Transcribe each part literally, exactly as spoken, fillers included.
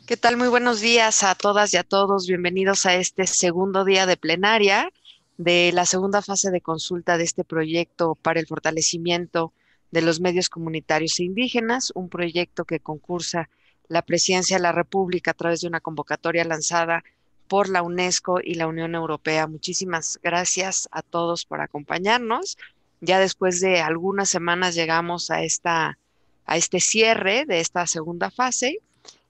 ¿Qué tal? Muy buenos días a todas y a todos. Bienvenidos a este segundo día de plenaria de la segunda fase de consulta de este proyecto para el fortalecimiento de los medios comunitarios e indígenas, un proyecto que concursa la Presidencia de la República a través de una convocatoria lanzada por la UNESCO y la Unión Europea. Muchísimas gracias a todos por acompañarnos. Ya después de algunas semanas llegamos a esta, a este cierre de esta segunda fase.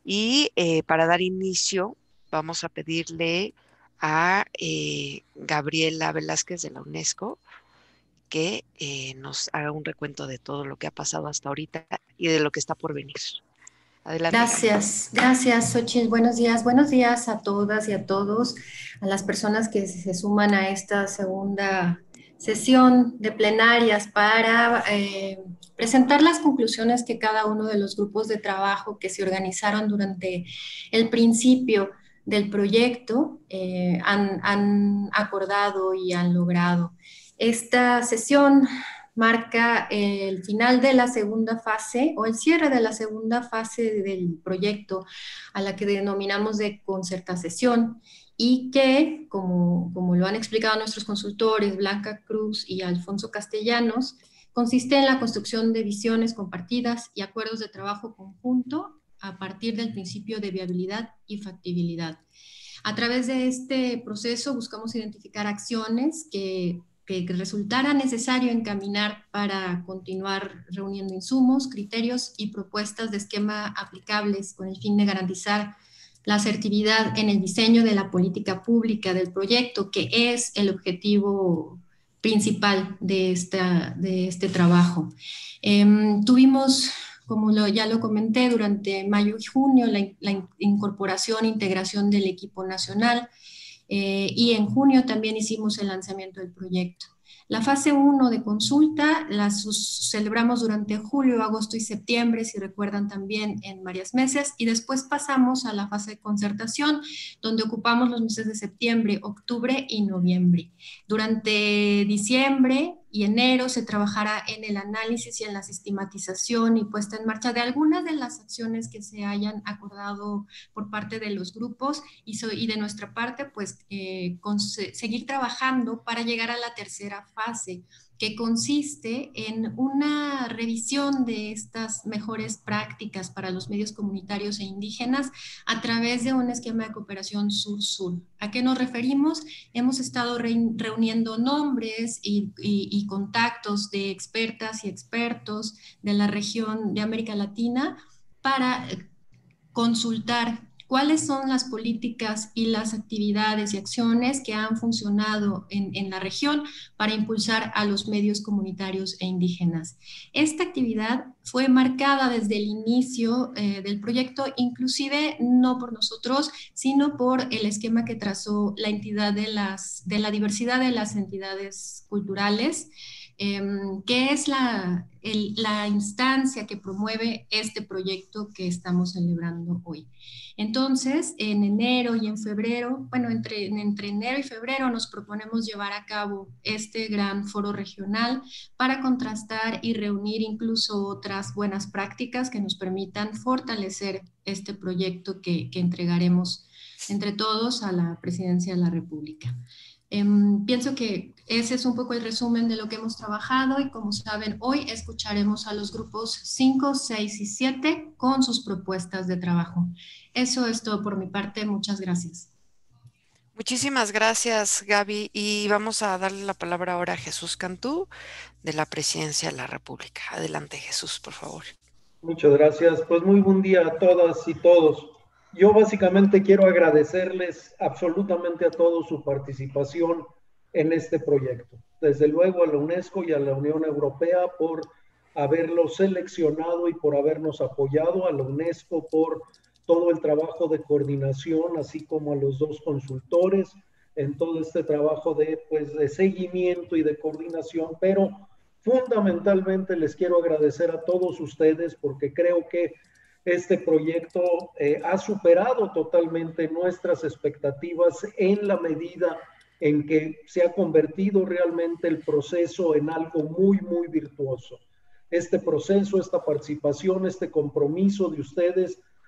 Y eh, para dar inicio, vamos a pedirle a eh, Gabriela Velázquez de la UNESCO que eh, nos haga un recuento de todo lo que ha pasado hasta ahorita y de lo que está por venir. Adelante, Gabriela. Gracias, gracias, Xochitl. Buenos días, buenos días a todas y a todos, a las personas que se suman a esta segunda sesión de plenarias para eh, presentar las conclusiones que cada uno de los grupos de trabajo que se organizaron durante el principio del proyecto eh, han, han acordado y han logrado. Esta sesión marca el final de la segunda fase o el cierre de la segunda fase del proyecto a la que denominamos de concertación y que, como, como lo han explicado nuestros consultores Blanca Cruz y Alfonso Castellanos, consiste en la construcción de visiones compartidas y acuerdos de trabajo conjunto a partir del principio de viabilidad y factibilidad. A través de este proceso buscamos identificar acciones que que resultara necesario encaminar para continuar reuniendo insumos, criterios y propuestas de esquema aplicables con el fin de garantizar la asertividad en el diseño de la política pública del proyecto, que es el objetivo principal de, esta, de este trabajo. Eh, tuvimos, como lo, ya lo comenté, durante mayo y junio la, la incorporación e integración del equipo nacional, Eh, y en junio también hicimos el lanzamiento del proyecto. La fase uno de consulta la celebramos durante julio, agosto y septiembre, si recuerdan también en varios meses, y después pasamos a la fase de concertación, donde ocupamos los meses de septiembre, octubre y noviembre. Durante diciembre y enero se trabajará en el análisis y en la sistematización y puesta en marcha de algunas de las acciones que se hayan acordado por parte de los grupos y, so, y de nuestra parte, pues eh, con, seguir trabajando para llegar a la tercera fase, que consiste en una revisión de estas mejores prácticas para los medios comunitarios e indígenas a través de un esquema de cooperación sur-sur. ¿A qué nos referimos? Hemos estado re reuniendo nombres y, y, y contactos de expertas y expertos de la región de América Latina para consultar cuáles son las políticas y las actividades y acciones que han funcionado en, en la región para impulsar a los medios comunitarios e indígenas. Esta actividad fue marcada desde el inicio eh, del proyecto, inclusive no por nosotros, sino por el esquema que trazó la entidad de, las, de la diversidad de las entidades culturales, Eh, que es la, el, la instancia que promueve este proyecto que estamos celebrando hoy. Entonces, en enero y en febrero, bueno, entre, entre enero y febrero nos proponemos llevar a cabo este gran foro regional para contrastar y reunir incluso otras buenas prácticas que nos permitan fortalecer este proyecto que, que entregaremos entre todos a la Presidencia de la República. Eh, pienso que ese es un poco el resumen de lo que hemos trabajado y como saben, hoy escucharemos a los grupos cinco, seis y siete con sus propuestas de trabajo. Eso es todo por mi parte. Muchas gracias. Muchísimas gracias, Gaby. Y vamos a darle la palabra ahora a Jesús Cantú, de la Presidencia de la República. Adelante, Jesús, por favor. Muchas gracias. Pues muy buen día a todas y todos. Yo básicamente quiero agradecerles absolutamente a todos su participación en este proyecto. Desde luego a la UNESCO y a la Unión Europea por haberlo seleccionado y por habernos apoyado, a la UNESCO por todo el trabajo de coordinación, así como a los dos consultores en todo este trabajo de, pues, de seguimiento y de coordinación, pero fundamentalmente les quiero agradecer a todos ustedes porque creo que este proyecto eh, ha superado totalmente nuestras expectativas en la medida en que se ha convertido realmente el proceso en algo muy, muy virtuoso. Este proceso, esta participación, este compromiso de ustedes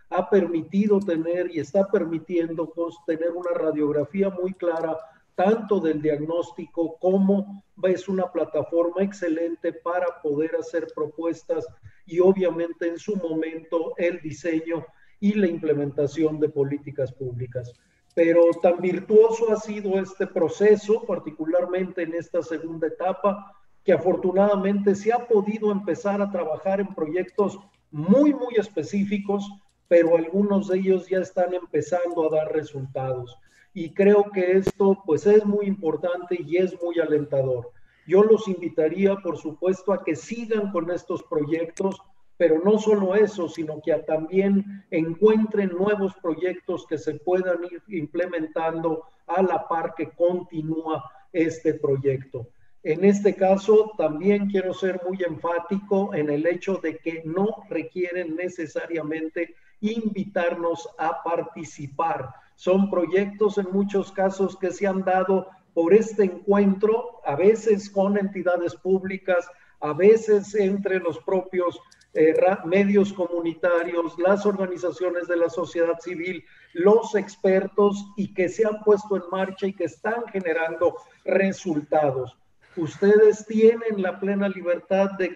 ha permitido tener y está permitiendo pues, tener una radiografía muy clara tanto del diagnóstico como es una plataforma excelente para poder hacer propuestas y obviamente en su momento el diseño y la implementación de políticas públicas. Pero tan virtuoso ha sido este proceso, particularmente en esta segunda etapa, que afortunadamente se ha podido empezar a trabajar en proyectos muy, muy específicos, pero algunos de ellos ya están empezando a dar resultados. Y creo que esto pues es muy importante y es muy alentador. Yo los invitaría, por supuesto, a que sigan con estos proyectos, pero no solo eso, sino que también encuentren nuevos proyectos que se puedan ir implementando a la par que continúa este proyecto. En este caso, también quiero ser muy enfático en el hecho de que no requieren necesariamente invitarnos a participar. Son proyectos en muchos casos que se han dado por este encuentro, a veces con entidades públicas, a veces entre los propios eh, medios comunitarios, las organizaciones de la sociedad civil, los expertos, y que se han puesto en marcha y que están generando resultados. Ustedes tienen la plena libertad de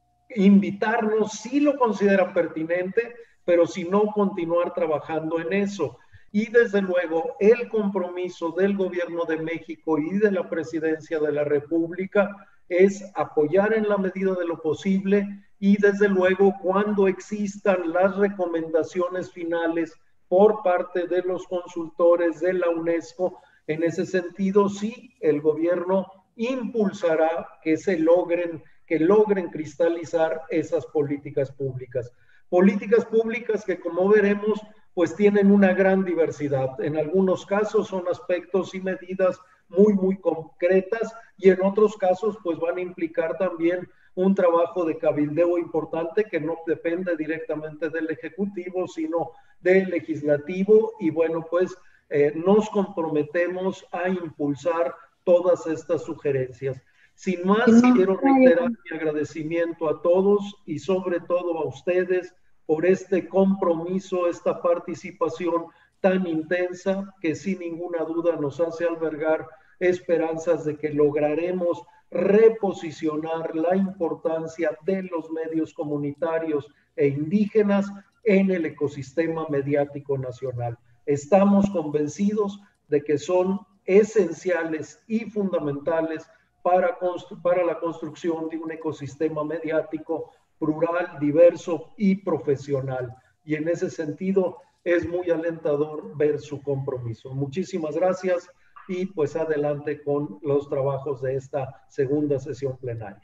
invitarnos si lo consideran pertinente, pero si no, continuar trabajando en eso. Y desde luego el compromiso del Gobierno de México y de la Presidencia de la República es apoyar en la medida de lo posible y desde luego cuando existan las recomendaciones finales por parte de los consultores de la UNESCO, en ese sentido sí, el gobierno impulsará que se logren, que logren cristalizar esas políticas públicas. Políticas públicas que, como veremos, pues tienen una gran diversidad. En algunos casos son aspectos y medidas muy, muy concretas y en otros casos pues van a implicar también un trabajo de cabildeo importante que no depende directamente del Ejecutivo, sino del Legislativo y bueno, pues eh, nos comprometemos a impulsar todas estas sugerencias. Sin más, quiero reiterar mi agradecimiento a todos y sobre todo a ustedes por este compromiso, esta participación tan intensa que sin ninguna duda nos hace albergar esperanzas de que lograremos reposicionar la importancia de los medios comunitarios e indígenas en el ecosistema mediático nacional. Estamos convencidos de que son esenciales y fundamentales para, para la construcción de un ecosistema mediático plural, diverso y profesional. Y en ese sentido es muy alentador ver su compromiso. Muchísimas gracias y pues adelante con los trabajos de esta segunda sesión plenaria.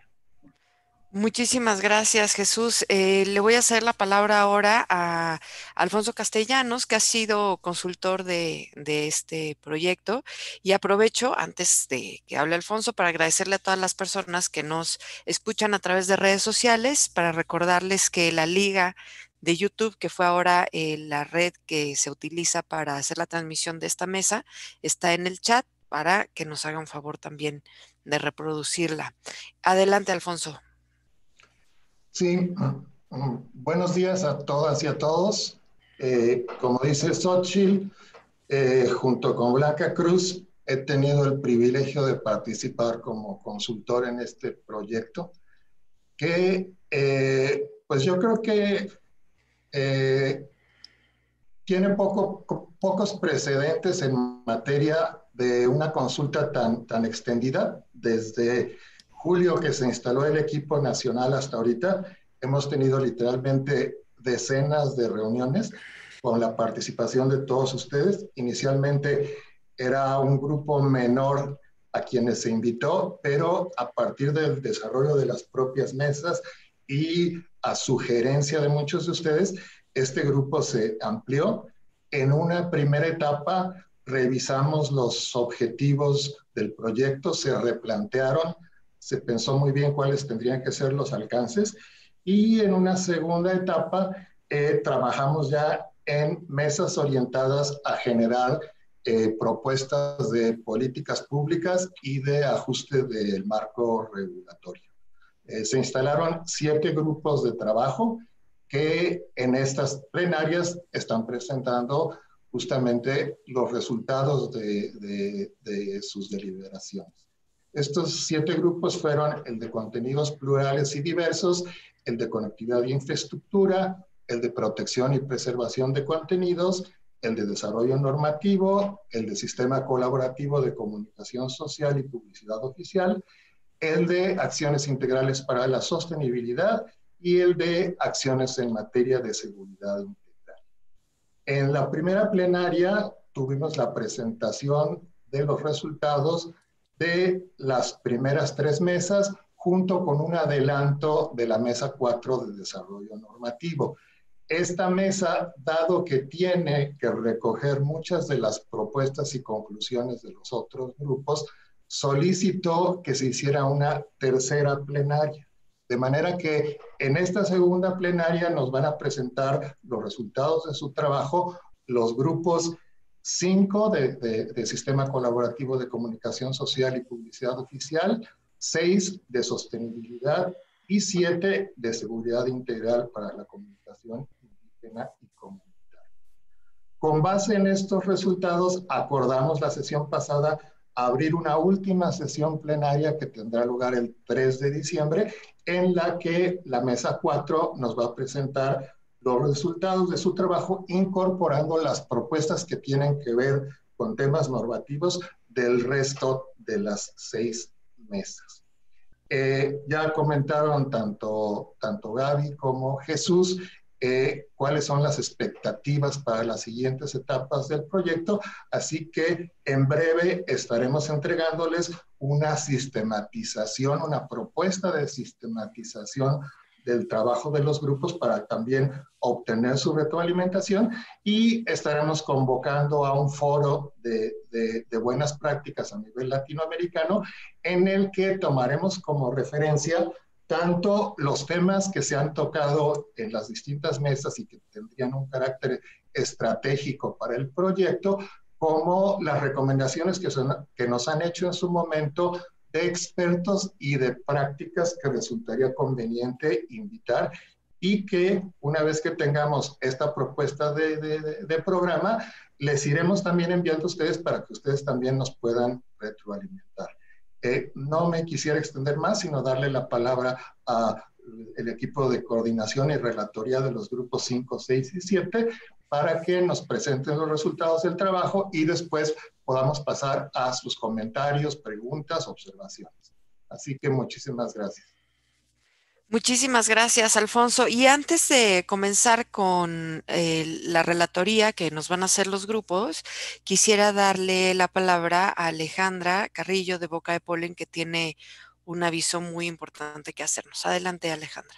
Muchísimas gracias, Jesús. Eh, le voy a hacer la palabra ahora a Alfonso Castellanos, que ha sido consultor de, de este proyecto, y aprovecho, antes de que hable Alfonso, para agradecerle a todas las personas que nos escuchan a través de redes sociales, para recordarles que la liga de YouTube, que fue ahora eh, la red que se utiliza para hacer la transmisión de esta mesa, está en el chat para que nos hagan favor también de reproducirla. Adelante, Alfonso. Sí, buenos días a todas y a todos. Eh, como dice Xochitl, eh, junto con Blanca Cruz, he tenido el privilegio de participar como consultor en este proyecto, que eh, pues yo creo que eh, tiene poco, pocos precedentes en materia de una consulta tan, tan extendida. Desde julio que se instaló el equipo nacional hasta ahorita, hemos tenido literalmente decenas de reuniones con la participación de todos ustedes. Inicialmente era un grupo menor a quienes se invitó, pero a partir del desarrollo de las propias mesas y a sugerencia de muchos de ustedes, este grupo se amplió. En una primera etapa revisamos los objetivos del proyecto, se replantearon, se pensó muy bien cuáles tendrían que ser los alcances y en una segunda etapa eh, trabajamos ya en mesas orientadas a generar eh, propuestas de políticas públicas y de ajuste del marco regulatorio. Eh, se instalaron siete grupos de trabajo que en estas plenarias están presentando justamente los resultados de, de, de sus deliberaciones. Estos siete grupos fueron el de contenidos plurales y diversos, el de conectividad e infraestructura, el de protección y preservación de contenidos, el de desarrollo normativo, el de sistema colaborativo de comunicación social y publicidad oficial, el de acciones integrales para la sostenibilidad y el de acciones en materia de seguridad integral. En la primera plenaria tuvimos la presentación de los resultados de las primeras tres mesas, junto con un adelanto de la mesa cuatro de desarrollo normativo. Esta mesa, dado que tiene que recoger muchas de las propuestas y conclusiones de los otros grupos, solicitó que se hiciera una tercera plenaria. De manera que en esta segunda plenaria nos van a presentar los resultados de su trabajo los grupos cinco de, de, de Sistema Colaborativo de Comunicación Social y Publicidad Oficial, seis de Sostenibilidad y siete de Seguridad Integral para la Comunicación Indígena y Comunitaria. Con base en estos resultados, acordamos la sesión pasada abrir una última sesión plenaria que tendrá lugar el tres de diciembre, en la que la mesa cuatro nos va a presentar los resultados de su trabajo, incorporando las propuestas que tienen que ver con temas normativos del resto de las seis mesas. Eh, ya comentaron tanto, tanto Gaby como Jesús eh, cuáles son las expectativas para las siguientes etapas del proyecto, así que en breve estaremos entregándoles una sistematización, una propuesta de sistematización del trabajo de los grupos para también obtener su retroalimentación, y estaremos convocando a un foro de, de, de buenas prácticas a nivel latinoamericano en el que tomaremos como referencia tanto los temas que se han tocado en las distintas mesas y que tendrían un carácter estratégico para el proyecto, como las recomendaciones que, son, que nos han hecho en su momento de expertos y de prácticas que resultaría conveniente invitar, y que una vez que tengamos esta propuesta de, de, de programa, les iremos también enviando a ustedes para que ustedes también nos puedan retroalimentar. Eh, no me quisiera extender más, sino darle la palabra al equipo de coordinación y relatoría de los grupos cinco, seis y siete para que nos presenten los resultados del trabajo y después podamos pasar a sus comentarios, preguntas, observaciones. Así que muchísimas gracias. Muchísimas gracias, Alfonso. Y antes de comenzar con eh, la relatoría que nos van a hacer los grupos, quisiera darle la palabra a Alejandra Carrillo de Boca de Polen, que tiene un aviso muy importante que hacernos. Adelante, Alejandra.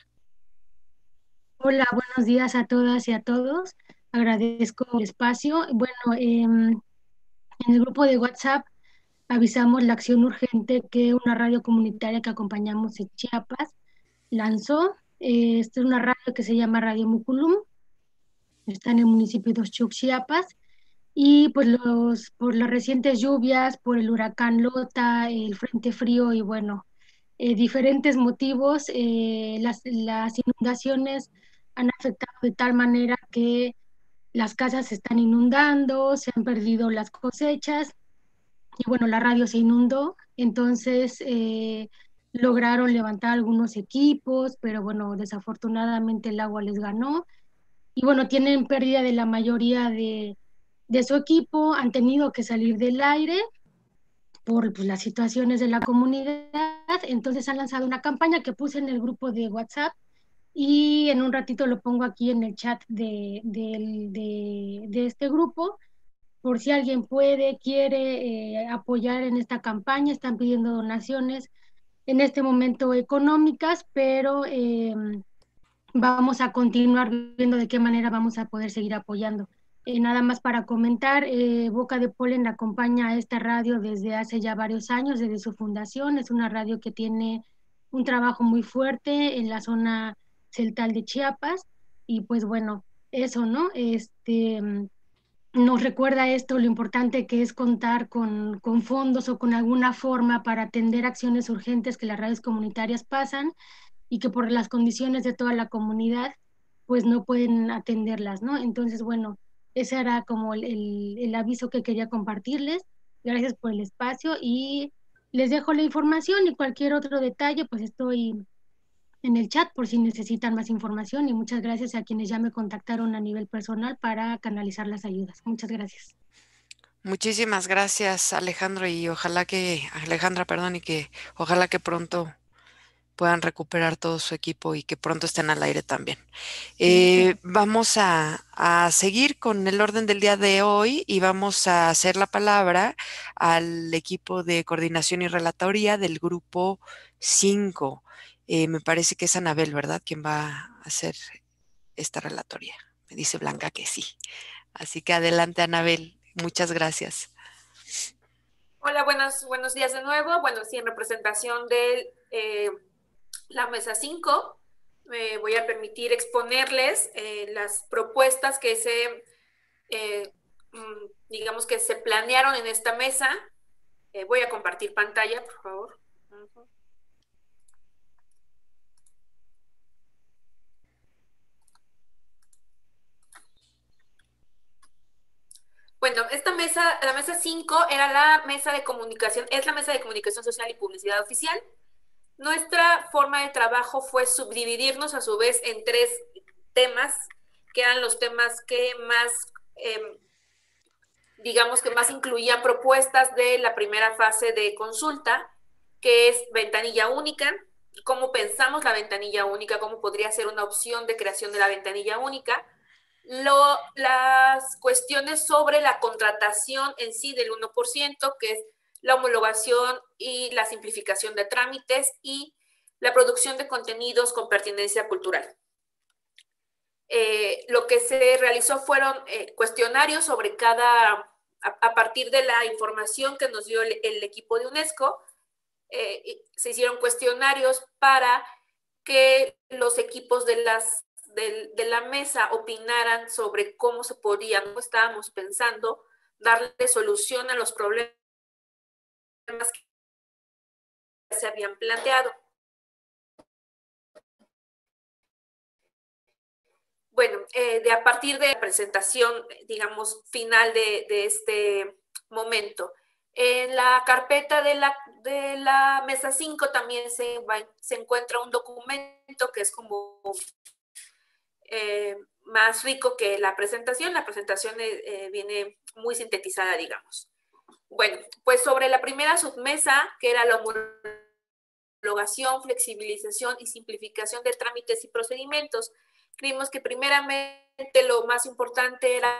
Hola, buenos días a todas y a todos. Agradezco el espacio. Bueno, eh, en el grupo de WhatsApp avisamos la acción urgente que una radio comunitaria que acompañamos en Chiapas lanzó. Eh, esta es una radio que se llama Radio Muculum, está en el municipio de Oxchuc, Chiapas, y pues los, por las recientes lluvias, por el huracán Lota, el frente frío y bueno, eh, diferentes motivos, eh, las, las inundaciones han afectado de tal manera que las casas se están inundando, se han perdido las cosechas, y bueno, la radio se inundó, entonces eh, lograron levantar algunos equipos, pero bueno, desafortunadamente el agua les ganó, y bueno, tienen pérdida de la mayoría de, de su equipo, han tenido que salir del aire por pues, las situaciones de la comunidad, entonces han lanzado una campaña que puse en el grupo de WhatsApp, y en un ratito lo pongo aquí en el chat de, de, de, de este grupo, por si alguien puede, quiere eh, apoyar en esta campaña. Están pidiendo donaciones en este momento económicas, pero eh, vamos a continuar viendo de qué manera vamos a poder seguir apoyando. Eh, nada más para comentar, eh, Boca de Polen acompaña a esta radio desde hace ya varios años, desde su fundación. Es una radio que tiene un trabajo muy fuerte en la zona celtal de Chiapas, y pues bueno, eso, ¿no? Este... Nos recuerda esto, lo importante que es contar con, con fondos o con alguna forma para atender acciones urgentes que las radios comunitarias pasan y que por las condiciones de toda la comunidad pues no pueden atenderlas, ¿no? Entonces, bueno, ese era como el, el, el aviso que quería compartirles. Gracias por el espacio y les dejo la información y cualquier otro detalle, pues estoy en el chat por si necesitan más información y muchas gracias a quienes ya me contactaron a nivel personal para canalizar las ayudas. Muchas gracias. Muchísimas gracias, Alejandro, y ojalá que, Alejandra, perdón, y que ojalá que pronto puedan recuperar todo su equipo y que pronto estén al aire también. Eh, vamos a, a seguir con el orden del día de hoy y vamos a hacer la palabra al equipo de coordinación y relatoría del grupo cinco. Eh, me parece que es Anabel, ¿verdad? Quien va a hacer esta relatoría. Me dice Blanca que sí. Así que adelante, Anabel. Muchas gracias. Hola, buenos, buenos días de nuevo. Bueno, sí, en representación de eh, la mesa cinco, me voy a permitir exponerles eh, las propuestas que se, eh, digamos que se planearon en esta mesa. Eh, voy a compartir pantalla, por favor. Uh-huh. Bueno, esta mesa, la mesa cinco, era la mesa de comunicación, es la mesa de comunicación social y publicidad oficial. Nuestra forma de trabajo fue subdividirnos a su vez en tres temas, que eran los temas que más, eh, digamos que más incluían propuestas de la primera fase de consulta, que es ventanilla única, cómo pensamos la ventanilla única, cómo podría ser una opción de creación de la ventanilla única, Lo, las cuestiones sobre la contratación en sí del uno por ciento, que es la homologación y la simplificación de trámites y la producción de contenidos con pertinencia cultural. Eh, lo que se realizó fueron eh, cuestionarios sobre cada, a, a partir de la información que nos dio el, el equipo de UNESCO, eh, se hicieron cuestionarios para que los equipos de las De, de la mesa opinaran sobre cómo se podía, cómo estábamos pensando, darle solución a los problemas que se habían planteado. Bueno, eh, de a partir de la presentación, digamos, final de, de este momento, en la carpeta de la, de la mesa cinco también se, va, se encuentra un documento que es como Eh, más rico que la presentación. La presentación eh, viene muy sintetizada, digamos. Bueno, pues sobre la primera submesa, que era la homologación, flexibilización y simplificación de trámites y procedimientos, creímos que primeramente lo más importante era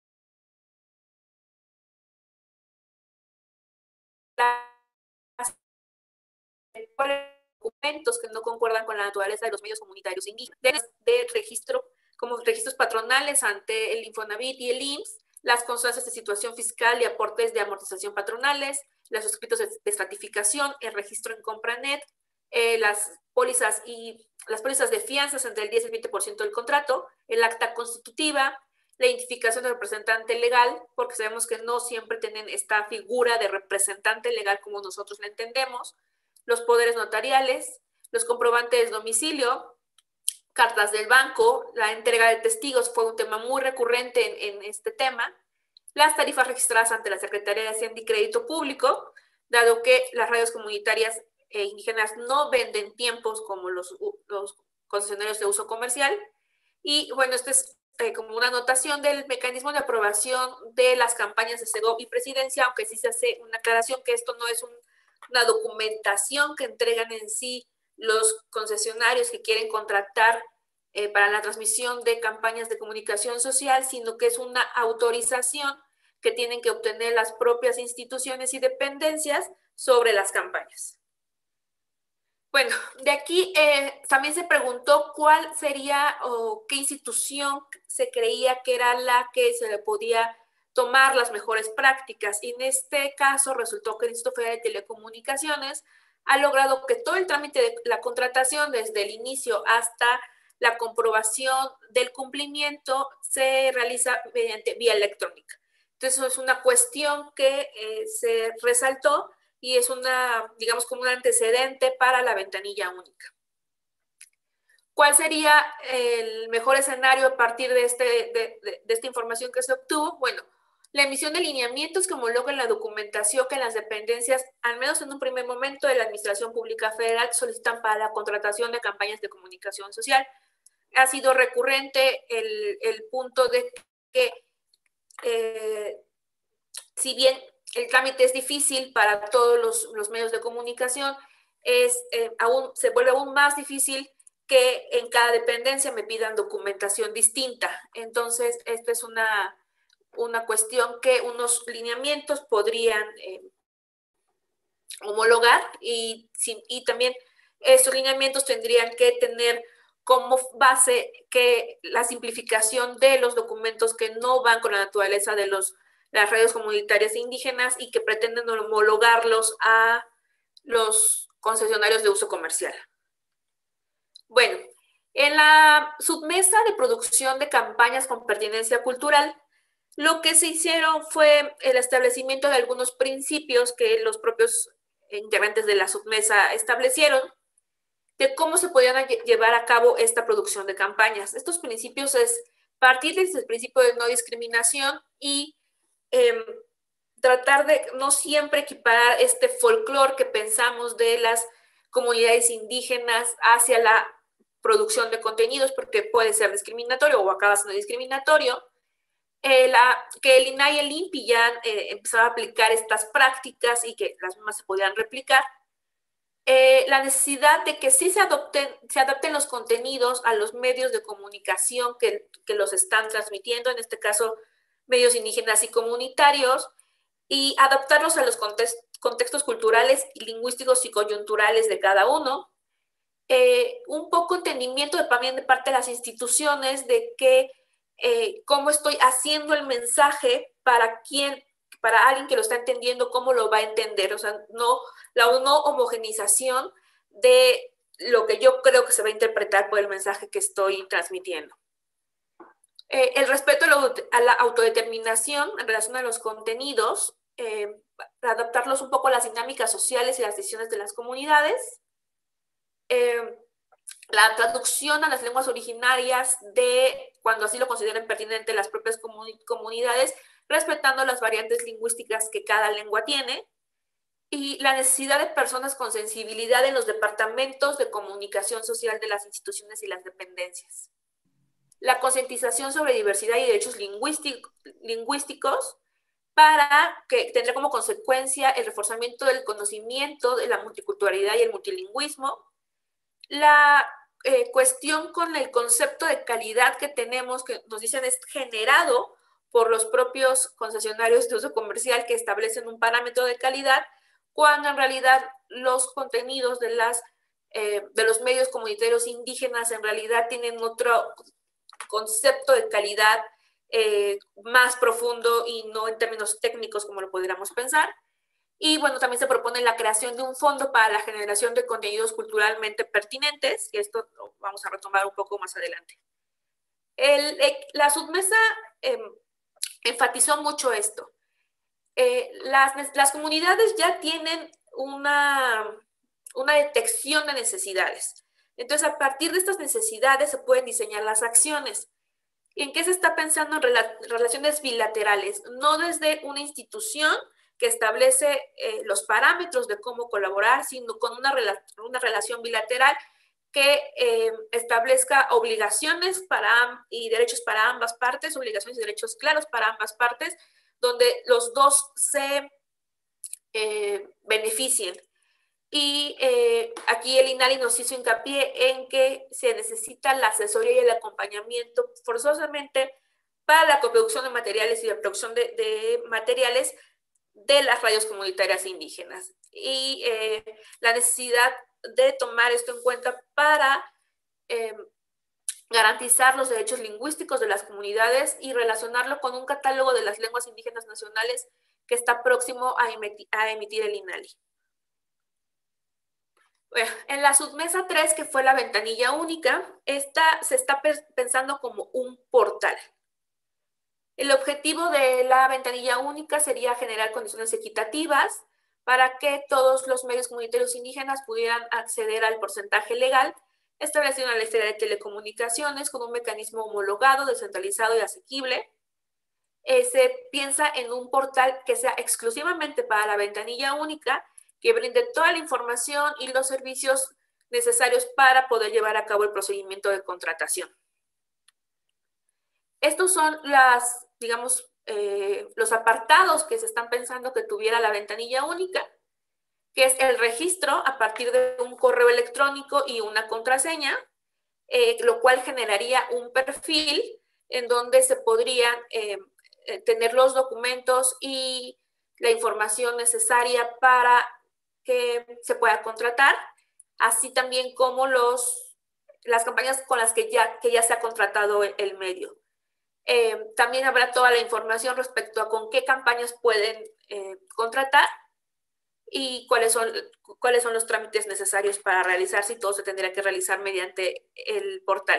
documentos que no concuerdan con la naturaleza de los medios comunitarios indígenas, de registro, como registros patronales ante el Infonavit y el I M S S, las constancias de situación fiscal y aportes de amortización patronales, los escritos de estratificación, el registro en Compranet, eh, las pólizas y las pólizas de fianzas entre el diez y el veinte por ciento del contrato, el acta constitutiva, la identificación del representante legal, porque sabemos que no siempre tienen esta figura de representante legal como nosotros la entendemos, los poderes notariales, los comprobantes de domicilio, cartas del banco, la entrega de testigos fue un tema muy recurrente en, en este tema, las tarifas registradas ante la Secretaría de Hacienda y Crédito Público, dado que las radios comunitarias e indígenas no venden tiempos como los, los concesionarios de uso comercial, y bueno, esto es eh, como una anotación del mecanismo de aprobación de las campañas de Segov y Presidencia, aunque sí se hace una aclaración que esto no es un una documentación que entregan en sí los concesionarios que quieren contratar eh, para la transmisión de campañas de comunicación social, sino que es una autorización que tienen que obtener las propias instituciones y dependencias sobre las campañas. Bueno, de aquí eh, también se preguntó cuál sería o qué institución se creía que era la que se le podía tomar las mejores prácticas, y en este caso resultó que el Instituto Federal de Telecomunicaciones ha logrado que todo el trámite de la contratación, desde el inicio hasta la comprobación del cumplimiento, se realiza mediante vía electrónica. Entonces, eso es una cuestión que eh, se resaltó y es una, digamos, como un antecedente para la ventanilla única. ¿Cuál sería el mejor escenario a partir de, este, de, de, de esta información que se obtuvo? Bueno, la emisión de lineamientos que homologuen la documentación que las dependencias, al menos en un primer momento de la Administración Pública Federal, solicitan para la contratación de campañas de comunicación social. Ha sido recurrente el, el punto de que, eh, si bien el trámite es difícil para todos los, los medios de comunicación, es, eh, aún, se vuelve aún más difícil que en cada dependencia me pidan documentación distinta. Entonces, esta es una, una cuestión que unos lineamientos podrían eh, homologar y, y también estos lineamientos tendrían que tener como base que la simplificación de los documentos que no van con la naturaleza de los, las redes comunitarias indígenas y que pretenden homologarlos a los concesionarios de uso comercial. Bueno, en la submesa de producción de campañas con pertinencia cultural, lo que se hicieron fue el establecimiento de algunos principios que los propios integrantes de la submesa establecieron de cómo se podían llevar a cabo esta producción de campañas. Estos principios es partir desde el principio de no discriminación y eh, tratar de no siempre equiparar este folclore que pensamos de las comunidades indígenas hacia la producción de contenidos, porque puede ser discriminatorio o acaba siendo discriminatorio. Eh, la, que el I N A I y el I N P I ya eh, empezaron a aplicar estas prácticas y que las mismas se podían replicar. Eh, la necesidad de que sí se adopten, se adapten los contenidos a los medios de comunicación que, que los están transmitiendo, en este caso medios indígenas y comunitarios, y adaptarlos a los context, contextos culturales, y lingüísticos y coyunturales de cada uno. Eh, un poco entendimiento de, también de parte de las instituciones de que eh, cómo estoy haciendo el mensaje para quien, para alguien que lo está entendiendo, cómo lo va a entender, o sea, no, la no homogenización de lo que yo creo que se va a interpretar por el mensaje que estoy transmitiendo. Eh, el respeto a la autodeterminación en relación a los contenidos, eh, para adaptarlos un poco a las dinámicas sociales y las decisiones de las comunidades. Eh, la traducción a las lenguas originarias de, cuando así lo consideren pertinente, las propias comuni comunidades, respetando las variantes lingüísticas que cada lengua tiene, y la necesidad de personas con sensibilidad en los departamentos de comunicación social de las instituciones y las dependencias. La concientización sobre diversidad y derechos lingüísticos, lingüísticos para que tendrá como consecuencia el reforzamiento del conocimiento de la multiculturalidad y el multilingüismo. La eh, cuestión con el concepto de calidad que tenemos, que nos dicen es generado por los propios concesionarios de uso comercial que establecen un parámetro de calidad, cuando en realidad los contenidos de, las, eh, de los medios comunitarios indígenas en realidad tienen otro concepto de calidad eh, más profundo y no en términos técnicos como lo pudiéramos pensar. Y bueno, también se propone la creación de un fondo para la generación de contenidos culturalmente pertinentes, que esto lo vamos a retomar un poco más adelante. El, la submesa eh, enfatizó mucho esto. Eh, las, las comunidades ya tienen una, una detección de necesidades. Entonces, a partir de estas necesidades se pueden diseñar las acciones. ¿En qué se está pensando? En rela, relaciones bilaterales, no desde una institución que establece eh, los parámetros de cómo colaborar, sino con una, rela una relación bilateral que eh, establezca obligaciones para, y derechos para ambas partes, obligaciones y derechos claros para ambas partes, donde los dos se eh, beneficien. Y eh, aquí el INALI nos hizo hincapié en que se necesita la asesoría y el acompañamiento forzosamente para la coproducción de materiales y la producción de, de materiales de las radios comunitarias indígenas. Y eh, la necesidad de tomar esto en cuenta para eh, garantizar los derechos lingüísticos de las comunidades y relacionarlo con un catálogo de las lenguas indígenas nacionales que está próximo a emitir, a emitir el INALI. Bueno, en la submesa tres, que fue la ventanilla única, esta se está pensando como un portal. El objetivo de la ventanilla única sería generar condiciones equitativas para que todos los medios comunitarios indígenas pudieran acceder al porcentaje legal estableciendo una ley federal de telecomunicaciones con un mecanismo homologado, descentralizado y asequible. Eh, se piensa en un portal que sea exclusivamente para la ventanilla única, que brinde toda la información y los servicios necesarios para poder llevar a cabo el procedimiento de contratación. Estos son las, digamos, eh, los apartados que se están pensando que tuviera la ventanilla única, que es el registro a partir de un correo electrónico y una contraseña, eh, lo cual generaría un perfil en donde se podrían eh, tener los documentos y la información necesaria para que se pueda contratar, así también como los, las campañas con las que ya, que ya se ha contratado el, el medio. Eh, también habrá toda la información respecto a con qué campañas pueden eh, contratar y cuáles son, cuáles son los trámites necesarios para realizarse, y todo se tendría que realizar mediante el portal.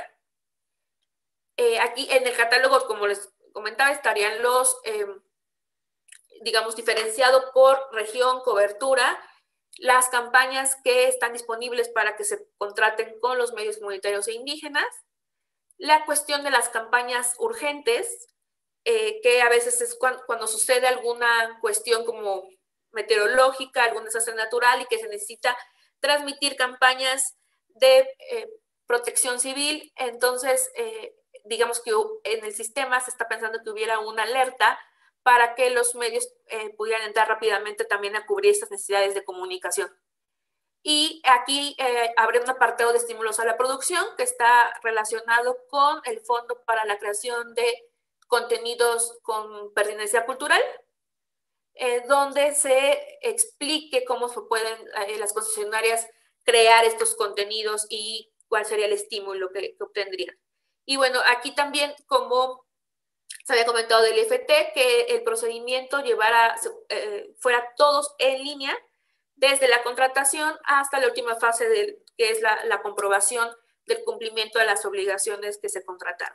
Eh, aquí en el catálogo, como les comentaba, estarían los, eh, digamos, diferenciado por región, cobertura, las campañas que están disponibles para que se contraten con los medios comunitarios e indígenas, la cuestión de las campañas urgentes, eh, que a veces es cuando, cuando sucede alguna cuestión como meteorológica, algún desastre natural y que se necesita transmitir campañas de eh, protección civil. Entonces, eh, digamos que en el sistema se está pensando que hubiera una alerta para que los medios eh, pudieran entrar rápidamente también a cubrir estas necesidades de comunicación. Y aquí eh, habrá un apartado de estímulos a la producción que está relacionado con el Fondo para la Creación de Contenidos con Pertinencia Cultural, eh, donde se explique cómo se pueden eh, las concesionarias crear estos contenidos y cuál sería el estímulo que, que obtendrían. Y bueno, aquí también, como se había comentado del I F T, que el procedimiento llevara, eh, fuera todos en línea, desde la contratación hasta la última fase, de, que es la, la comprobación del cumplimiento de las obligaciones que se contrataron.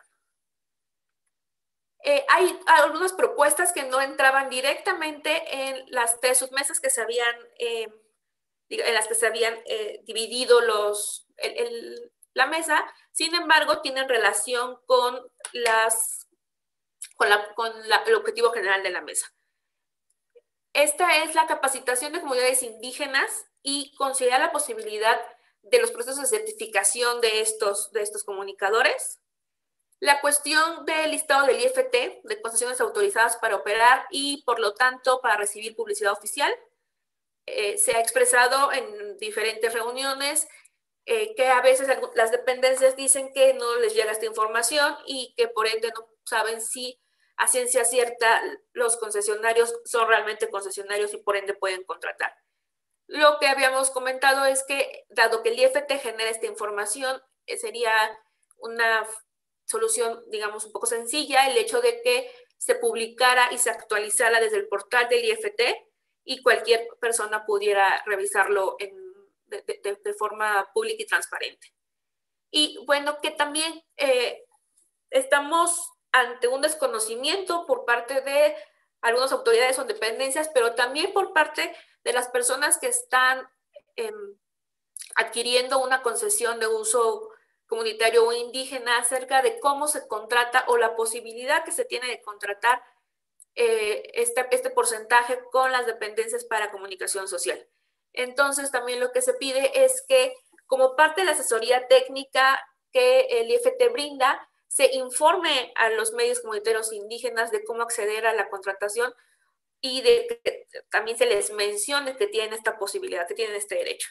Eh, hay algunas propuestas que no entraban directamente en las tres submesas que se habían, eh, en las que se habían eh, dividido los, el, el, la mesa, sin embargo, tienen relación con, las, con, la, con la, el objetivo general de la mesa. Esta es la capacitación de comunidades indígenas y considera la posibilidad de los procesos de certificación de estos, de estos comunicadores. La cuestión del listado del I F T, de concesiones autorizadas para operar y, por lo tanto, para recibir publicidad oficial, eh, se ha expresado en diferentes reuniones eh, que a veces las dependencias dicen que no les llega esta información y que, por ende, no saben si a ciencia cierta los concesionarios son realmente concesionarios y por ende pueden contratar. Lo que habíamos comentado es que, dado que el I F T genera esta información, eh, sería una solución, digamos, un poco sencilla el hecho de que se publicara y se actualizara desde el portal del I F T y cualquier persona pudiera revisarlo en, de, de, de forma pública y transparente. Y bueno, que también eh, estamos ante un desconocimiento por parte de algunas autoridades o dependencias, pero también por parte de las personas que están eh, adquiriendo una concesión de uso comunitario o indígena acerca de cómo se contrata o la posibilidad que se tiene de contratar eh, este, este porcentaje con las dependencias para comunicación social. Entonces, también lo que se pide es que, como parte de la asesoría técnica que el I F T brinda, se informe a los medios comunitarios indígenas de cómo acceder a la contratación y de que también se les mencione que tienen esta posibilidad, que tienen este derecho.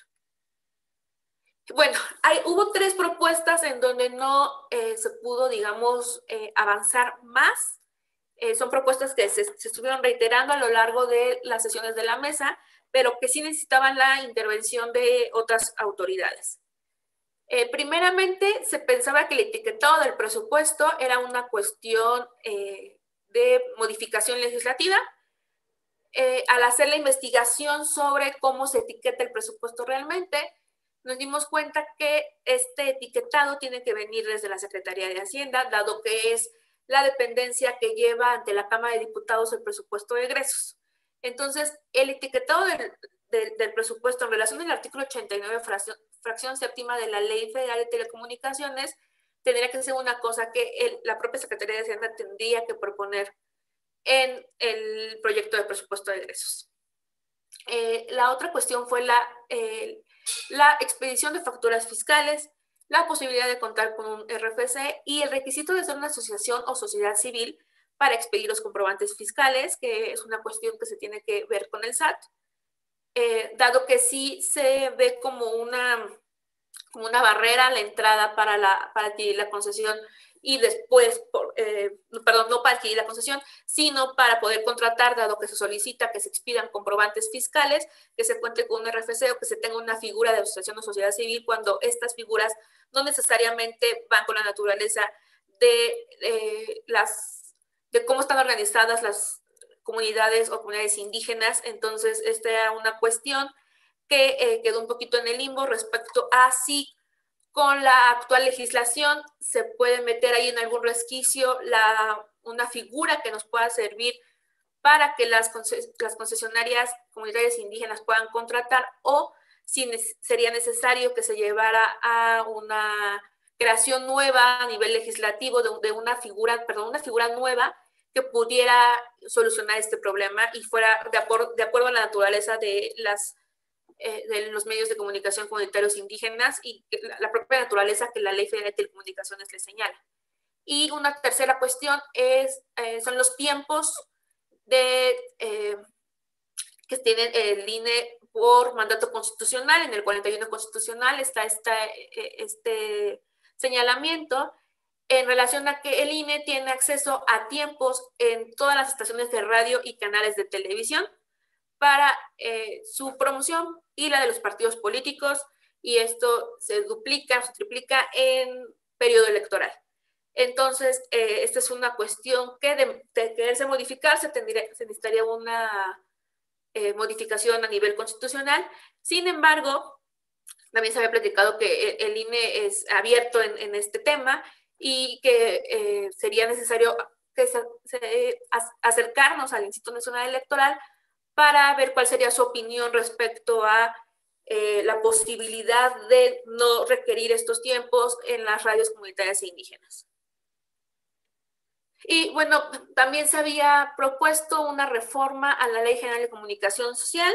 Bueno, hay, hubo tres propuestas en donde no eh, se pudo, digamos, eh, avanzar más. Eh, son propuestas que se, se estuvieron reiterando a lo largo de las sesiones de la mesa, pero que sí necesitaban la intervención de otras autoridades. Eh, primeramente, se pensaba que el etiquetado del presupuesto era una cuestión eh, de modificación legislativa. Eh, al hacer la investigación sobre cómo se etiqueta el presupuesto realmente, nos dimos cuenta que este etiquetado tiene que venir desde la Secretaría de Hacienda, dado que es la dependencia que lleva ante la Cámara de Diputados el presupuesto de egresos. Entonces, el etiquetado del, de, del presupuesto en relación al artículo ochenta y nueve, fracción, fracción séptima de la Ley Federal de Telecomunicaciones, tendría que ser una cosa que el, la propia Secretaría de Hacienda tendría que proponer en el proyecto de presupuesto de egresos. Eh, la otra cuestión fue la, eh, la expedición de facturas fiscales, la posibilidad de contar con un R F C y el requisito de ser una asociación o sociedad civil para expedir los comprobantes fiscales, que es una cuestión que se tiene que ver con el S A T, eh, dado que sí se ve como una, como una barrera a la entrada para, la, para adquirir la concesión y después, por, eh, perdón, no para adquirir la concesión, sino para poder contratar, dado que se solicita que se expidan comprobantes fiscales, que se cuente con un R F C o que se tenga una figura de asociación o sociedad civil, cuando estas figuras no necesariamente van con la naturaleza de, eh, las, de cómo están organizadas las comunidades o comunidades indígenas. Entonces, esta era una cuestión que eh, quedó un poquito en el limbo respecto a si con la actual legislación se puede meter ahí en algún resquicio la, una figura que nos pueda servir para que las, conces, las concesionarias comunitarias indígenas puedan contratar, o si ne sería necesario que se llevara a una creación nueva a nivel legislativo de, de una figura, perdón, una figura nueva que pudiera solucionar este problema y fuera de, acuerdo, de acuerdo a la naturaleza de las Eh, de los medios de comunicación comunitarios indígenas y la, la propia naturaleza que la Ley Federal de Telecomunicaciones le señala. Y una tercera cuestión es, eh, son los tiempos de, eh, que tiene el I N E por mandato constitucional. En el cuarenta y uno constitucional está esta, eh, este señalamiento en relación a que el I N E tiene acceso a tiempos en todas las estaciones de radio y canales de televisión para eh, su promoción y la de los partidos políticos, y esto se duplica, se triplica en periodo electoral. Entonces, eh, esta es una cuestión que de, de quererse modificar se, tendría, se necesitaría una eh, modificación a nivel constitucional. Sin embargo, también se había platicado que el I N E es abierto en, en este tema y que eh, sería necesario que se, se, acercarnos al Instituto Nacional Electoral para ver cuál sería su opinión respecto a eh, la posibilidad de no requerir estos tiempos en las radios comunitarias e indígenas. Y bueno, también se había propuesto una reforma a la Ley General de Comunicación Social.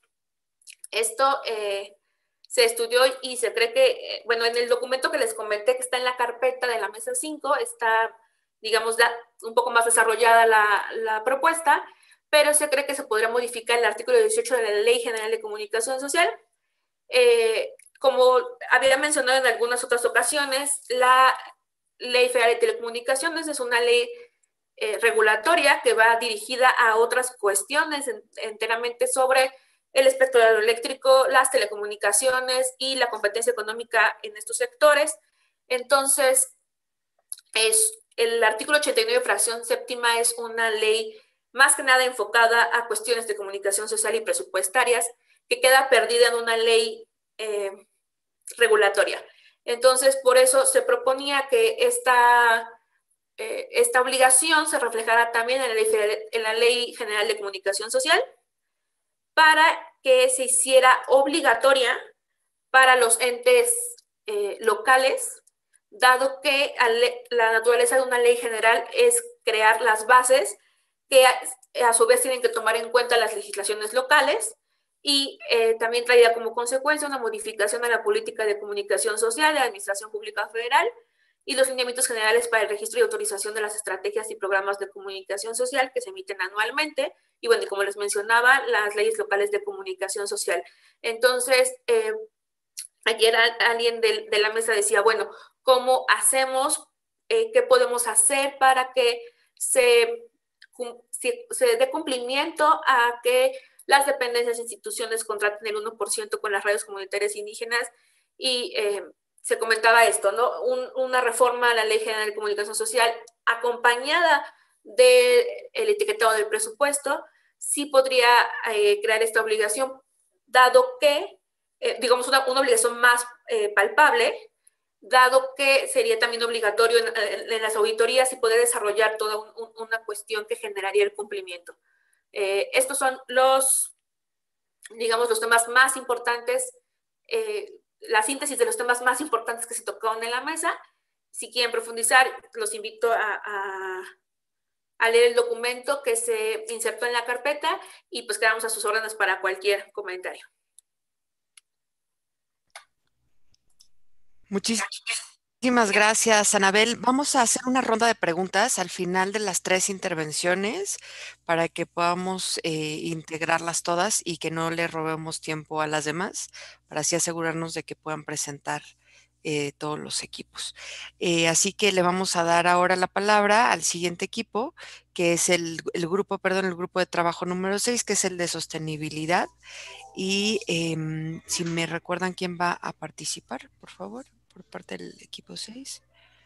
Esto eh, se estudió y se cree que, bueno, en el documento que les comenté que está en la carpeta de la mesa cinco, está, digamos, la, un poco más desarrollada la, la propuesta, pero se cree que se podría modificar el artículo dieciocho de la Ley General de Comunicación Social. Eh, como había mencionado en algunas otras ocasiones, la Ley Federal de Telecomunicaciones es una ley eh, regulatoria que va dirigida a otras cuestiones en, enteramente sobre el espectro eléctrico, las telecomunicaciones y la competencia económica en estos sectores. Entonces, es, el artículo ochenta y nueve, fracción séptima, es una ley más que nada enfocada a cuestiones de comunicación social y presupuestarias, que queda perdida en una ley eh, regulatoria. Entonces, por eso se proponía que esta, eh, esta obligación se reflejara también en la, ley, en la Ley General de Comunicación Social, para que se hiciera obligatoria para los entes eh, locales, dado que la naturaleza de una ley general es crear las bases que a, a su vez tienen que tomar en cuenta las legislaciones locales, y eh, también traía como consecuencia una modificación a la política de comunicación social de la Administración Pública Federal y los lineamientos generales para el registro y autorización de las estrategias y programas de comunicación social que se emiten anualmente, y bueno, como les mencionaba, las leyes locales de comunicación social. Entonces, eh, ayer alguien de, de la mesa decía, bueno, ¿cómo hacemos, eh, qué podemos hacer para que se... Se, se dé cumplimiento a que las dependencias e instituciones contraten el uno por ciento con las radios comunitarias indígenas? Y eh, se comentaba esto, ¿no? Un, una reforma a la Ley General de Comunicación Social acompañada del etiquetado del presupuesto sí podría eh, crear esta obligación, dado que, eh, digamos, una, una obligación más eh, palpable, dado que sería también obligatorio en, en, en las auditorías y poder desarrollar toda un, un, una cuestión que generaría el cumplimiento. Eh, estos son los, digamos, los temas más importantes, eh, la síntesis de los temas más importantes que se tocaron en la mesa. Si quieren profundizar, los invito a, a, a leer el documento que se insertó en la carpeta y pues quedamos a sus órdenes para cualquier comentario. Muchísimas gracias, Anabel. Vamos a hacer una ronda de preguntas al final de las tres intervenciones para que podamos eh, integrarlas todas y que no le robemos tiempo a las demás, para así asegurarnos de que puedan presentar eh, todos los equipos. Eh, así que le vamos a dar ahora la palabra al siguiente equipo, que es el, el grupo, perdón, el grupo de trabajo número seis, que es el de sostenibilidad. Y eh, si me recuerdan quién va a participar, por favor, por parte del equipo seis.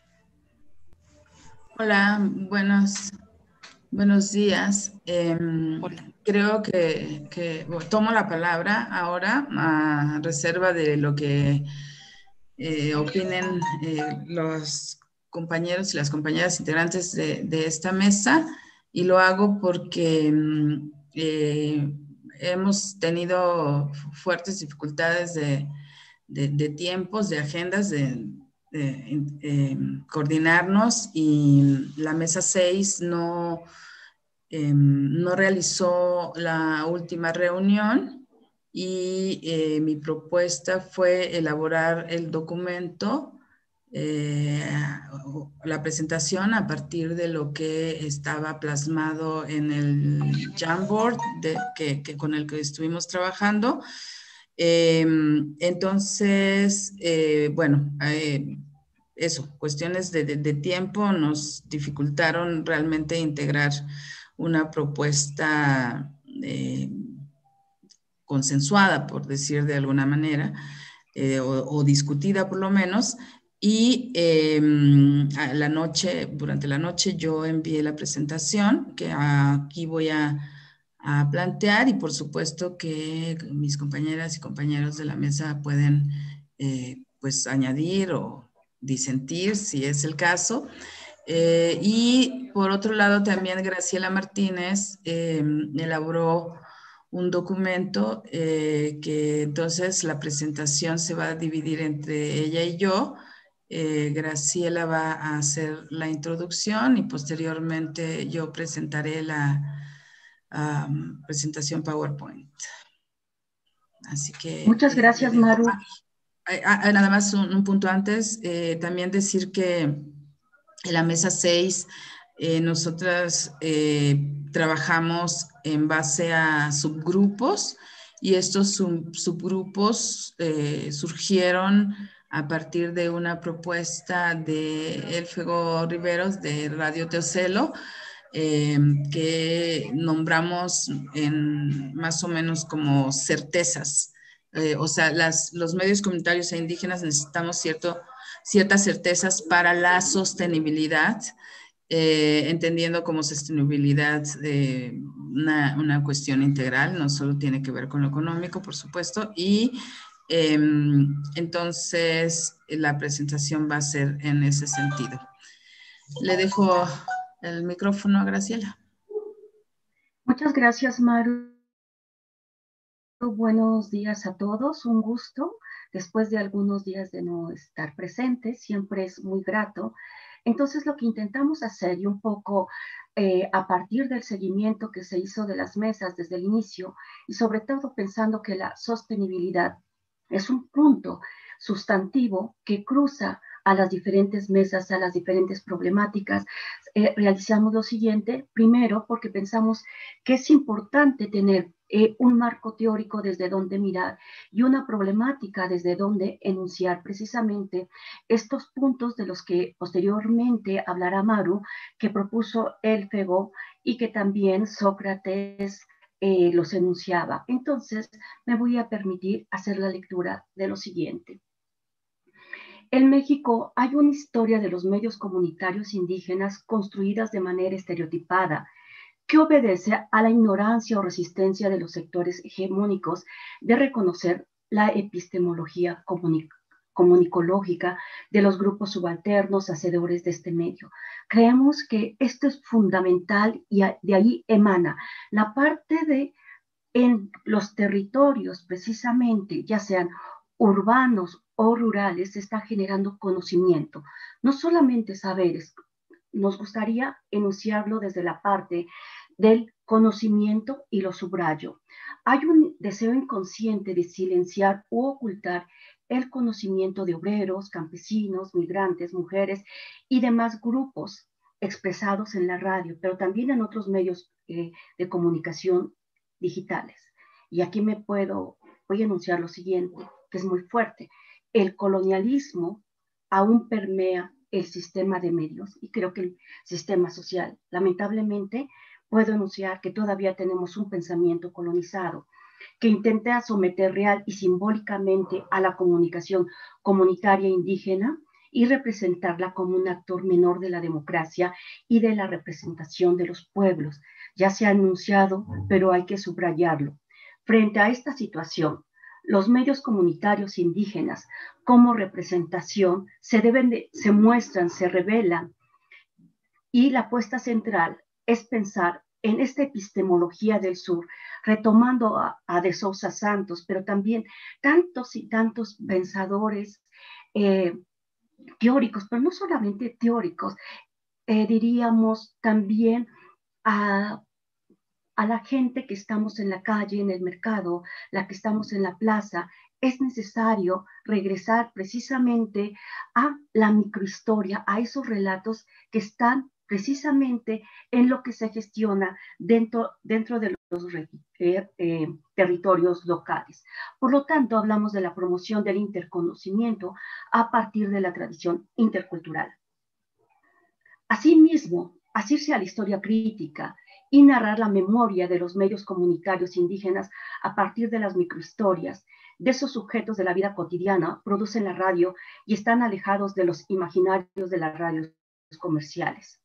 Hola, buenos, buenos días. Eh, Hola. Creo que, que bueno, tomo la palabra ahora a reserva de lo que eh, opinen eh, los compañeros y las compañeras integrantes de, de esta mesa, y lo hago porque eh, hemos tenido fuertes dificultades de, de, de tiempos, de agendas, de, de eh, coordinarnos, y la mesa seis no, eh, no realizó la última reunión. Y eh, mi propuesta fue elaborar el documento, eh, la presentación a partir de lo que estaba plasmado en el Jamboard de, que, que con el que estuvimos trabajando. Eh, entonces, eh, bueno, eh, eso, cuestiones de, de, de tiempo nos dificultaron realmente integrar una propuesta eh, consensuada, por decir de alguna manera, eh, o, o discutida por lo menos. Y eh, a la noche, durante la noche yo envié la presentación que aquí voy a, a plantear, y por supuesto que mis compañeras y compañeros de la mesa pueden eh, pues añadir o disentir si es el caso. Eh, y por otro lado también Graciela Martínez eh, elaboró un documento eh, que entonces la presentación se va a dividir entre ella y yo. Eh, Graciela va a hacer la introducción y posteriormente yo presentaré la um, presentación PowerPoint. Así que... Muchas gracias, eh, Maru. Ah, ah, nada más un, un punto antes, eh, también decir que en la mesa seis eh, nosotras eh, trabajamos en base a subgrupos, y estos sub, subgrupos eh, surgieron a partir de una propuesta de Elfego Riveros de Radio Teocelo, eh, que nombramos en más o menos como certezas. Eh, o sea, las, los medios comunitarios e indígenas necesitamos cierto, ciertas certezas para la sostenibilidad, eh, entendiendo como sostenibilidad eh, una, una cuestión integral, no solo tiene que ver con lo económico, por supuesto, y eh, entonces la presentación va a ser en ese sentido. Le dejo el micrófono a Graciela. Muchas gracias, Maru. Buenos días a todos, un gusto. Después de algunos días de no estar presente, siempre es muy grato. Entonces, lo que intentamos hacer, y un poco eh, a partir del seguimiento que se hizo de las mesas desde el inicio, y sobre todo pensando que la sostenibilidad es un punto sustantivo que cruza a las diferentes mesas, a las diferentes problemáticas, eh, realizamos lo siguiente. Primero, porque pensamos que es importante tener eh, un marco teórico desde donde mirar y una problemática desde donde enunciar precisamente estos puntos de los que posteriormente hablará Maru, que propuso Elfego y que también Sócrates eh, los enunciaba. Entonces, me voy a permitir hacer la lectura de lo siguiente. En México hay una historia de los medios comunitarios indígenas construidas de manera estereotipada, que obedece a la ignorancia o resistencia de los sectores hegemónicos de reconocer la epistemología comunic comunicológica de los grupos subalternos hacedores de este medio. Creemos que esto es fundamental y de ahí emana la parte de en los territorios precisamente, ya sean urbanos o rurales, se está generando conocimiento, no solamente saberes. Nos gustaría enunciarlo desde la parte del conocimiento y lo subrayo. Hay un deseo inconsciente de silenciar u ocultar el conocimiento de obreros, campesinos, migrantes, mujeres y demás grupos expresados en la radio, pero también en otros medios eh, de comunicación digitales. Y aquí me puedo, voy a enunciar lo siguiente, que es muy fuerte. El colonialismo aún permea el sistema de medios y creo que el sistema social. Lamentablemente, puedo enunciar que todavía tenemos un pensamiento colonizado que intenta someter real y simbólicamente a la comunicación comunitaria indígena y representarla como un actor menor de la democracia y de la representación de los pueblos. Ya se ha anunciado, pero hay que subrayarlo. Frente a esta situación, los medios comunitarios indígenas como representación se, deben de, se muestran, se revelan, y la apuesta central es pensar en esta epistemología del sur, retomando a, a de Sousa Santos, pero también tantos y tantos pensadores eh, teóricos, pero no solamente teóricos, eh, diríamos también a, a la gente que estamos en la calle, en el mercado, la que estamos en la plaza. Es necesario regresar precisamente a la microhistoria, a esos relatos que están precisamente en lo que se gestiona dentro, dentro de los eh, eh, territorios locales. Por lo tanto, hablamos de la promoción del interconocimiento a partir de la tradición intercultural. Asimismo, asirse a la historia crítica y narrar la memoria de los medios comunitarios indígenas a partir de las microhistorias de esos sujetos de la vida cotidiana producen la radio y están alejados de los imaginarios de las radios comerciales.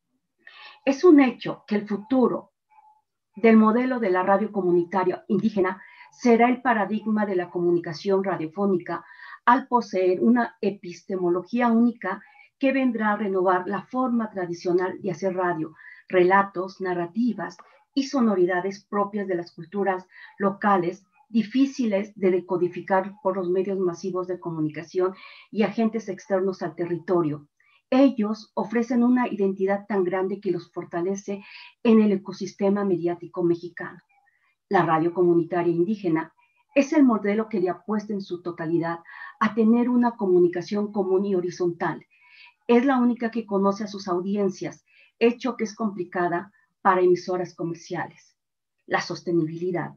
Es un hecho que el futuro del modelo de la radio comunitaria indígena será el paradigma de la comunicación radiofónica al poseer una epistemología única que vendrá a renovar la forma tradicional de hacer radio, relatos, narrativas y sonoridades propias de las culturas locales, difíciles de decodificar por los medios masivos de comunicación y agentes externos al territorio. Ellos ofrecen una identidad tan grande que los fortalece en el ecosistema mediático mexicano. La radio comunitaria indígena es el modelo que le apuesta en su totalidad a tener una comunicación común y horizontal. Es la única que conoce a sus audiencias, hecho que es complicada para emisoras comerciales. La sostenibilidad.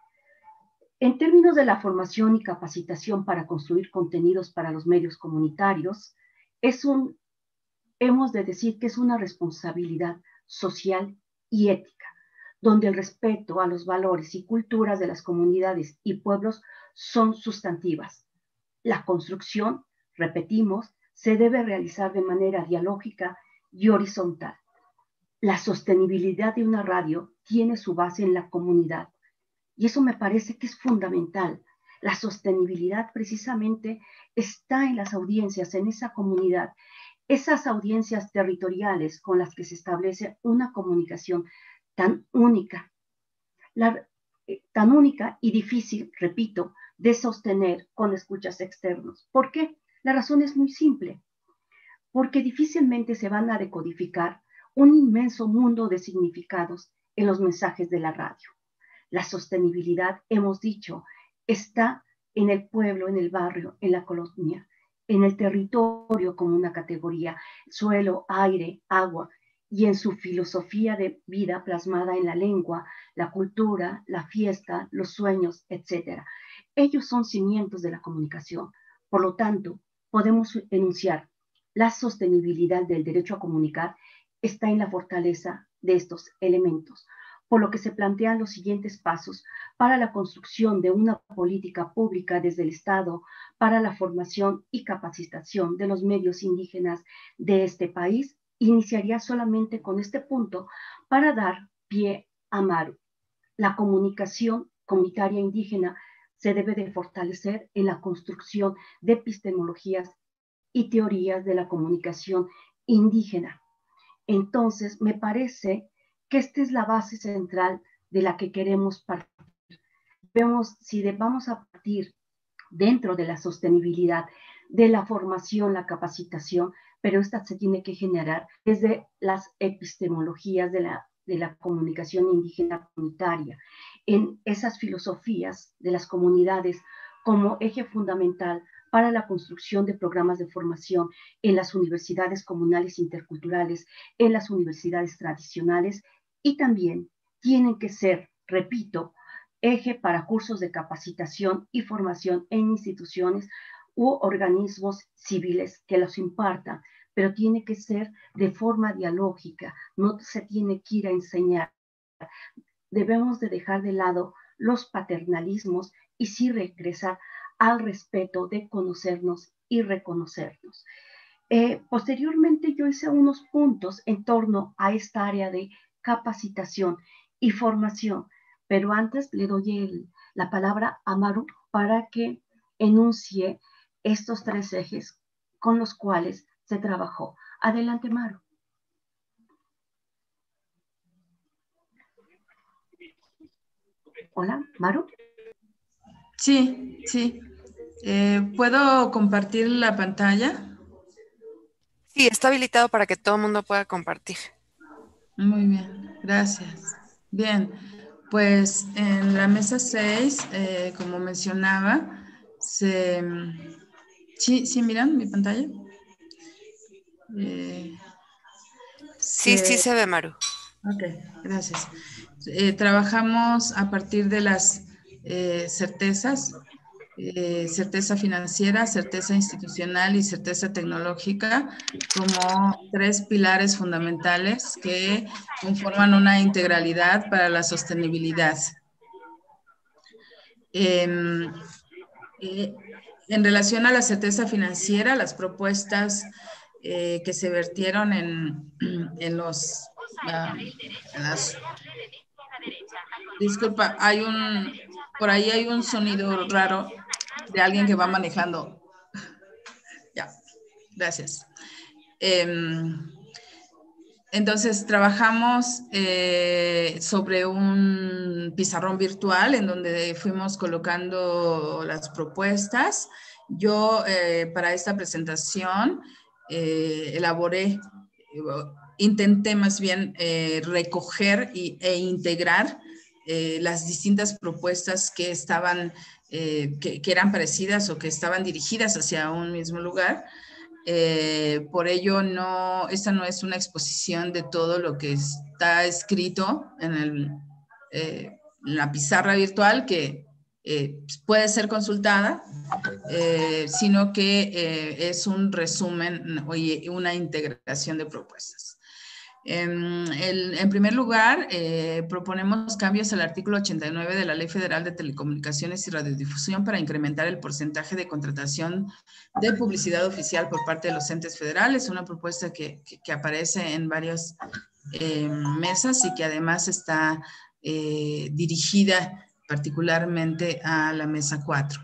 En términos de la formación y capacitación para construir contenidos para los medios comunitarios, es un, hemos de decir que es una responsabilidad social y ética, donde el respeto a los valores y culturas de las comunidades y pueblos son sustantivas. La construcción, repetimos, se debe realizar de manera dialógica y horizontal. La sostenibilidad de una radio tiene su base en la comunidad. Y eso me parece que es fundamental. La sostenibilidad precisamente está en las audiencias, en esa comunidad, esas audiencias territoriales con las que se establece una comunicación tan única, la, eh, tan única y difícil, repito, de sostener con escuchas externos. ¿Por qué? La razón es muy simple, porque difícilmente se van a decodificar un inmenso mundo de significados en los mensajes de la radio. La sostenibilidad, hemos dicho, está en el pueblo, en el barrio, en la colonia, en el territorio como una categoría, suelo, aire, agua, y en su filosofía de vida plasmada en la lengua, la cultura, la fiesta, los sueños, etcétera. Ellos son cimientos de la comunicación. Por lo tanto, podemos enunciar la sostenibilidad del derecho a comunicar está en la fortaleza de estos elementos, por lo que se plantean los siguientes pasos para la construcción de una política pública desde el Estado para la formación y capacitación de los medios indígenas de este país. Iniciaría solamente con este punto para dar pie a Maru. La comunicación comunitaria indígena se debe de fortalecer en la construcción de epistemologías y teorías de la comunicación indígena. Entonces, me parece que esta es la base central de la que queremos partir. vemos si de, vamos a partir dentro de la sostenibilidad, de la formación, la capacitación, pero esta se tiene que generar desde las epistemologías de la, de la comunicación indígena comunitaria, en esas filosofías de las comunidades como eje fundamental para la construcción de programas de formación en las universidades comunales interculturales, en las universidades tradicionales, y también tienen que ser, repito, eje para cursos de capacitación y formación en instituciones u organismos civiles que los impartan, pero tiene que ser de forma dialógica, no se tiene que ir a enseñar. Debemos de dejar de lado los paternalismos y sí regresar al respeto de conocernos y reconocernos. Eh, posteriormente yo hice unos puntos en torno a esta área de capacitación y formación, pero antes le doy el, la palabra a Maru para que enuncie estos tres ejes con los cuales se trabajó. Adelante, Maru. Hola, Maru. Sí, sí. Eh, ¿Puedo compartir la pantalla? Sí, está habilitado para que todo el mundo pueda compartir. Muy bien, gracias. Bien, pues en la mesa seis, eh, como mencionaba, se... ¿Sí, sí miran mi pantalla? Eh, sí, se... sí se ve, Maru. Ok, gracias. Eh, trabajamos a partir de las eh, certezas, eh, certeza financiera, certeza institucional y certeza tecnológica como tres pilares fundamentales que conforman una integralidad para la sostenibilidad. Eh, eh, en relación a la certeza financiera, las propuestas eh, que se vertieron en, en los... Uh, en las, disculpa, hay un... Por ahí hay un sonido raro de alguien que va manejando. Ya, gracias. Eh, entonces, trabajamos eh, sobre un pizarrón virtual en donde fuimos colocando las propuestas. Yo, eh, para esta presentación, eh, elaboré, intenté más bien eh, recoger y, e integrar eh, las distintas propuestas que estaban, eh, que, que eran parecidas o que estaban dirigidas hacia un mismo lugar. Eh, por ello, no, esta no es una exposición de todo lo que está escrito en, el, eh, en la pizarra virtual, que eh, puede ser consultada, eh, sino que eh, es un resumen y una integración de propuestas. En, el, en primer lugar, eh, proponemos cambios al artículo ochenta y nueve de la Ley Federal de Telecomunicaciones y Radiodifusión para incrementar el porcentaje de contratación de publicidad oficial por parte de los entes federales, una propuesta que, que, que aparece en varias eh, mesas y que además está eh, dirigida particularmente a la mesa cuatro.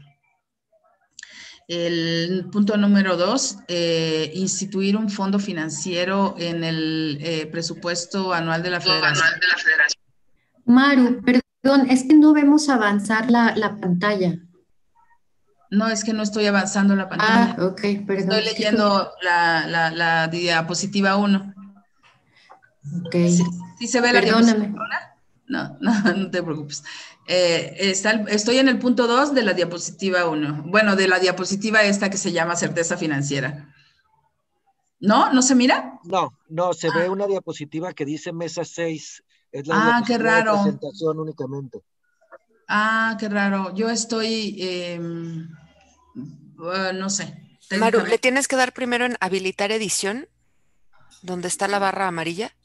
El punto número dos, eh, instituir un fondo financiero en el eh, presupuesto anual de la Federación. Maru, perdón, es que no vemos avanzar la, la pantalla. No, es que no estoy avanzando la pantalla. Ah, ok, perdón. Estoy leyendo la, la, la diapositiva uno. Ok. ¿Sí, sí se ve Perdóname. la diapositiva uno? No, no, no te preocupes. Eh, está, estoy en el punto dos de la diapositiva uno. Bueno, de la diapositiva esta que se llama certeza financiera. ¿No? ¿No se mira? No, no, se ah. ve una diapositiva que dice mesa seis. Es la ah, diapositiva qué raro. de presentación únicamente. Ah, qué raro. Yo estoy, eh, uh, no sé. Maru, ¿le tienes que dar primero en habilitar edición? ¿Dónde está la barra amarilla?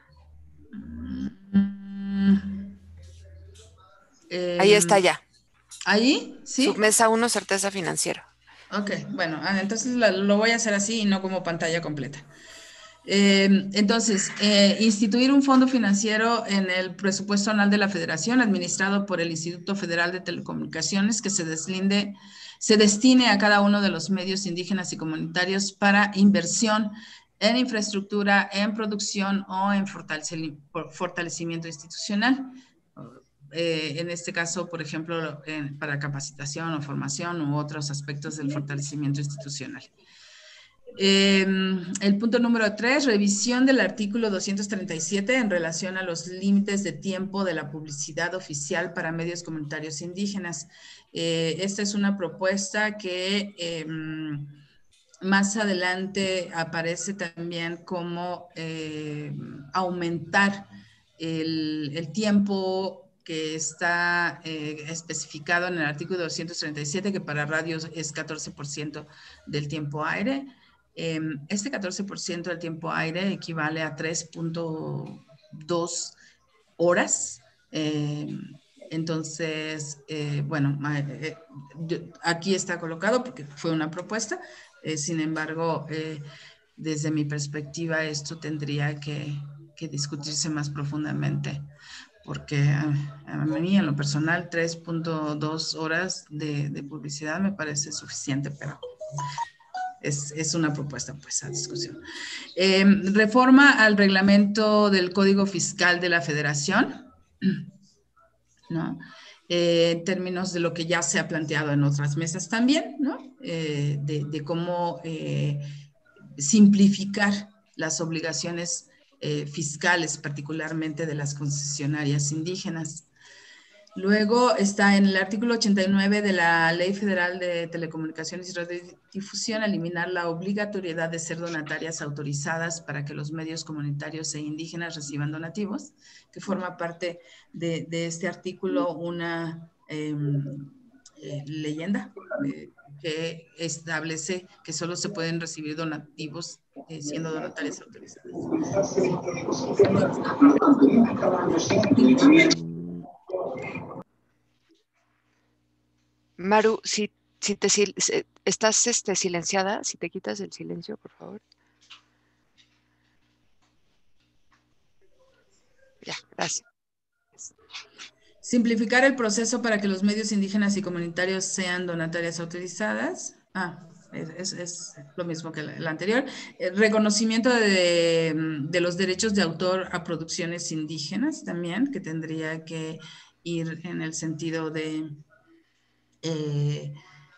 Eh, Ahí está ya. ¿Ahí? ¿Sí? Submesa uno, certeza financiera. Ok, bueno, entonces lo, lo voy a hacer así y no como pantalla completa. Eh, entonces, eh, instituir un fondo financiero en el presupuesto anual de la Federación, administrado por el Instituto Federal de Telecomunicaciones, que se deslinde, se destine a cada uno de los medios indígenas y comunitarios para inversión en infraestructura, en producción o en fortalecimiento institucional. eh, en este caso, por ejemplo, en, para capacitación o formación u otros aspectos del fortalecimiento institucional. Eh, el punto número tres, revisión del artículo doscientos treinta y siete en relación a los límites de tiempo de la publicidad oficial para medios comunitarios indígenas. Eh, esta es una propuesta que eh, más adelante aparece también como eh, aumentar el, el tiempo que está eh, especificado en el artículo doscientos treinta y siete, que para radios es catorce por ciento del tiempo aire. Eh, este catorce por ciento del tiempo aire equivale a tres punto dos horas. Eh, entonces, eh, bueno, eh, yo, aquí está colocado porque fue una propuesta. Eh, sin embargo, eh, desde mi perspectiva, esto tendría que, que discutirse más profundamente, porque a, a mí, en lo personal, tres punto dos horas de, de publicidad me parece suficiente, pero es, es una propuesta pues a discusión. Eh, reforma al reglamento del Código Fiscal de la Federación, ¿no? Eh, en términos de lo que ya se ha planteado en otras mesas también, ¿no? Eh, de, de cómo eh, simplificar las obligaciones eh, fiscales, particularmente de las concesionarias indígenas. Luego está en el artículo ochenta y nueve de la Ley Federal de Telecomunicaciones y Radiodifusión, eliminar la obligatoriedad de ser donatarias autorizadas para que los medios comunitarios e indígenas reciban donativos, que forma parte de, de este artículo una eh, eh, leyenda eh, que establece que solo se pueden recibir donativos eh, siendo donatarias autorizadas. Maru, si, si te si, estás este, silenciada, si te quitas el silencio, por favor. Ya, gracias. Simplificar el proceso para que los medios indígenas y comunitarios sean donatarias autorizadas. Ah, es, es lo mismo que el anterior. El reconocimiento de, de los derechos de autor a producciones indígenas también, que tendría que ir en el sentido de... Eh,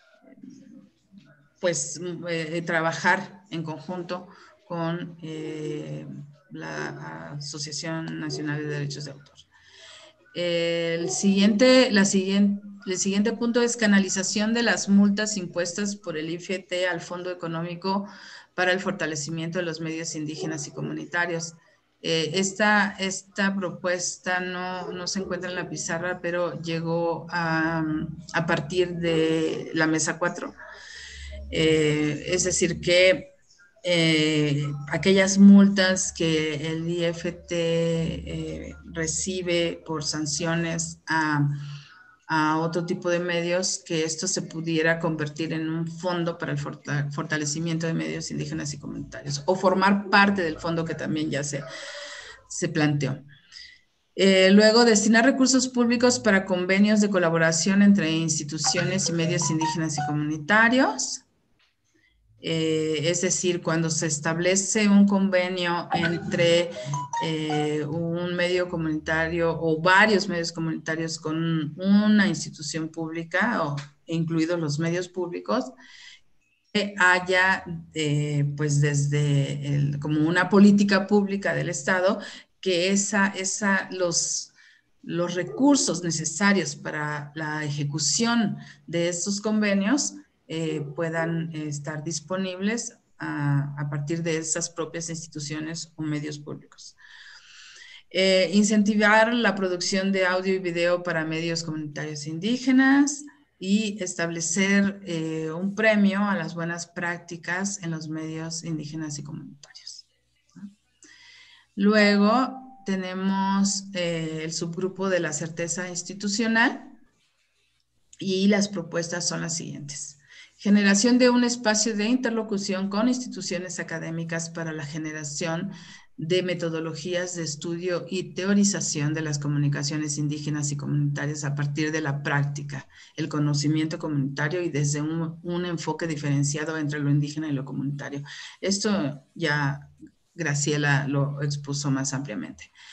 pues eh, trabajar en conjunto con eh, la Asociación Nacional de Derechos de Autor. El siguiente, la siguiente, el siguiente punto es canalización de las multas impuestas por el I F T al Fondo Económico para el Fortalecimiento de los Medios Indígenas y Comunitarios. Eh, esta, esta propuesta no, no se encuentra en la pizarra, pero llegó a, a partir de la mesa cuatro. Eh, es decir, que eh, aquellas multas que el I F T eh, recibe por sanciones a, a otro tipo de medios, que esto se pudiera convertir en un fondo para el fortalecimiento de medios indígenas y comunitarios, o formar parte del fondo que también ya se, se planteó. Eh, luego, destinar recursos públicos para convenios de colaboración entre instituciones y medios indígenas y comunitarios. Eh, es decir, cuando se establece un convenio entre eh, un medio comunitario o varios medios comunitarios con una institución pública, o, incluidos los medios públicos, que haya, eh, pues desde el, como una política pública del Estado, que esa, esa, los, los recursos necesarios para la ejecución de estos convenios Eh, puedan eh, estar disponibles a, a partir de esas propias instituciones o medios públicos. Eh, incentivar la producción de audio y video para medios comunitarios indígenas y establecer eh, un premio a las buenas prácticas en los medios indígenas y comunitarios. Luego tenemos eh, el subgrupo de la certeza institucional, y las propuestas son las siguientes. Generación de un espacio de interlocución con instituciones académicas para la generación de metodologías de estudio y teorización de las comunicaciones indígenas y comunitarias a partir de la práctica, el conocimiento comunitario y desde un, un enfoque diferenciado entre lo indígena y lo comunitario. Esto ya Graciela lo expuso más ampliamente.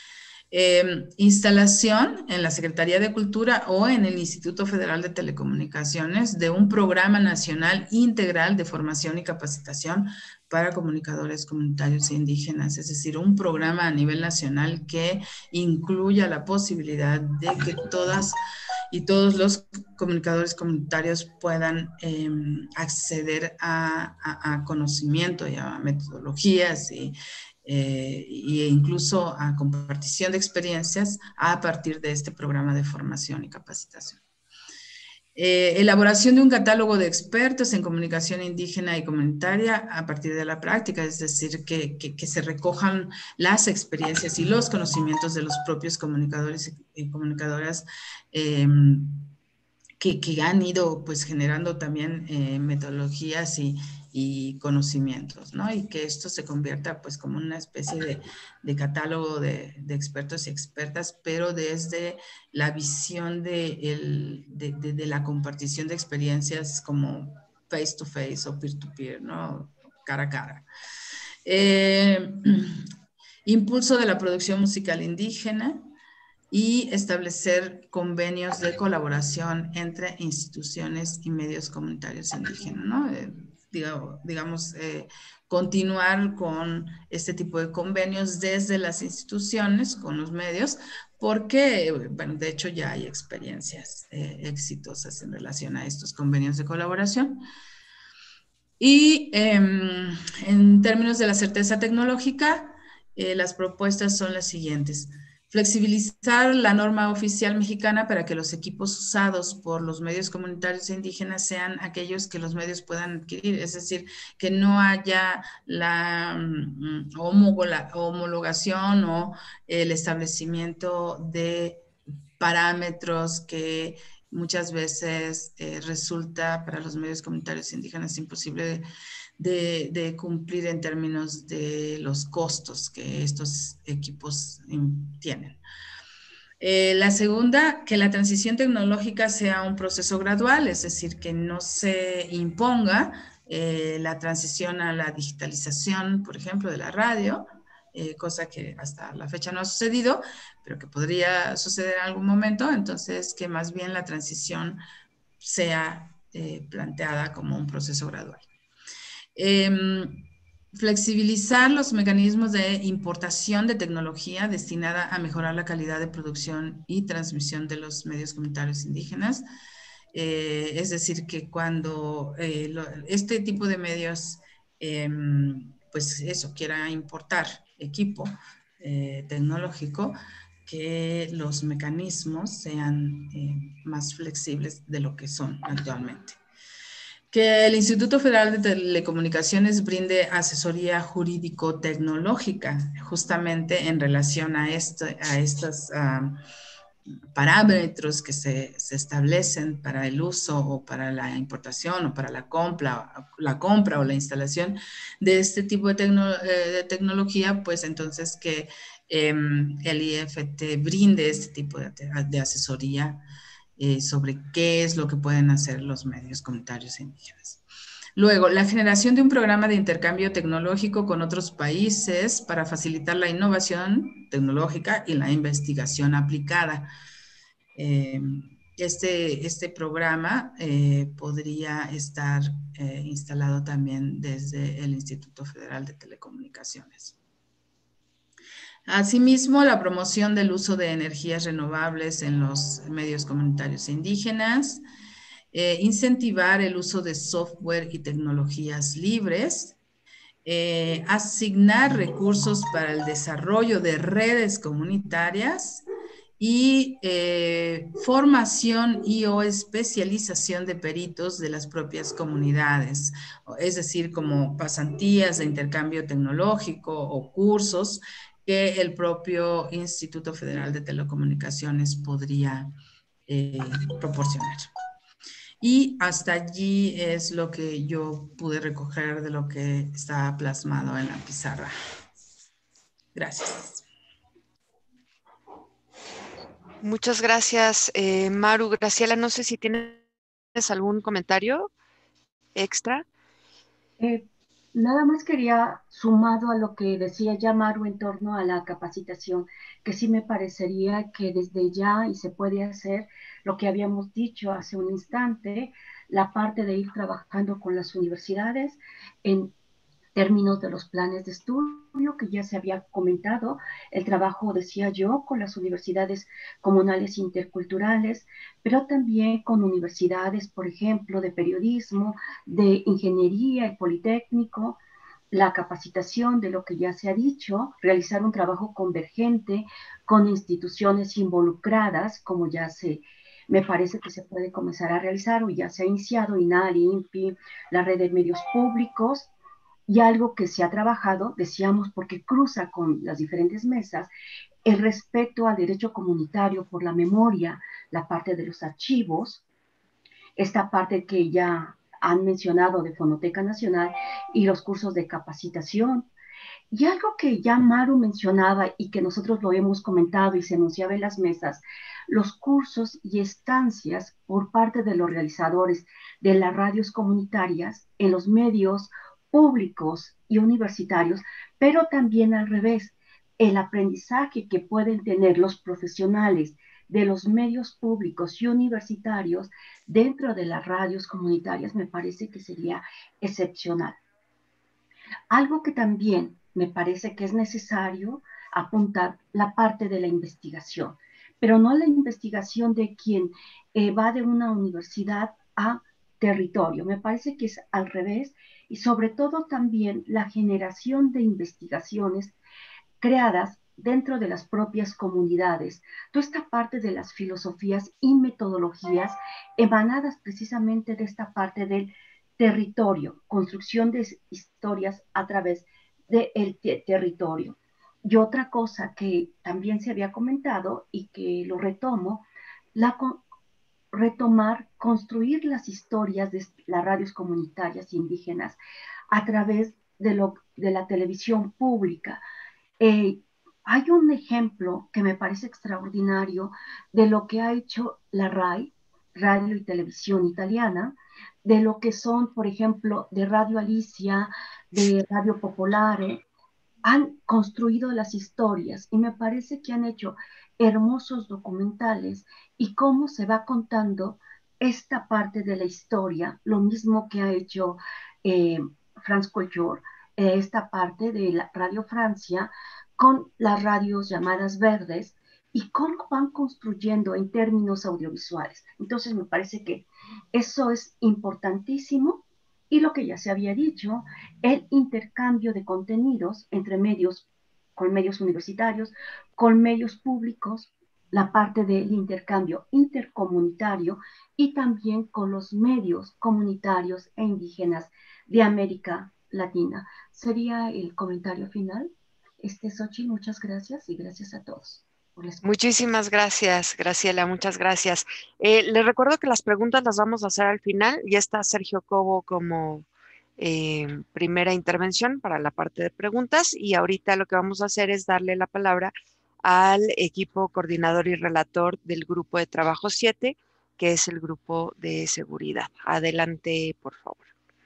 Eh, instalación en la Secretaría de Cultura o en el Instituto Federal de Telecomunicaciones de un programa nacional integral de formación y capacitación para comunicadores comunitarios e indígenas, es decir, un programa a nivel nacional que incluya la posibilidad de que todas y todos los comunicadores comunitarios puedan eh, acceder a, a, a conocimiento y a metodologías y Eh, e incluso a compartición de experiencias a partir de este programa de formación y capacitación. Eh, elaboración de un catálogo de expertos en comunicación indígena y comunitaria a partir de la práctica, es decir, que, que, que se recojan las experiencias y los conocimientos de los propios comunicadores y comunicadoras eh, que, que han ido pues generando también eh, metodologías y, y conocimientos, ¿no? Y que esto se convierta pues como una especie de, de catálogo de, de expertos y expertas, pero desde la visión de, el, de, de, de la compartición de experiencias como face to face o peer to peer, ¿no? Cara a cara. Eh, impulso de la producción musical indígena y establecer convenios de colaboración entre instituciones y medios comunitarios indígenas, ¿no? Eh, digamos, digamos eh, continuar con este tipo de convenios desde las instituciones, con los medios, porque, bueno, de hecho ya hay experiencias eh, exitosas en relación a estos convenios de colaboración. Y eh, en términos de la certeza tecnológica, eh, las propuestas son las siguientes. Flexibilizar la norma oficial mexicana para que los equipos usados por los medios comunitarios e indígenas sean aquellos que los medios puedan adquirir, es decir, que no haya la um, homologación o el establecimiento de parámetros que muchas veces eh, resulta para los medios comunitarios indígenas imposible de, de cumplir en términos de los costos que estos equipos tienen. Eh, la segunda, que la transición tecnológica sea un proceso gradual, es decir, que no se imponga eh, la transición a la digitalización, por ejemplo, de la radio, eh, cosa que hasta la fecha no ha sucedido, pero que podría suceder en algún momento, entonces que más bien la transición sea eh, planteada como un proceso gradual. Eh, flexibilizar los mecanismos de importación de tecnología destinada a mejorar la calidad de producción y transmisión de los medios comunitarios indígenas. Eh, es decir, que cuando eh, lo, este tipo de medios, eh, pues eso, quiera importar equipo eh, tecnológico, que los mecanismos sean eh, más flexibles de lo que son actualmente. Que el Instituto Federal de Telecomunicaciones brinde asesoría jurídico-tecnológica justamente en relación a, esto, a estos um, parámetros que se, se establecen para el uso o para la importación o para la compra, la compra o la instalación de este tipo de, tecno, eh, de tecnología, pues entonces que eh, el I F T brinde este tipo de, de asesoría Eh, sobre qué es lo que pueden hacer los medios comunitarios indígenas. Luego, la generación de un programa de intercambio tecnológico con otros países para facilitar la innovación tecnológica y la investigación aplicada. Eh, este, este programa eh, podría estar eh, instalado también desde el Instituto Federal de Telecomunicaciones. Asimismo, la promoción del uso de energías renovables en los medios comunitarios indígenas, eh, incentivar el uso de software y tecnologías libres, eh, asignar recursos para el desarrollo de redes comunitarias y eh, formación y o especialización de peritos de las propias comunidades, es decir, como pasantías de intercambio tecnológico o cursos que el propio Instituto Federal de Telecomunicaciones podría eh, proporcionar. Y hasta allí es lo que yo pude recoger de lo que está plasmado en la pizarra. Gracias. Muchas gracias, eh, Maru. Graciela, no sé si tienes algún comentario extra. Eh, Nada más quería, sumado a lo que decía ya Maru en torno a la capacitación, que sí me parecería que desde ya y se puede hacer lo que habíamos dicho hace un instante, la parte de ir trabajando con las universidades en términos de los planes de estudio que ya se había comentado, el trabajo, decía yo, con las universidades comunales interculturales, pero también con universidades, por ejemplo, de periodismo, de ingeniería, el Politécnico, la capacitación de lo que ya se ha dicho, realizar un trabajo convergente con instituciones involucradas, como ya se me parece que se puede comenzar a realizar o ya se ha iniciado, INALI, INPI, la red de medios públicos, y algo que se ha trabajado, decíamos, porque cruza con las diferentes mesas, el respeto al derecho comunitario por la memoria, la parte de los archivos, esta parte que ya han mencionado de Fonoteca Nacional y los cursos de capacitación. Y algo que ya Maru mencionaba y que nosotros lo hemos comentado y se anunciaba en las mesas, los cursos y estancias por parte de los realizadores de las radios comunitarias en los medios públicos y universitarios, pero también al revés, el aprendizaje que pueden tener los profesionales de los medios públicos y universitarios dentro de las radios comunitarias me parece que sería excepcional. Algo que también me parece que es necesario apuntar, la parte de la investigación, pero no la investigación de quien eh, va de una universidad a territorio. Me parece que es al revés y sobre todo también la generación de investigaciones creadas dentro de las propias comunidades. Toda esta parte de las filosofías y metodologías emanadas precisamente de esta parte del territorio, construcción de historias a través del te territorio. Y otra cosa que también se había comentado y que lo retomo, la con retomar, construir las historias de las radios comunitarias indígenas a través de, lo, de la televisión pública. Eh, hay un ejemplo que me parece extraordinario de lo que ha hecho la RAI, Radio y Televisión Italiana, de lo que son, por ejemplo, de Radio Alicia, de Radio Popolare, han construido las historias y me parece que han hecho hermosos documentales y cómo se va contando esta parte de la historia, lo mismo que ha hecho eh, France Culture, eh, esta parte de la Radio Francia con las radios llamadas verdes y cómo van construyendo en términos audiovisuales. Entonces me parece que eso es importantísimo. Y lo que ya se había dicho, el intercambio de contenidos entre medios, con medios universitarios, con medios públicos, la parte del intercambio intercomunitario y también con los medios comunitarios e indígenas de América Latina. Sería el comentario final. Este, Xochitl, muchas gracias y gracias a todos. Muchísimas gracias, Graciela, muchas gracias. Eh, les recuerdo que las preguntas las vamos a hacer al final. Ya está Sergio Cobo como eh, primera intervención para la parte de preguntas y ahorita lo que vamos a hacer es darle la palabra al equipo coordinador y relator del grupo de trabajo siete, que es el grupo de seguridad. Adelante, por favor.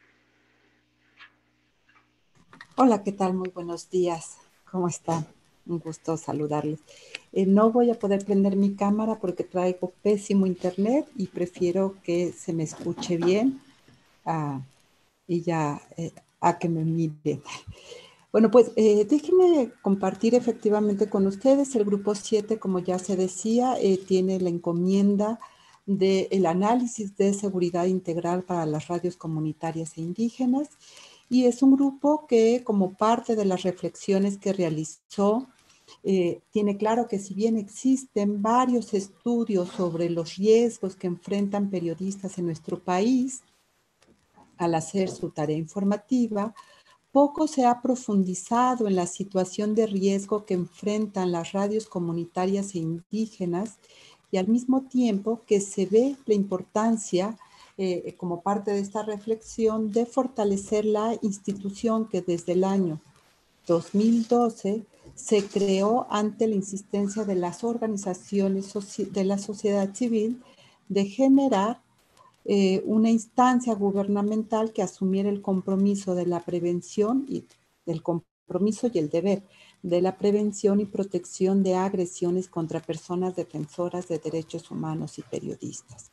Hola, ¿qué tal? Muy buenos días. ¿Cómo están? Un gusto saludarles. Eh, no voy a poder prender mi cámara porque traigo pésimo internet y prefiero que se me escuche bien uh, y ya eh, a que me miren. Bueno, pues eh, déjenme compartir efectivamente con ustedes. El grupo siete, como ya se decía, eh, tiene la encomienda del análisis de seguridad integral para las radios comunitarias e indígenas. Y es un grupo que, como parte de las reflexiones que realizó, eh, tiene claro que si bien existen varios estudios sobre los riesgos que enfrentan periodistas en nuestro país al hacer su tarea informativa, poco se ha profundizado en la situación de riesgo que enfrentan las radios comunitarias e indígenas y al mismo tiempo que se ve la importancia Eh, como parte de esta reflexión de fortalecer la institución que desde el año dos mil doce se creó ante la insistencia de las organizaciones de la sociedad civil de generar eh, una instancia gubernamental que asumiera el compromiso de la prevención y del compromiso y el deber de la prevención y protección de agresiones contra personas defensoras de derechos humanos y periodistas.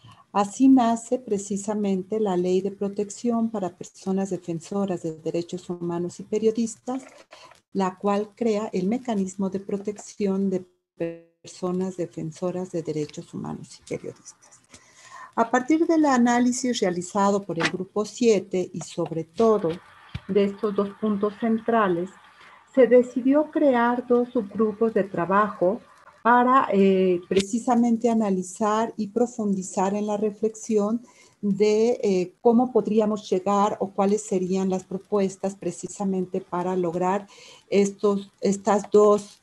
Así nace precisamente la Ley de Protección para Personas Defensoras de Derechos Humanos y Periodistas, la cual crea el mecanismo de protección de personas defensoras de derechos humanos y periodistas. A partir del análisis realizado por el Grupo siete y sobre todo de estos dos puntos centrales, se decidió crear dos subgrupos de trabajo para eh, precisamente analizar y profundizar en la reflexión de eh, cómo podríamos llegar o cuáles serían las propuestas precisamente para lograr estos, estas dos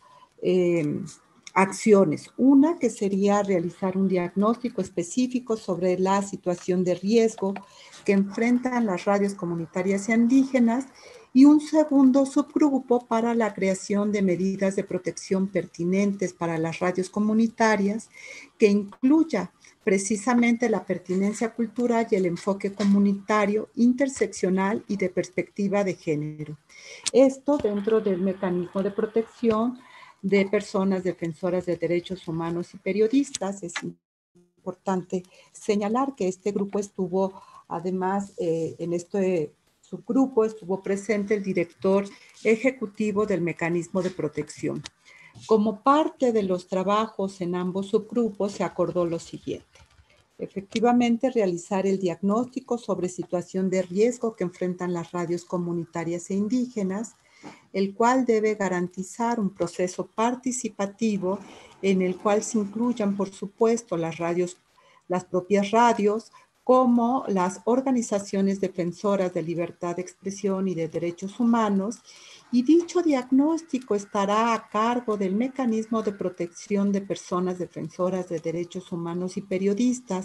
eh, acciones. Una que sería realizar un diagnóstico específico sobre la situación de riesgo que enfrentan las radios comunitarias y indígenas, y un segundo subgrupo para la creación de medidas de protección pertinentes para las radios comunitarias que incluya precisamente la pertinencia cultural y el enfoque comunitario, interseccional y de perspectiva de género. Esto dentro del mecanismo de protección de personas defensoras de derechos humanos y periodistas. Es importante señalar que este grupo estuvo además eh, en este subgrupo estuvo presente el director ejecutivo del mecanismo de protección. Como parte de los trabajos en ambos subgrupos se acordó lo siguiente. Efectivamente, realizar el diagnóstico sobre situación de riesgo que enfrentan las radios comunitarias e indígenas, el cual debe garantizar un proceso participativo en el cual se incluyan, por supuesto, las radios, las propias radios, como las organizaciones defensoras de libertad de expresión y de derechos humanos, y dicho diagnóstico estará a cargo del mecanismo de protección de personas defensoras de derechos humanos y periodistas.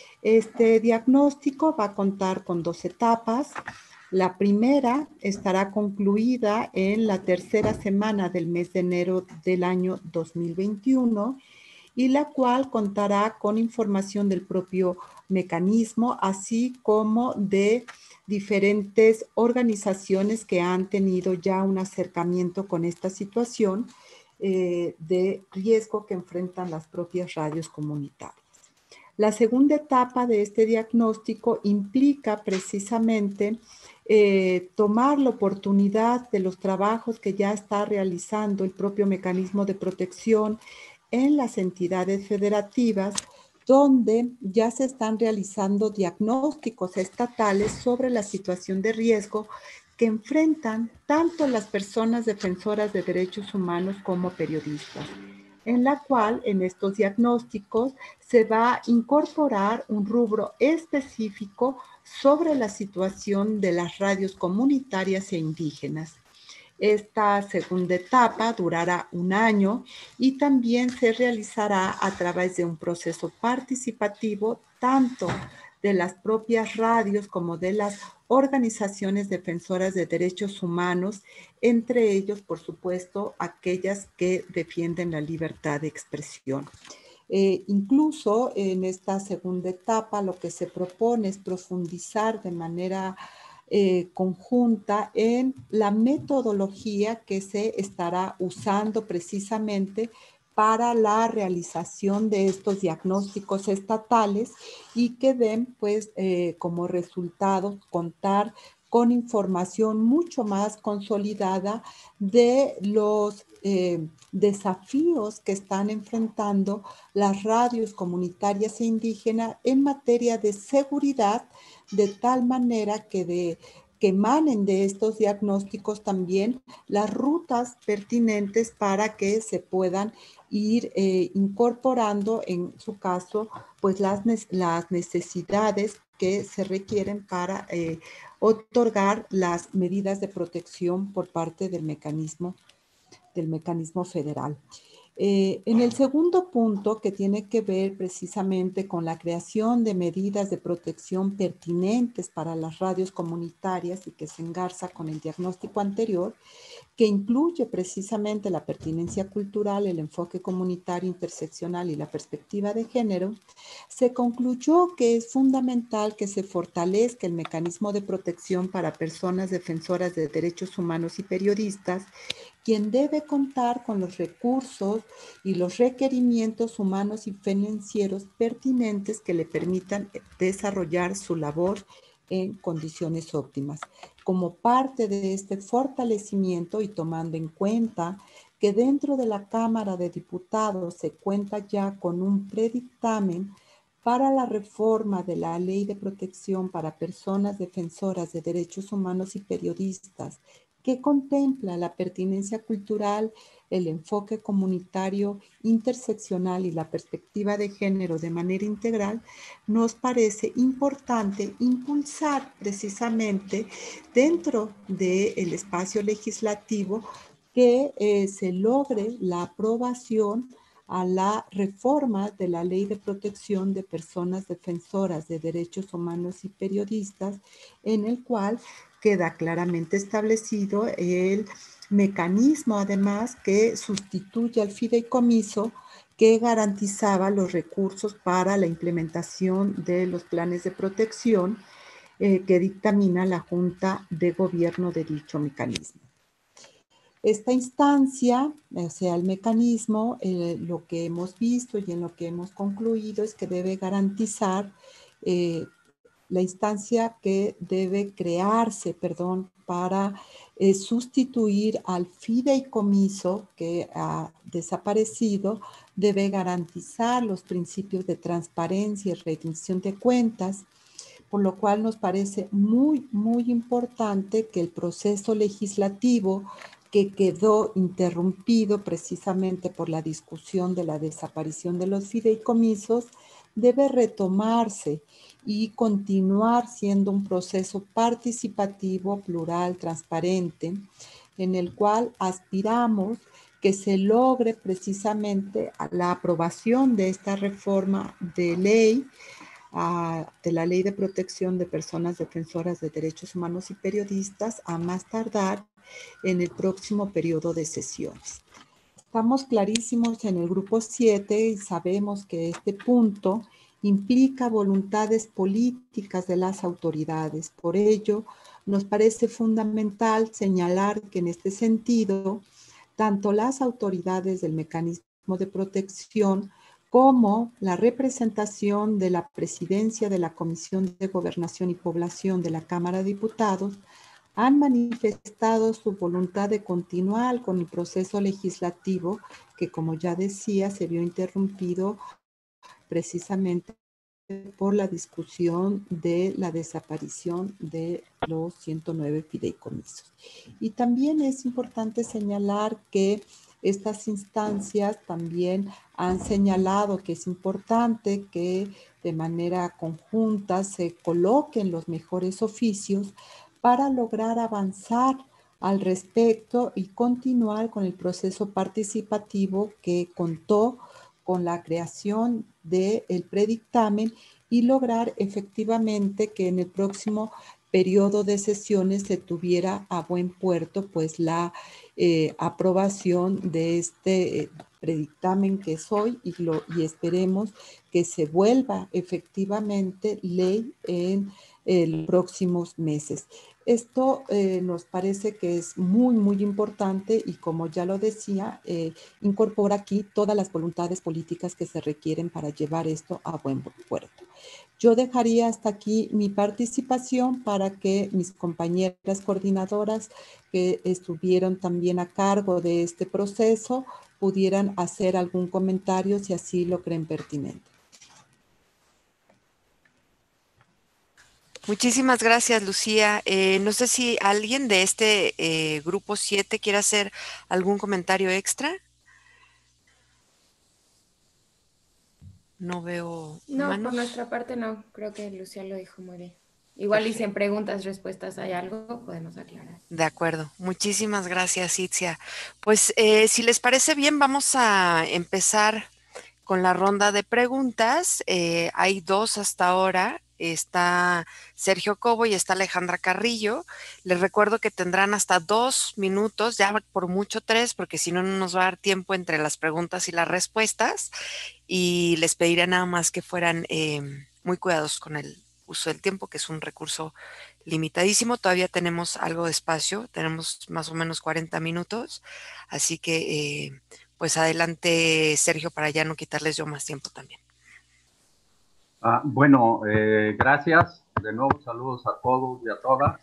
Este diagnóstico va a contar con dos etapas. La primera estará concluida en la tercera semana del mes de enero del año dos mil veintiuno, y la cual contará con información del propio mecanismo, así como de diferentes organizaciones que han tenido ya un acercamiento con esta situación eh, de riesgo que enfrentan las propias radios comunitarias. La segunda etapa de este diagnóstico implica precisamente eh, tomar la oportunidad de los trabajos que ya está realizando el propio mecanismo de protección en las entidades federativas, donde ya se están realizando diagnósticos estatales sobre la situación de riesgo que enfrentan tanto las personas defensoras de derechos humanos como periodistas, en la cual en estos diagnósticos se va a incorporar un rubro específico sobre la situación de las radios comunitarias e indígenas. Esta segunda etapa durará un año y también se realizará a través de un proceso participativo tanto de las propias radios como de las organizaciones defensoras de derechos humanos, entre ellos, por supuesto, aquellas que defienden la libertad de expresión. Eh, incluso en esta segunda etapa lo que se propone es profundizar de manera Eh, conjunta en la metodología que se estará usando precisamente para la realización de estos diagnósticos estatales y que den pues eh, como resultado contar con información mucho más consolidada de los eh, desafíos que están enfrentando las radios comunitarias e indígenas en materia de seguridad, de tal manera que, de, que emanen de estos diagnósticos también las rutas pertinentes para que se puedan ir eh, incorporando, en su caso, pues las, las necesidades que se requieren para eh, otorgar las medidas de protección por parte del mecanismo, del mecanismo federal. Eh, en el segundo punto, que tiene que ver precisamente con la creación de medidas de protección pertinentes para las radios comunitarias y que se engarza con el diagnóstico anterior, que incluye precisamente la pertinencia cultural, el enfoque comunitario interseccional y la perspectiva de género, se concluyó que es fundamental que se fortalezca el mecanismo de protección para personas defensoras de derechos humanos y periodistas, quien debe contar con los recursos y los requerimientos humanos y financieros pertinentes que le permitan desarrollar su labor en condiciones óptimas. Como parte de este fortalecimiento y tomando en cuenta que dentro de la Cámara de Diputados se cuenta ya con un predictamen para la reforma de la Ley de Protección para Personas Defensoras de Derechos Humanos y Periodistas, que contempla la pertinencia cultural, el enfoque comunitario interseccional y la perspectiva de género de manera integral, nos parece importante impulsar precisamente dentro del espacio legislativo que eh, se logre la aprobación a la reforma de la Ley de Protección de Personas Defensoras de Derechos Humanos y Periodistas, en el cual queda claramente establecido el mecanismo, además, que sustituye al fideicomiso que garantizaba los recursos para la implementación de los planes de protección eh, que dictamina la Junta de Gobierno de dicho mecanismo. Esta instancia, o sea, el mecanismo, eh, lo que hemos visto y en lo que hemos concluido es que debe garantizar eh, la instancia que debe crearse, perdón, para eh, sustituir al fideicomiso que ha desaparecido, debe garantizar los principios de transparencia y rendición de cuentas, por lo cual nos parece muy, muy importante que el proceso legislativo que quedó interrumpido precisamente por la discusión de la desaparición de los fideicomisos debe retomarse y continuar siendo un proceso participativo, plural, transparente, en el cual aspiramos que se logre precisamente la aprobación de esta reforma de ley, uh, de la Ley de Protección de Personas Defensoras de Derechos Humanos y Periodistas, a más tardar en el próximo periodo de sesiones. Estamos clarísimos en el grupo siete y sabemos que este punto implica voluntades políticas de las autoridades. Por ello, nos parece fundamental señalar que en este sentido, tanto las autoridades del mecanismo de protección como la representación de la presidencia de la Comisión de Gobernación y Población de la Cámara de Diputados han manifestado su voluntad de continuar con el proceso legislativo que, como ya decía, se vio interrumpido precisamente por la discusión de la desaparición de los ciento nueve fideicomisos. Y también es importante señalar que estas instancias también han señalado que es importante que de manera conjunta se coloquen los mejores oficios para lograr avanzar al respecto y continuar con el proceso participativo que contó con la creación del predictamen y lograr efectivamente que en el próximo periodo de sesiones se tuviera a buen puerto pues la eh, aprobación de este eh, predictamen que es hoy y, lo, y esperemos que se vuelva efectivamente ley en eh, los próximos meses. Esto eh, nos parece que es muy, muy importante y como ya lo decía, eh, incorpora aquí todas las voluntades políticas que se requieren para llevar esto a buen puerto. Yo dejaría hasta aquí mi participación para que mis compañeras coordinadoras que estuvieron también a cargo de este proceso pudieran hacer algún comentario si así lo creen pertinente. Muchísimas gracias, Lucía. Eh, no sé si alguien de este eh, grupo siete quiere hacer algún comentario extra. No veo No, manos. por nuestra parte no. Creo que Lucía lo dijo muy bien. Igual y si en preguntas, respuestas hay algo, podemos aclarar. De acuerdo. Muchísimas gracias, Itzia. Pues eh, si les parece bien, vamos a empezar con la ronda de preguntas. Eh, hay dos hasta ahora. Está Sergio Cobo y está Alejandra Carrillo. Les recuerdo que tendrán hasta dos minutos, ya por mucho tres, porque si no, no nos va a dar tiempo entre las preguntas y las respuestas. Y les pediré nada más que fueran eh, muy cuidadosos con el uso del tiempo, que es un recurso limitadísimo. Todavía tenemos algo de espacio, tenemos más o menos cuarenta minutos. Así que, eh, pues adelante, Sergio, para ya no quitarles yo más tiempo también. Ah, bueno, eh, gracias. De nuevo, saludos a todos y a todas.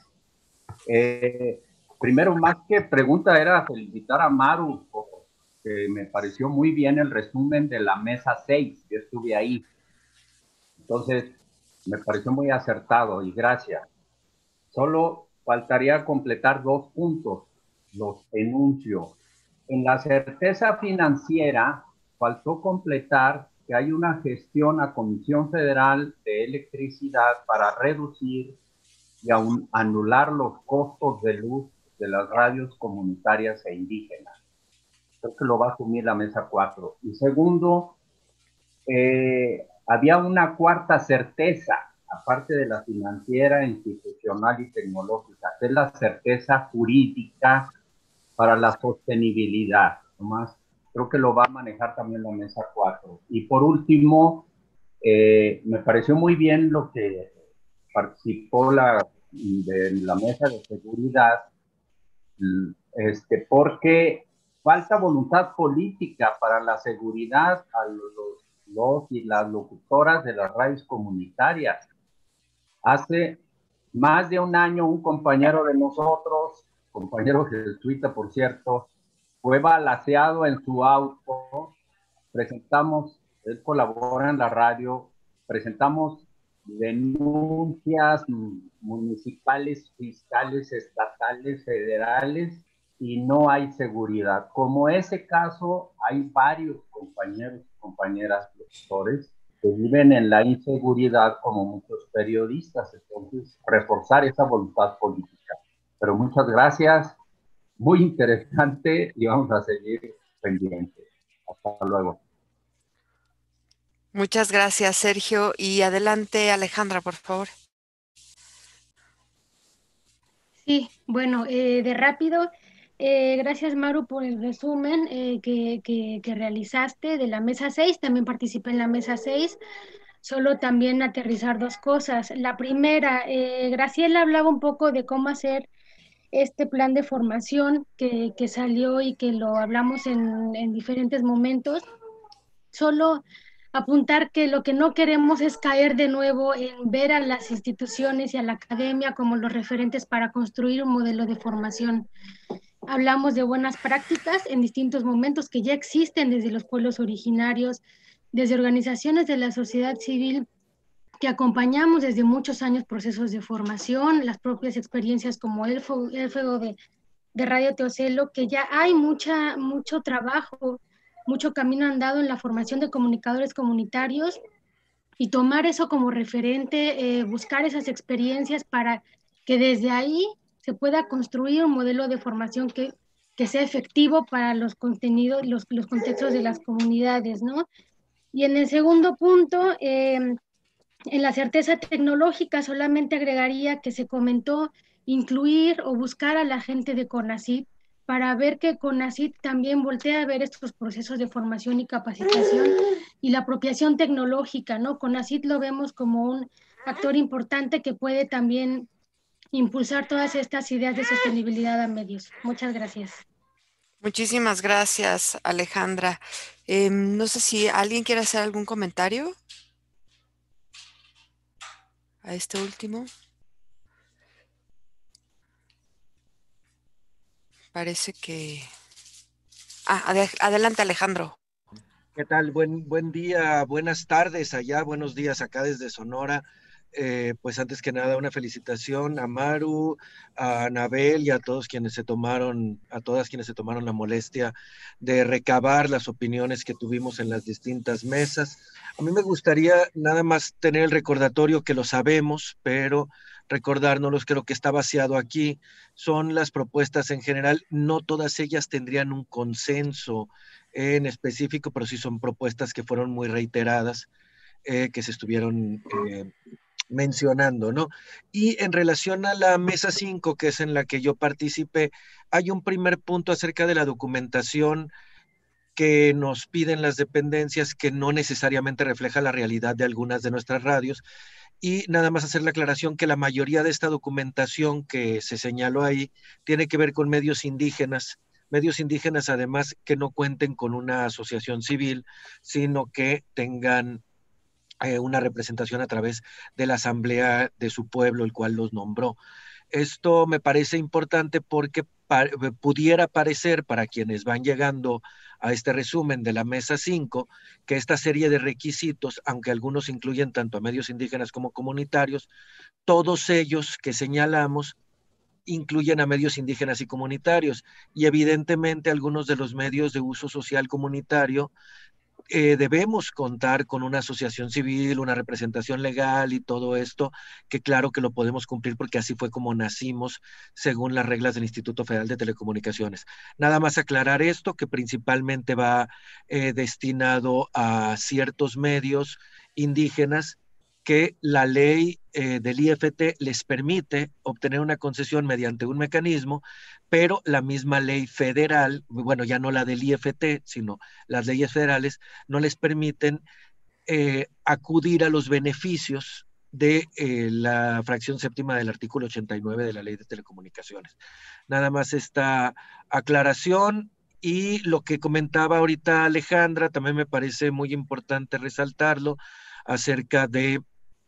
Eh, primero, más que pregunta, era felicitar a Maru, que me pareció muy bien el resumen de la mesa seis. Yo estuve ahí. Entonces, me pareció muy acertado y gracias. Solo faltaría completar dos puntos. Los enuncio. En la certeza financiera, faltó completar que hay una gestión a Comisión Federal de Electricidad para reducir y aun anular los costos de luz de las radios comunitarias e indígenas. Creo que lo va a asumir la mesa cuatro. Y segundo, eh, había una cuarta certeza, aparte de la financiera, institucional y tecnológica, que es la certeza jurídica para la sostenibilidad. Nomás creo que lo va a manejar también la mesa cuatro. Y por último, eh, me pareció muy bien lo que participó la, de la mesa de seguridad, este, porque falta voluntad política para la seguridad a los, los y las locutoras de las radios comunitarias. Hace más de un año un compañero de nosotros, compañero jesuita por cierto, fue balaceado en su auto. Presentamos, él colabora en la radio, presentamos denuncias municipales, fiscales, estatales, federales, y no hay seguridad. Como ese caso, hay varios compañeros y compañeras locutores que viven en la inseguridad como muchos periodistas. Entonces, reforzar esa voluntad política. Pero muchas gracias. Muy interesante y vamos a seguir pendientes. Hasta luego. Muchas gracias, Sergio. Y adelante, Alejandra, por favor. Sí, bueno, eh, de rápido, eh, gracias, Maru, por el resumen eh, que, que, que realizaste de la mesa seis. También participé en la mesa seis. Solo también aterrizar dos cosas. La primera, eh, Graciela hablaba un poco de cómo hacer este plan de formación que, que salió y que lo hablamos en, en diferentes momentos. Solo apuntar que lo que no queremos es caer de nuevo en ver a las instituciones y a la academia como los referentes para construir un modelo de formación. Hablamos de buenas prácticas en distintos momentos que ya existen desde los pueblos originarios, desde organizaciones de la sociedad civil que acompañamos desde muchos años procesos de formación, las propias experiencias como el fuego de, de Radio Teocelo, que ya hay mucha, mucho trabajo, mucho camino andado en la formación de comunicadores comunitarios, y tomar eso como referente, eh, buscar esas experiencias para que desde ahí se pueda construir un modelo de formación que, que sea efectivo para los contenidos, los, los contextos de las comunidades, ¿no? Y en el segundo punto, eh, en la certeza tecnológica solamente agregaría que se comentó incluir o buscar a la gente de CONACYT para ver que CONACYT también voltea a ver estos procesos de formación y capacitación y la apropiación tecnológica, ¿no? CONACYT lo vemos como un actor importante que puede también impulsar todas estas ideas de sostenibilidad a medios. Muchas gracias. Muchísimas gracias, Alejandra. Eh, no sé si alguien quiere hacer algún comentario a este último. Parece que... Ah, ad adelante, Alejandro. ¿Qué tal? Buen, buen día, buenas tardes allá, buenos días acá desde Sonora. Eh, pues antes que nada una felicitación a Maru, a Anabel y a todos quienes se tomaron, a todas quienes se tomaron la molestia de recabar las opiniones que tuvimos en las distintas mesas. A mí me gustaría nada más tener el recordatorio que lo sabemos, pero recordárnoslos, que lo que está vaciado aquí son las propuestas en general. No todas ellas tendrían un consenso en específico, pero sí son propuestas que fueron muy reiteradas, eh, que se estuvieron eh, mencionando, ¿no? Y en relación a la mesa cinco, que es en la que yo participé, hay un primer punto acerca de la documentación que nos piden las dependencias, que no necesariamente refleja la realidad de algunas de nuestras radios. Y nada más hacer la aclaración que la mayoría de esta documentación que se señaló ahí tiene que ver con medios indígenas, medios indígenas además que no cuenten con una asociación civil, sino que tengan eh, una representación a través de la asamblea de su pueblo, el cual los nombró. Esto me parece importante porque pa pudiera parecer para quienes van llegando a este resumen de la mesa cinco, que esta serie de requisitos, aunque algunos incluyen tanto a medios indígenas como comunitarios, todos ellos que señalamos incluyen a medios indígenas y comunitarios, y evidentemente algunos de los medios de uso social comunitario Eh, debemos contar con una asociación civil, una representación legal y todo esto, que claro que lo podemos cumplir porque así fue como nacimos según las reglas del Instituto Federal de Telecomunicaciones. Nada más aclarar esto, que principalmente va eh, destinado a ciertos medios indígenas que la ley eh, del I F T les permite obtener una concesión mediante un mecanismo, pero la misma ley federal, bueno, ya no la del I F T, sino las leyes federales, no les permiten eh, acudir a los beneficios de eh, la fracción séptima del artículo ochenta y nueve de la Ley de Telecomunicaciones. Nada más esta aclaración. Y lo que comentaba ahorita Alejandra, también me parece muy importante resaltarlo, acerca de,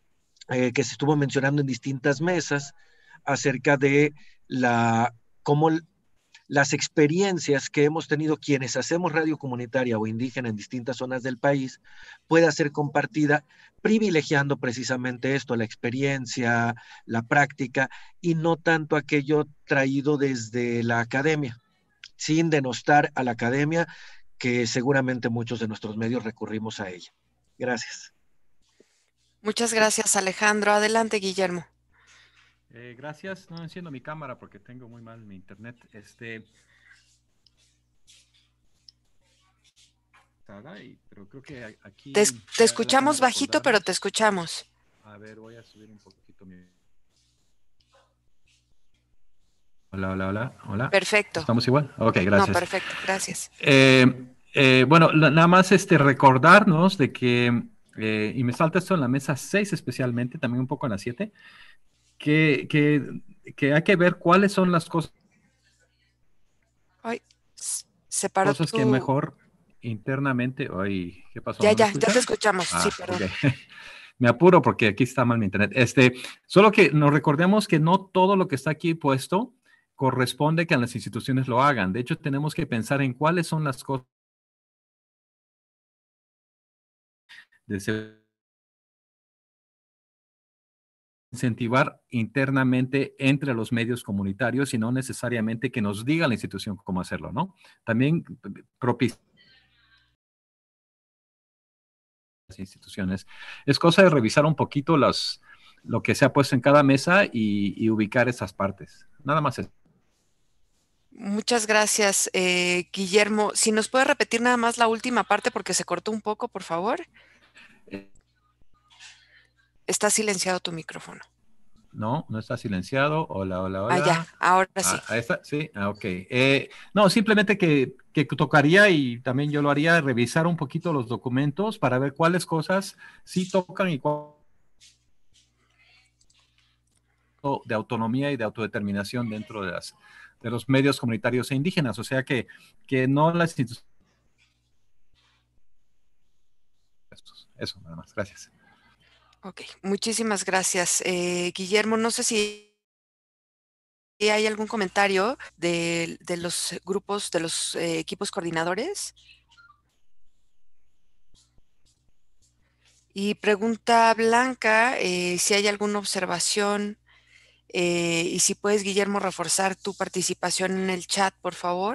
eh, que se estuvo mencionando en distintas mesas, acerca de la, cómo las experiencias que hemos tenido quienes hacemos radio comunitaria o indígena en distintas zonas del país pueda ser compartida, privilegiando precisamente esto, la experiencia, la práctica, y no tanto aquello traído desde la academia, sin denostar a la academia, que seguramente muchos de nuestros medios recurrimos a ella. Gracias. Muchas gracias, Alejandro. Adelante, Guillermo. Eh, gracias. No enciendo mi cámara porque tengo muy mal mi internet. Este. Pero creo que aquí. Te, te escuchamos bajito, pero te escuchamos. A ver, voy a subir un poquito mi. Hola, hola, hola. Hola. Perfecto. ¿Estamos igual? Ok, gracias. No, perfecto. Gracias. Eh, eh, bueno, nada más este, recordarnos de que. Eh, y me salta esto en la mesa seis especialmente, también un poco en la siete, que, que, que hay que ver cuáles son las cosas, Ay, se paró cosas tu... que mejor internamente... Ay, ¿qué pasó? Ya, ¿No ya, ya te escuchamos. Ah, sí, perdón. Okay. Me apuro porque aquí está mal mi internet. Este, solo que nos recordemos que no todo lo que está aquí puesto corresponde que las instituciones lo hagan. De hecho, tenemos que pensar en cuáles son las cosas de incentivar internamente entre los medios comunitarios y no necesariamente que nos diga la institución cómo hacerlo, ¿no? También propiciar las instituciones. Es cosa de revisar un poquito las, lo que se ha puesto en cada mesa y, y ubicar esas partes. Nada más eso. Muchas gracias, eh, Guillermo. Si nos puede repetir nada más la última parte porque se cortó un poco, por favor. Está silenciado tu micrófono. No, no está silenciado. Hola, hola, hola. Ah, ya, ahora sí. Ah, ahí está, sí, ah, ok. Eh, no, simplemente que, que tocaría, y también yo lo haría, revisar un poquito los documentos para ver cuáles cosas sí tocan y cuáles de autonomía y de autodeterminación dentro de, las, de los medios comunitarios e indígenas. O sea que, que no las instituciones. Eso, nada más. Gracias. Ok, muchísimas gracias. Eh, Guillermo, no sé si hay algún comentario de, de los grupos, de los eh, equipos coordinadores. Y pregunta Blanca eh, si hay alguna observación eh, y si puedes, Guillermo, reforzar tu participación en el chat, por favor.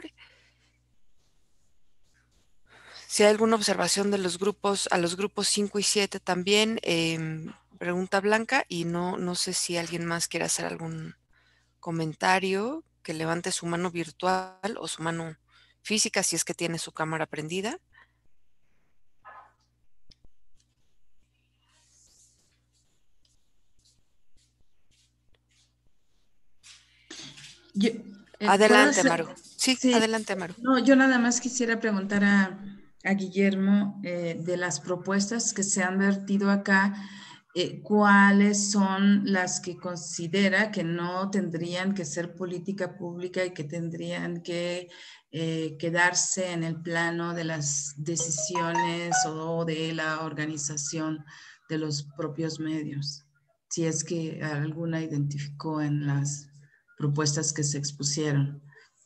Si hay alguna observación de los grupos, a los grupos cinco y siete también, eh, Pregunta Blanca, y no, no sé si alguien más quiere hacer algún comentario, que levante su mano virtual o su mano física si es que tiene su cámara prendida. Yo, eh, Adelante, hacer- Maru. Sí, sí, adelante, Maru. no, yo nada más quisiera preguntar a, a Guillermo eh, de las propuestas que se han vertido acá, eh, ¿cuáles son las que considera que no tendrían que ser política pública y que tendrían que eh, quedarse en el plano de las decisiones o de la organización de los propios medios? Si es que alguna identificó en las propuestas que se expusieron.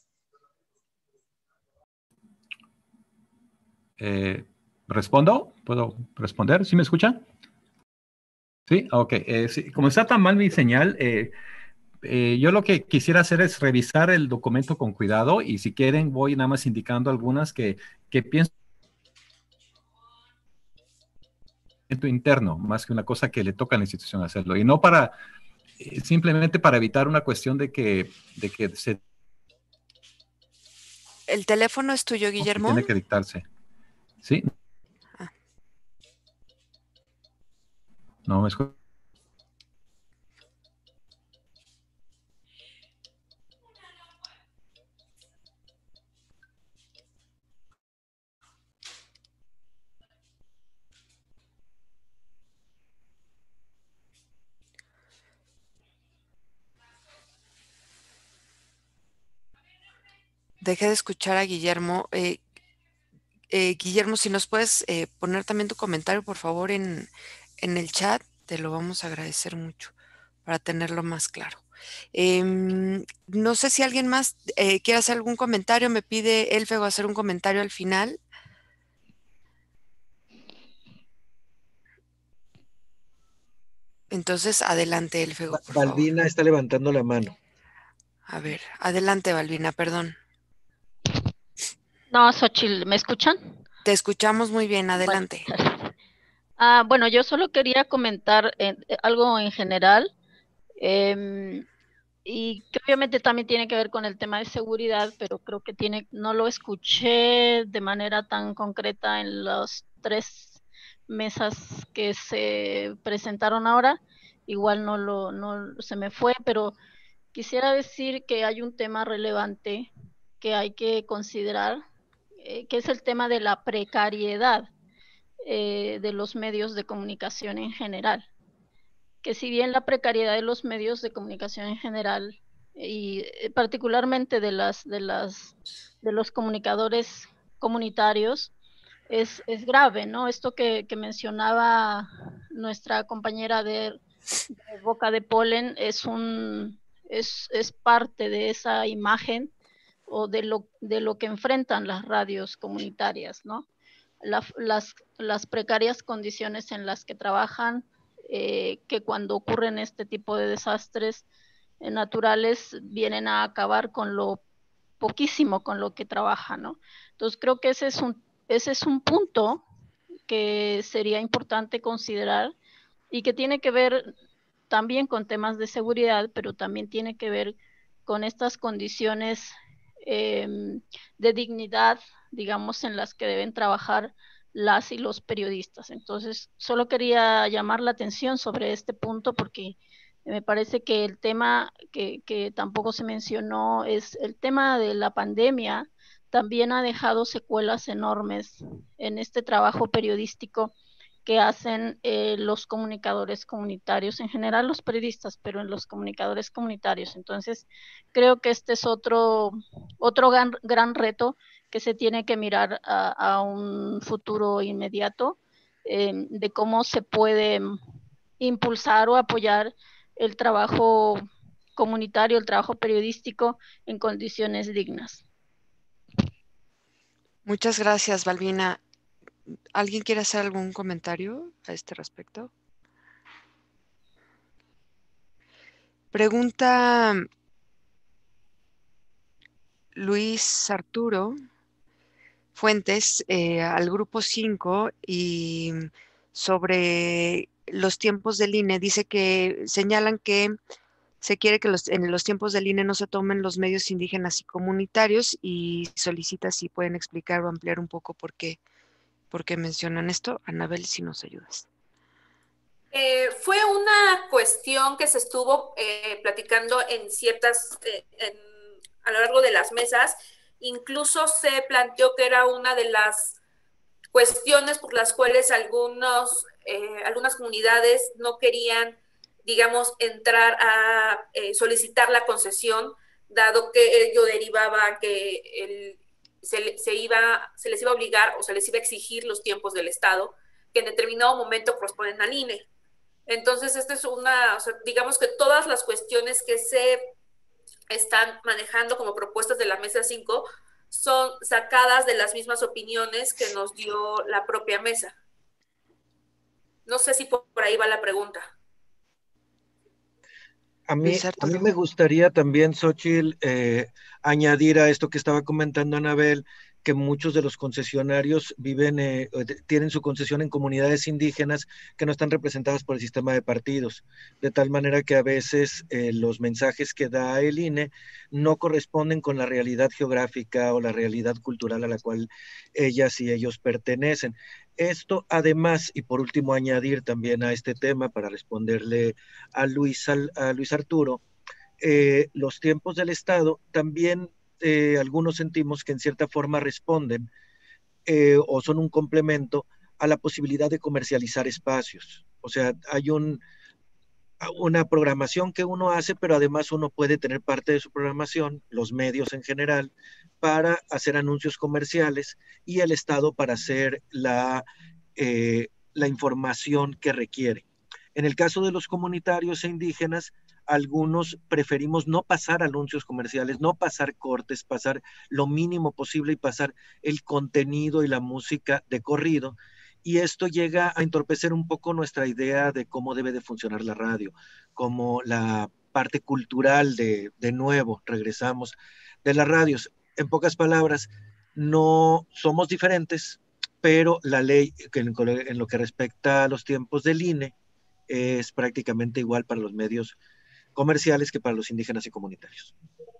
Eh, ¿Respondo? ¿Puedo responder? ¿Sí me escuchan? Sí, ok. Eh, sí, como está tan mal mi señal, eh, eh, yo lo que quisiera hacer es revisar el documento con cuidado y si quieren voy nada más indicando algunas que, que pienso interno, más que una cosa que le toca a la institución hacerlo. Y no para, eh, simplemente para evitar una cuestión de que, de que se ¿El teléfono es tuyo, Guillermo? tiene que dictarse. ¿Sí? Ah. No me escucho. Dejé de escuchar a Guillermo. Eh, eh, Guillermo, si nos puedes eh, poner también tu comentario, por favor, en, en el chat, te lo vamos a agradecer mucho para tenerlo más claro. Eh, no sé si alguien más eh, quiere hacer algún comentario. Me pide Elfego hacer un comentario al final. Entonces, adelante, Elfego, por favor. Balbina está levantando la mano. A ver, adelante, Balbina, perdón. No, Xochitl, ¿me escuchan? Te escuchamos muy bien, adelante. Bueno, ah, bueno, yo solo quería comentar eh, algo en general, eh, y que obviamente también tiene que ver con el tema de seguridad, pero creo que tiene, no lo escuché de manera tan concreta en las tres mesas que se presentaron ahora. Igual no lo, no se me fue, pero quisiera decir que hay un tema relevante que hay que considerar, eh, que es el tema de la precariedad eh, de los medios de comunicación en general. Que si bien la precariedad de los medios de comunicación en general y eh, particularmente de las de las de los comunicadores comunitarios es, es grave, ¿no? Esto que, que mencionaba nuestra compañera de, de Boca de Polen es un es, es parte de esa imagen o de lo, de lo que enfrentan las radios comunitarias, ¿no? La, las, las precarias condiciones en las que trabajan, eh, que cuando ocurren este tipo de desastres eh, naturales vienen a acabar con lo poquísimo con lo que trabajan, ¿no? Entonces creo que ese es un, ese es un punto que sería importante considerar y que tiene que ver también con temas de seguridad, pero también tiene que ver con estas condiciones eh, de dignidad, digamos, en las que deben trabajar las y los periodistas. Entonces, solo quería llamar la atención sobre este punto porque me parece que el tema que, que tampoco se mencionó es el tema de la pandemia. También ha dejado secuelas enormes en este trabajo periodístico que hacen eh, los comunicadores comunitarios, en general los periodistas, pero en los comunicadores comunitarios. Entonces, creo que este es otro, otro gran, gran reto que se tiene que mirar a, a un futuro inmediato, eh, de cómo se puede impulsar o apoyar el trabajo comunitario, el trabajo periodístico en condiciones dignas. Muchas gracias, Balbina. ¿Alguien quiere hacer algún comentario a este respecto? Pregunta Luis Arturo Fuentes eh, al grupo cinco y sobre los tiempos del I N E. Dice que señalan que se quiere que los, en los tiempos del I N E no se tomen los medios indígenas y comunitarios, y solicita si pueden explicar o ampliar un poco por qué, por qué mencionan esto. Anabel, si nos ayudas. Eh, fue una cuestión que se estuvo eh, platicando en ciertas, eh, en, a lo largo de las mesas. Incluso se planteó que era una de las cuestiones por las cuales algunos, eh, algunas comunidades no querían, digamos, entrar a eh, solicitar la concesión, dado que ello derivaba a que el, se, se, iba, se les iba a obligar o se les iba a exigir los tiempos del Estado, que en determinado momento corresponden al I N E. Entonces, esta es una, o sea, digamos que todas las cuestiones que se están manejando como propuestas de la mesa cinco son sacadas de las mismas opiniones que nos dio la propia mesa. No sé si por ahí va la pregunta. A mí, a mí me gustaría también, Xóchitl, eh, añadir a esto que estaba comentando Anabel, que muchos de los concesionarios viven, eh, tienen su concesión en comunidades indígenas que no están representadas por el sistema de partidos, de tal manera que a veces eh, los mensajes que da el I N E no corresponden con la realidad geográfica o la realidad cultural a la cual ellas y ellos pertenecen. Esto además, y por último añadir también a este tema para responderle a Luis, a Luis Arturo, eh, los tiempos del Estado también Eh, algunos sentimos que en cierta forma responden eh, o son un complemento a la posibilidad de comercializar espacios. O sea, hay un, una programación que uno hace, pero además uno puede tener parte de su programación, los medios en general, para hacer anuncios comerciales y el Estado para hacer la, eh, la información que requiere. En el caso de los comunitarios e indígenas, algunos preferimos no pasar anuncios comerciales, no pasar cortes, pasar lo mínimo posible y pasar el contenido y la música de corrido. Y esto llega a entorpecer un poco nuestra idea de cómo debe de funcionar la radio, como la parte cultural de, de nuevo, regresamos, de las radios. En pocas palabras, no somos diferentes, pero la ley en lo que respecta a los tiempos del I N E es prácticamente igual para los medios comerciales que para los indígenas y comunitarios.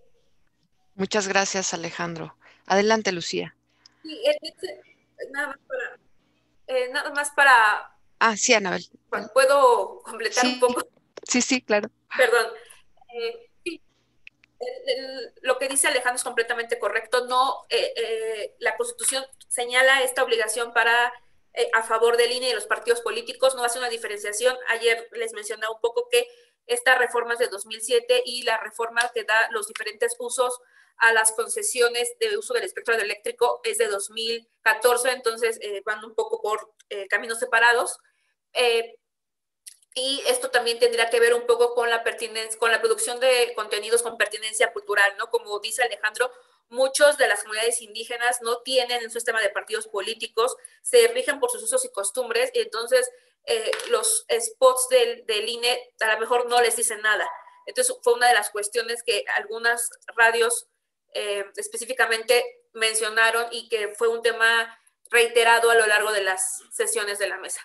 Muchas gracias, Alejandro. Adelante, Lucía. Sí, este, nada más para... Eh, nada más para... Ah, sí, Anabel. ¿Puedo completar sí, un poco? Sí, sí, claro. Perdón. Eh, sí. el, el, lo que dice Alejandro es completamente correcto. No, eh, eh, la Constitución señala esta obligación para eh, a favor del I N E y de los partidos políticos, no hace una diferenciación. Ayer les mencionaba un poco que esta reforma es de dos mil siete y la reforma que da los diferentes usos a las concesiones de uso del espectro eléctrico es de dos mil catorce, entonces eh, van un poco por eh, caminos separados. Eh, y esto también tendría que ver un poco con la pertinencia, con la producción de contenidos con pertinencia cultural, ¿no? Como dice Alejandro, muchos de las comunidades indígenas no tienen un sistema de partidos políticos, se rigen por sus usos y costumbres, y entonces eh, los spots del, del I N E a lo mejor no les dicen nada. Entonces fue una de las cuestiones que algunas radios Eh, específicamente mencionaron y que fue un tema reiterado a lo largo de las sesiones de la mesa.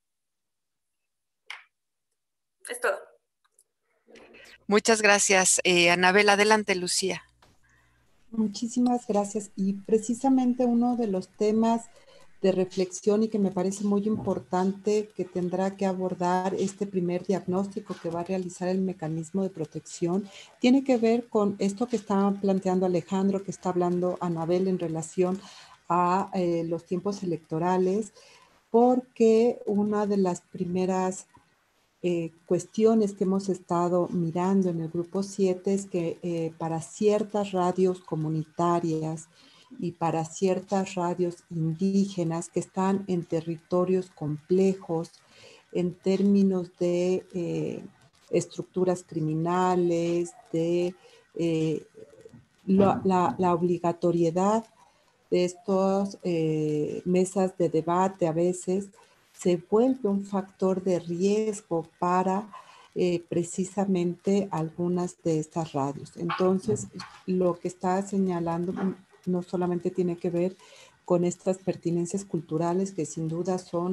Es todo. Muchas gracias, eh, Anabel. Adelante, Lucía. Muchísimas gracias. Y precisamente uno de los temas de reflexión y que me parece muy importante que tendrá que abordar este primer diagnóstico que va a realizar el mecanismo de protección, tiene que ver con esto que está planteando Alejandro, que está hablando Anabel en relación a eh, los tiempos electorales, porque una de las primeras eh, cuestiones que hemos estado mirando en el grupo siete es que eh, para ciertas radios comunitarias y para ciertas radios indígenas que están en territorios complejos en términos de eh, estructuras criminales, de eh, la, la, la obligatoriedad de estas eh, mesas de debate a veces se vuelve un factor de riesgo para eh, precisamente algunas de estas radios. Entonces, lo que está señalando no solamente tiene que ver con estas pertinencias culturales que sin duda son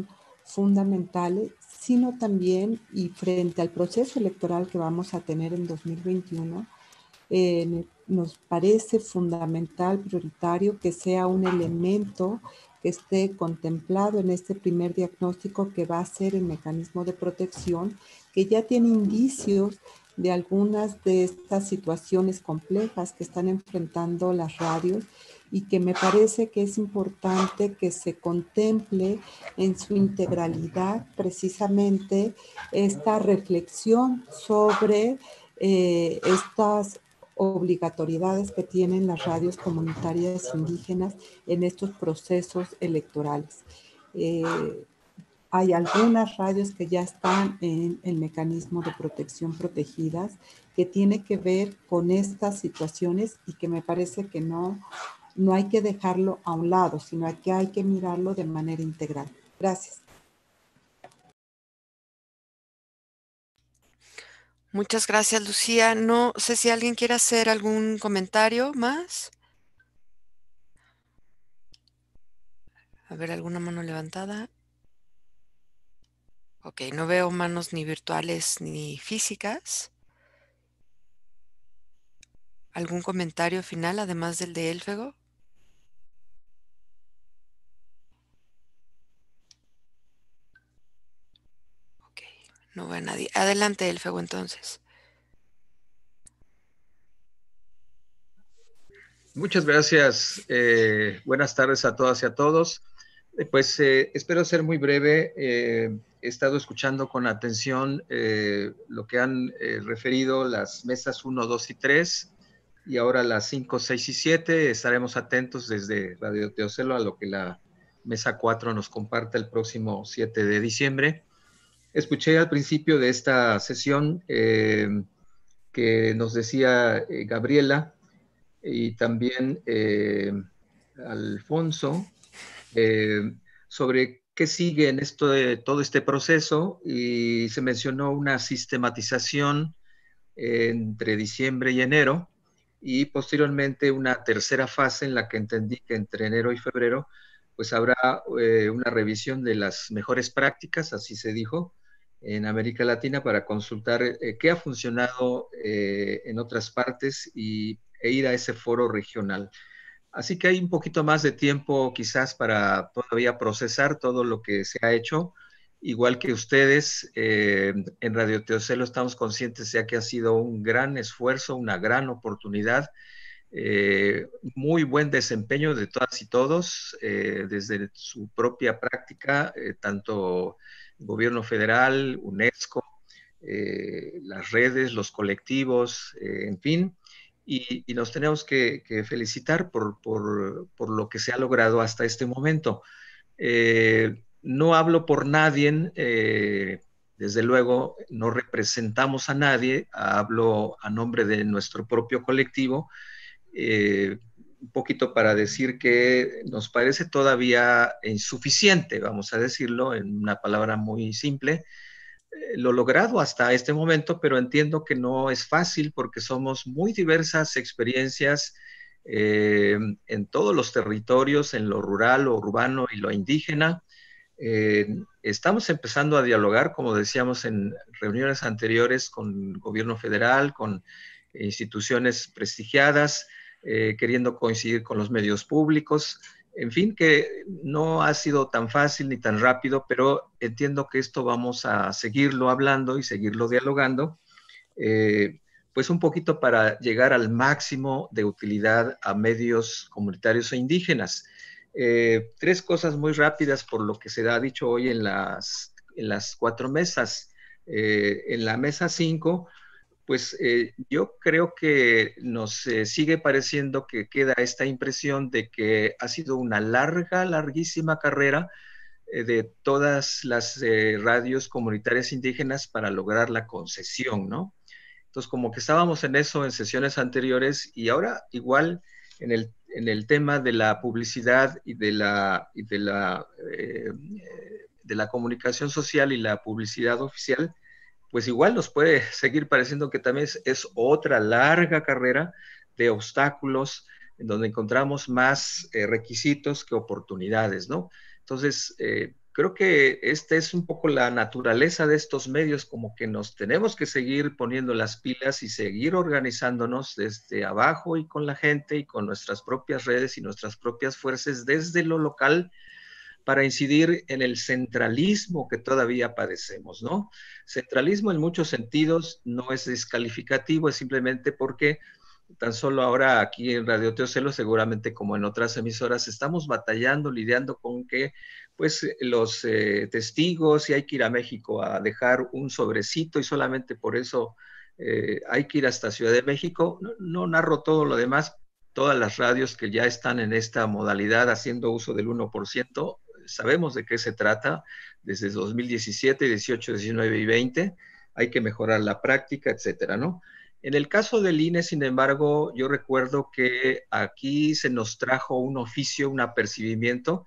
fundamentales, sino también, y frente al proceso electoral que vamos a tener en dos mil veintiuno, eh, nos parece fundamental, prioritario, que sea un elemento que esté contemplado en este primer diagnóstico que va a ser el mecanismo de protección, que ya tiene indicios de algunas de estas situaciones complejas que están enfrentando las radios y que me parece que es importante que se contemple en su integralidad precisamente esta reflexión sobre eh, estas obligatoriedades que tienen las radios comunitarias indígenas en estos procesos electorales. Eh, hay algunas radios que ya están en el mecanismo de protección protegidas que tiene que ver con estas situaciones y que me parece que no, no hay que dejarlo a un lado, sino que hay que mirarlo de manera integral. Gracias. Muchas gracias, Lucía. No sé si alguien quiere hacer algún comentario más. A ver, ¿alguna mano levantada? Ok, no veo manos ni virtuales ni físicas. ¿Algún comentario final además del de Elfego? Ok, no veo a nadie. Adelante, Elfego, entonces. Muchas gracias. Eh, buenas tardes a todas y a todos. Eh, pues eh, espero ser muy breve. Eh, he estado escuchando con atención eh, lo que han eh, referido las mesas uno, dos y tres y ahora las cinco, seis y siete. Estaremos atentos desde Radio Teocelo a lo que la mesa cuatro nos comparte el próximo siete de diciembre. Escuché al principio de esta sesión eh, que nos decía eh, Gabriela y también eh, Alfonso, eh, sobre qué sigue en esto de todo este proceso, y se mencionó una sistematización eh, entre diciembre y enero, y posteriormente una tercera fase en la que entendí que entre enero y febrero pues habrá eh, una revisión de las mejores prácticas, así se dijo, en América Latina para consultar eh, qué ha funcionado eh, en otras partes y, e ir a ese foro regional. Así que hay un poquito más de tiempo quizás para todavía procesar todo lo que se ha hecho. Igual que ustedes, eh, en Radio Teocelo estamos conscientes ya que ha sido un gran esfuerzo, una gran oportunidad, eh, muy buen desempeño de todas y todos, eh, desde su propia práctica, eh, tanto el gobierno federal, UNESCO, eh, las redes, los colectivos, eh, en fin. Y, y, nos tenemos que, que felicitar por, por, por, lo que se ha logrado hasta este momento. Eh, no hablo por nadie, eh, desde luego no representamos a nadie, hablo a nombre de nuestro propio colectivo, eh, un poquito para decir que nos parece todavía insuficiente, vamos a decirlo en una palabra muy simple, lo logrado hasta este momento, pero entiendo que no es fácil porque somos muy diversas experiencias eh, en todos los territorios, en lo rural, lo urbano y lo indígena. Eh, estamos empezando a dialogar, como decíamos en reuniones anteriores, con el gobierno federal, con instituciones prestigiadas, eh, queriendo coincidir con los medios públicos. En fin, que no ha sido tan fácil ni tan rápido, pero entiendo que esto vamos a seguirlo hablando y seguirlo dialogando, eh, pues un poquito para llegar al máximo de utilidad a medios comunitarios e indígenas. Eh, tres cosas muy rápidas por lo que se ha dicho hoy en las, en las cuatro mesas. Eh, en la mesa cinco, pues eh, yo creo que nos eh, sigue pareciendo que queda esta impresión de que ha sido una larga, larguísima carrera eh, de todas las eh, radios comunitarias indígenas para lograr la concesión, ¿no? Entonces, como que estábamos en eso en sesiones anteriores y ahora igual en el, en el tema de la publicidad y de la, y de la, eh, de la comunicación social y la publicidad oficial, pues igual nos puede seguir pareciendo que también es, es otra larga carrera de obstáculos en donde encontramos más eh, requisitos que oportunidades, ¿no? Entonces, eh, creo que esta es un poco la naturaleza de estos medios, como que nos tenemos que seguir poniendo las pilas y seguir organizándonos desde abajo y con la gente y con nuestras propias redes y nuestras propias fuerzas desde lo local para incidir en el centralismo que todavía padecemos, ¿no? Centralismo en muchos sentidos no es descalificativo, es simplemente porque tan solo ahora aquí en Radio Teocelo, seguramente como en otras emisoras, estamos batallando, lidiando con que pues los eh, testigos, y hay que ir a México a dejar un sobrecito y solamente por eso eh, hay que ir hasta Ciudad de México. No, no narro todo lo demás, todas las radios que ya están en esta modalidad haciendo uso del uno por ciento, sabemos de qué se trata desde dos mil diecisiete, dieciocho, diecinueve y veinte, hay que mejorar la práctica, etcétera, ¿no? En el caso del I N E, sin embargo, yo recuerdo que aquí se nos trajo un oficio, un apercibimiento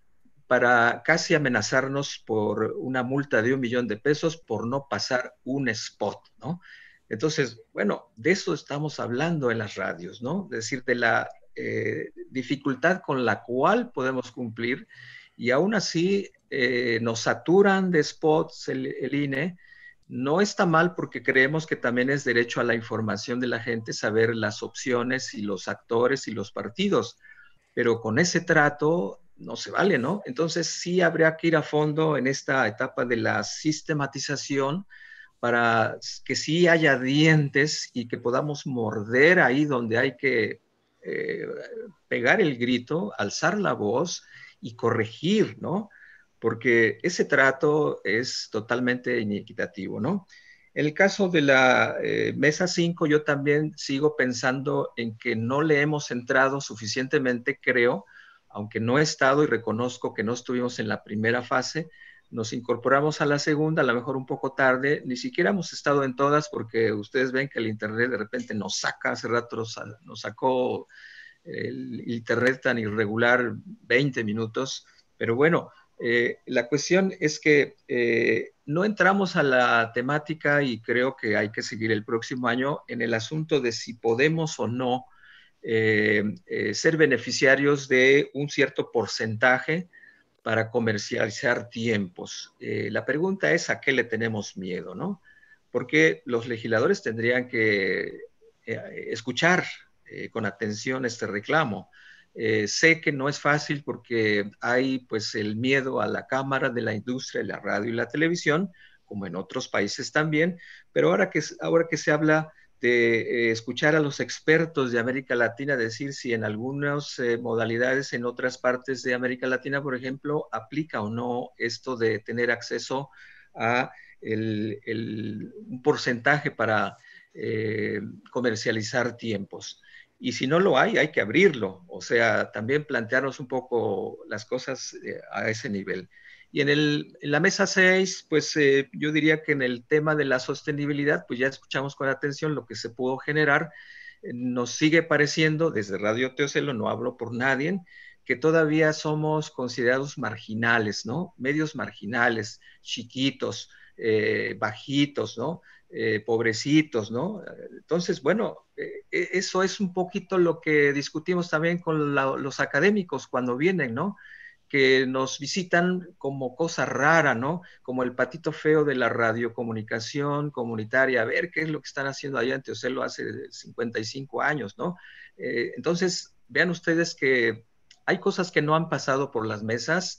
para casi amenazarnos por una multa de un millón de pesos por no pasar un spot, ¿no? Entonces, bueno, de eso estamos hablando en las radios, ¿no? Es decir, de la eh, dificultad con la cual podemos cumplir y aún así eh, nos saturan de spots el, el I N E. No está mal porque creemos que también es derecho a la información de la gente, saber las opciones y los actores y los partidos, pero con ese trato no se vale, ¿no? Entonces sí habría que ir a fondo en esta etapa de la sistematización para que sí haya dientes y que podamos morder ahí donde hay que eh, pegar el grito, alzar la voz y corregir, ¿no? Porque ese trato es totalmente inequitativo, ¿no? En el caso de la eh, mesa cinco, yo también sigo pensando en que no le hemos entrado suficientemente, creo, aunque no he estado y reconozco que no estuvimos en la primera fase, nos incorporamos a la segunda, a lo mejor un poco tarde, ni siquiera hemos estado en todas porque ustedes ven que el internet de repente nos saca, hace rato nos, nos sacó el internet tan irregular, veinte minutos, pero bueno, Eh, la cuestión es que eh, no entramos a la temática y creo que hay que seguir el próximo año en el asunto de si podemos o no eh, eh, ser beneficiarios de un cierto porcentaje para comercializar tiempos. Eh, la pregunta es a qué le tenemos miedo, ¿no? Porque los legisladores tendrían que eh, escuchar eh, con atención este reclamo. Eh, sé que no es fácil porque hay pues el miedo a la cámara de la industria, la radio y la televisión, como en otros países también, pero ahora que, ahora que se habla de eh, escuchar a los expertos de América Latina decir si en algunas eh, modalidades en otras partes de América Latina, por ejemplo, aplica o no esto de tener acceso a el, el, un porcentaje para eh, comercializar tiempos. Y si no lo hay, hay que abrirlo, o sea, también plantearnos un poco las cosas eh, a ese nivel. Y en, el, en la mesa seis, pues eh, yo diría que en el tema de la sostenibilidad, pues ya escuchamos con atención lo que se pudo generar. Eh, nos sigue pareciendo, desde Radio Teocelo, no hablo por nadie, que todavía somos considerados marginales, ¿no? Medios marginales, chiquitos, eh, bajitos, ¿no? Eh, pobrecitos, ¿no? Entonces, bueno, eh, eso es un poquito lo que discutimos también con la, los académicos cuando vienen, ¿no? Que nos visitan como cosa rara, ¿no? Como el patito feo de la radiocomunicación comunitaria, a ver qué es lo que están haciendo allá en Teocelo hace cincuenta y cinco años, ¿no? Eh, entonces, vean ustedes que hay cosas que no han pasado por las mesas.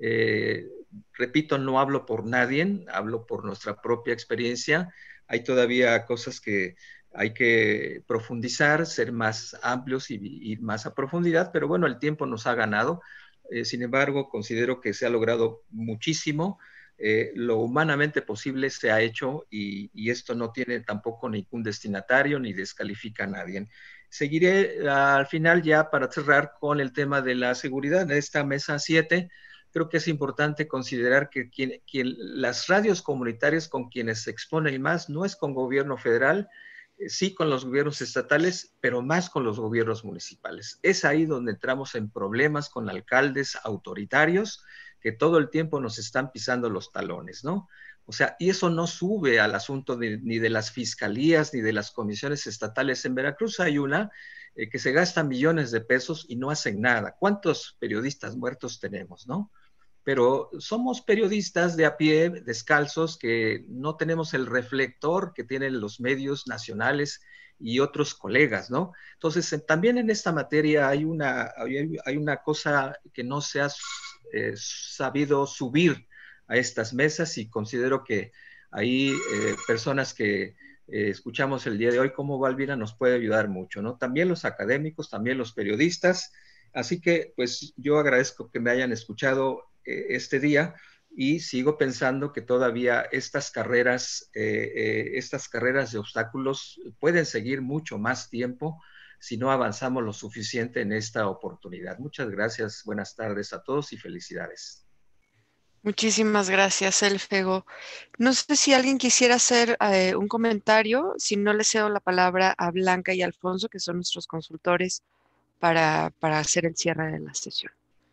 Eh, repito, no hablo por nadie, hablo por nuestra propia experiencia. Hay todavía cosas que hay que profundizar, ser más amplios y ir más a profundidad, pero bueno, el tiempo nos ha ganado. Eh, sin embargo, considero que se ha logrado muchísimo. Eh, lo humanamente posible se ha hecho y, y esto no tiene tampoco ningún destinatario ni descalifica a nadie. Seguiré al final ya para cerrar con el tema de la seguridad. En esta mesa siete, creo que es importante considerar que quien, quien, las radios comunitarias con quienes se exponen más no es con gobierno federal, eh, sí con los gobiernos estatales, pero más con los gobiernos municipales. Es ahí donde entramos en problemas con alcaldes autoritarios que todo el tiempo nos están pisando los talones, ¿no? O sea, y eso no sube al asunto de, ni de las fiscalías ni de las comisiones estatales. En Veracruz hay una eh, que se gasta millones de pesos y no hacen nada. ¿Cuántos periodistas muertos tenemos, no? pero somos periodistas de a pie, descalzos, que no tenemos el reflector que tienen los medios nacionales y otros colegas, ¿no? Entonces, en, también en esta materia hay una, hay, hay una cosa que no se ha eh, sabido subir a estas mesas, y considero que ahí eh, personas que eh, escuchamos el día de hoy, como Valvira, nos puede ayudar mucho, ¿no? También los académicos, también los periodistas. Así que, pues, yo agradezco que me hayan escuchado eh, este día, y sigo pensando que todavía estas carreras, eh, eh, estas carreras de obstáculos pueden seguir mucho más tiempo si no avanzamos lo suficiente en esta oportunidad. Muchas gracias, buenas tardes a todos y felicidades. Muchísimas gracias, Elfego. No sé si alguien quisiera hacer eh, un comentario, si no le cedo la palabra a Blanca y Alfonso, que son nuestros consultores, para, para hacer el cierre de la sesión.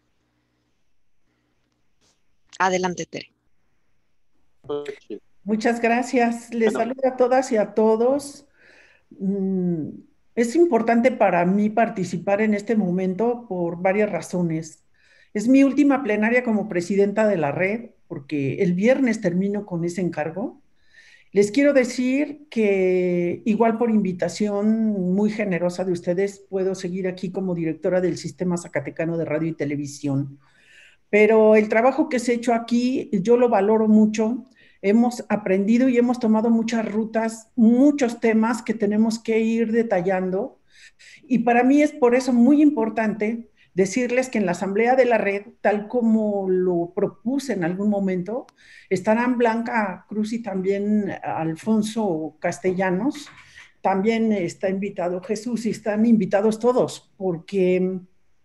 Adelante, Tere. Muchas gracias. Les Bueno. saludo a todas y a todos. Mm, Es importante para mí participar en este momento por varias razones. Es mi última plenaria como presidenta de la red, porque el viernes termino con ese encargo. Les quiero decir que igual por invitación muy generosa de ustedes, puedo seguir aquí como directora del Sistema Zacatecano de Radio y Televisión. Pero el trabajo que se ha hecho aquí, yo lo valoro mucho. Hemos aprendido y hemos tomado muchas rutas, muchos temas que tenemos que ir detallando. Y para mí es por eso muy importante decirles que en la Asamblea de la Red, tal como lo propuse en algún momento, estarán Blanca Cruz y también Alfonso Castellanos. También está invitado Jesús y están invitados todos, porque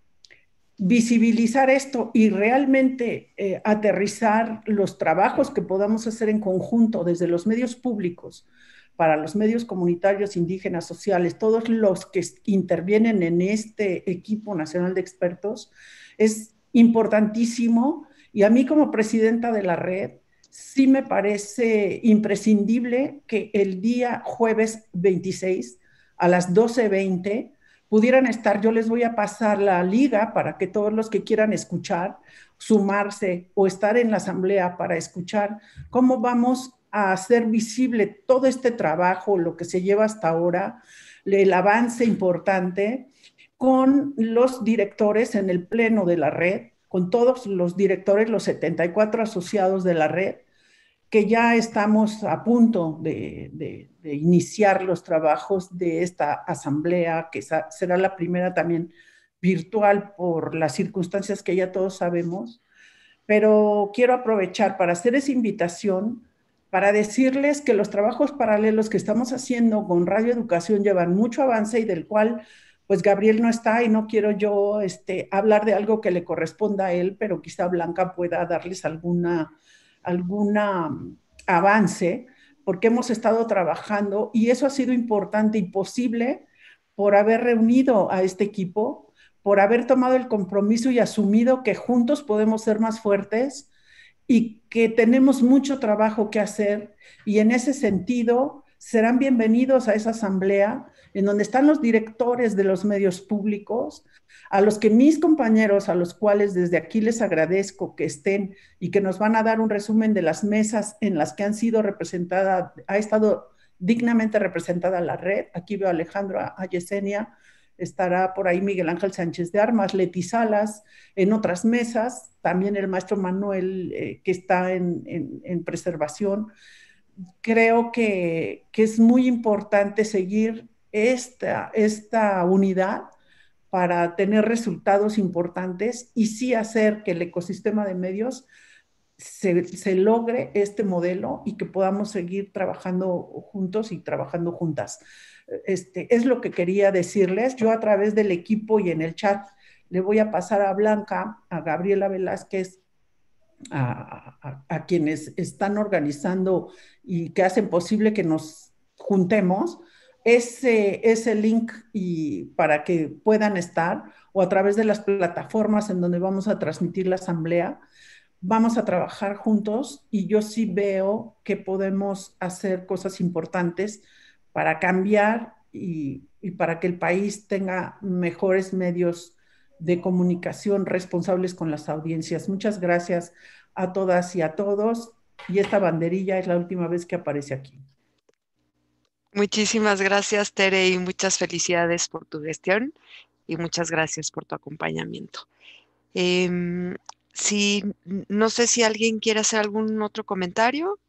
visibilizar esto y realmente eh, aterrizar los trabajos que podamos hacer en conjunto desde los medios públicos para los medios comunitarios, indígenas, sociales, todos los que intervienen en este equipo nacional de expertos, es importantísimo. Y a mí como presidenta de la red, sí me parece imprescindible que el día jueves veintiséis a las doce veinte pudieran estar. Yo les voy a pasar la liga para que todos los que quieran escuchar, sumarse o estar en la asamblea para escuchar cómo vamos a hacer visible todo este trabajo, lo que se lleva hasta ahora, el avance importante con los directores en el pleno de la red, con todos los directores, los setenta y cuatro asociados de la red, que ya estamos a punto de, de, de iniciar los trabajos de esta asamblea, que será la primera también virtual por las circunstancias que ya todos sabemos. Pero quiero aprovechar para hacer esa invitación, para decirles que los trabajos paralelos que estamos haciendo con Radio Educación llevan mucho avance y del cual pues Gabriel no está y no quiero yo este, hablar de algo que le corresponda a él, pero quizá Blanca pueda darles alguna algún avance, porque hemos estado trabajando y eso ha sido importante y posible por haber reunido a este equipo, por haber tomado el compromiso y asumido que juntos podemos ser más fuertes y que tenemos mucho trabajo que hacer, y en ese sentido serán bienvenidos a esa asamblea en donde están los directores de los medios públicos, a los que mis compañeros, a los cuales desde aquí les agradezco que estén y que nos van a dar un resumen de las mesas en las que han sido representadas, ha estado dignamente representada la red. Aquí veo a Alejandro, a Yesenia, estará por ahí Miguel Ángel Sánchez de Armas, Leti Salas, en otras mesas, también el maestro Manuel eh, que está en, en, en preservación. Creo que, que es muy importante seguir esta, esta unidad para tener resultados importantes y sí hacer que el ecosistema de medios se, se logre este modelo y que podamos seguir trabajando juntos y trabajando juntas. Este, es lo que quería decirles. Yo a través del equipo y en el chat le voy a pasar a Blanca, a Gabriela Velázquez, a, a, a quienes están organizando y que hacen posible que nos juntemos, ese, ese link y para que puedan estar, o a través de las plataformas en donde vamos a transmitir la asamblea, vamos a trabajar juntos y yo sí veo que podemos hacer cosas importantes para cambiar y, y para que el país tenga mejores medios de comunicación responsables con las audiencias. Muchas gracias a todas y a todos. Y esta banderilla es la última vez que aparece aquí. Muchísimas gracias, Tere, y muchas felicidades por tu gestión y muchas gracias por tu acompañamiento. Eh, si, no sé si alguien quiere hacer algún otro comentario.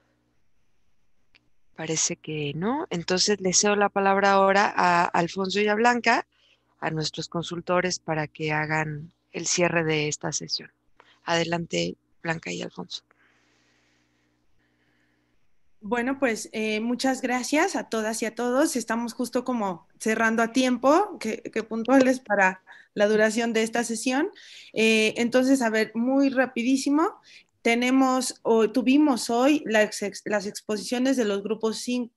Parece que no. Entonces le cedo la palabra ahora a Alfonso y a Blanca, a nuestros consultores, para que hagan el cierre de esta sesión. Adelante, Blanca y Alfonso. Bueno, pues eh, muchas gracias a todas y a todos. Estamos justo como cerrando a tiempo, que, que puntuales para la duración de esta sesión. Eh, entonces, a ver, muy rapidísimo. Tenemos, o tuvimos hoy las, las exposiciones de los grupos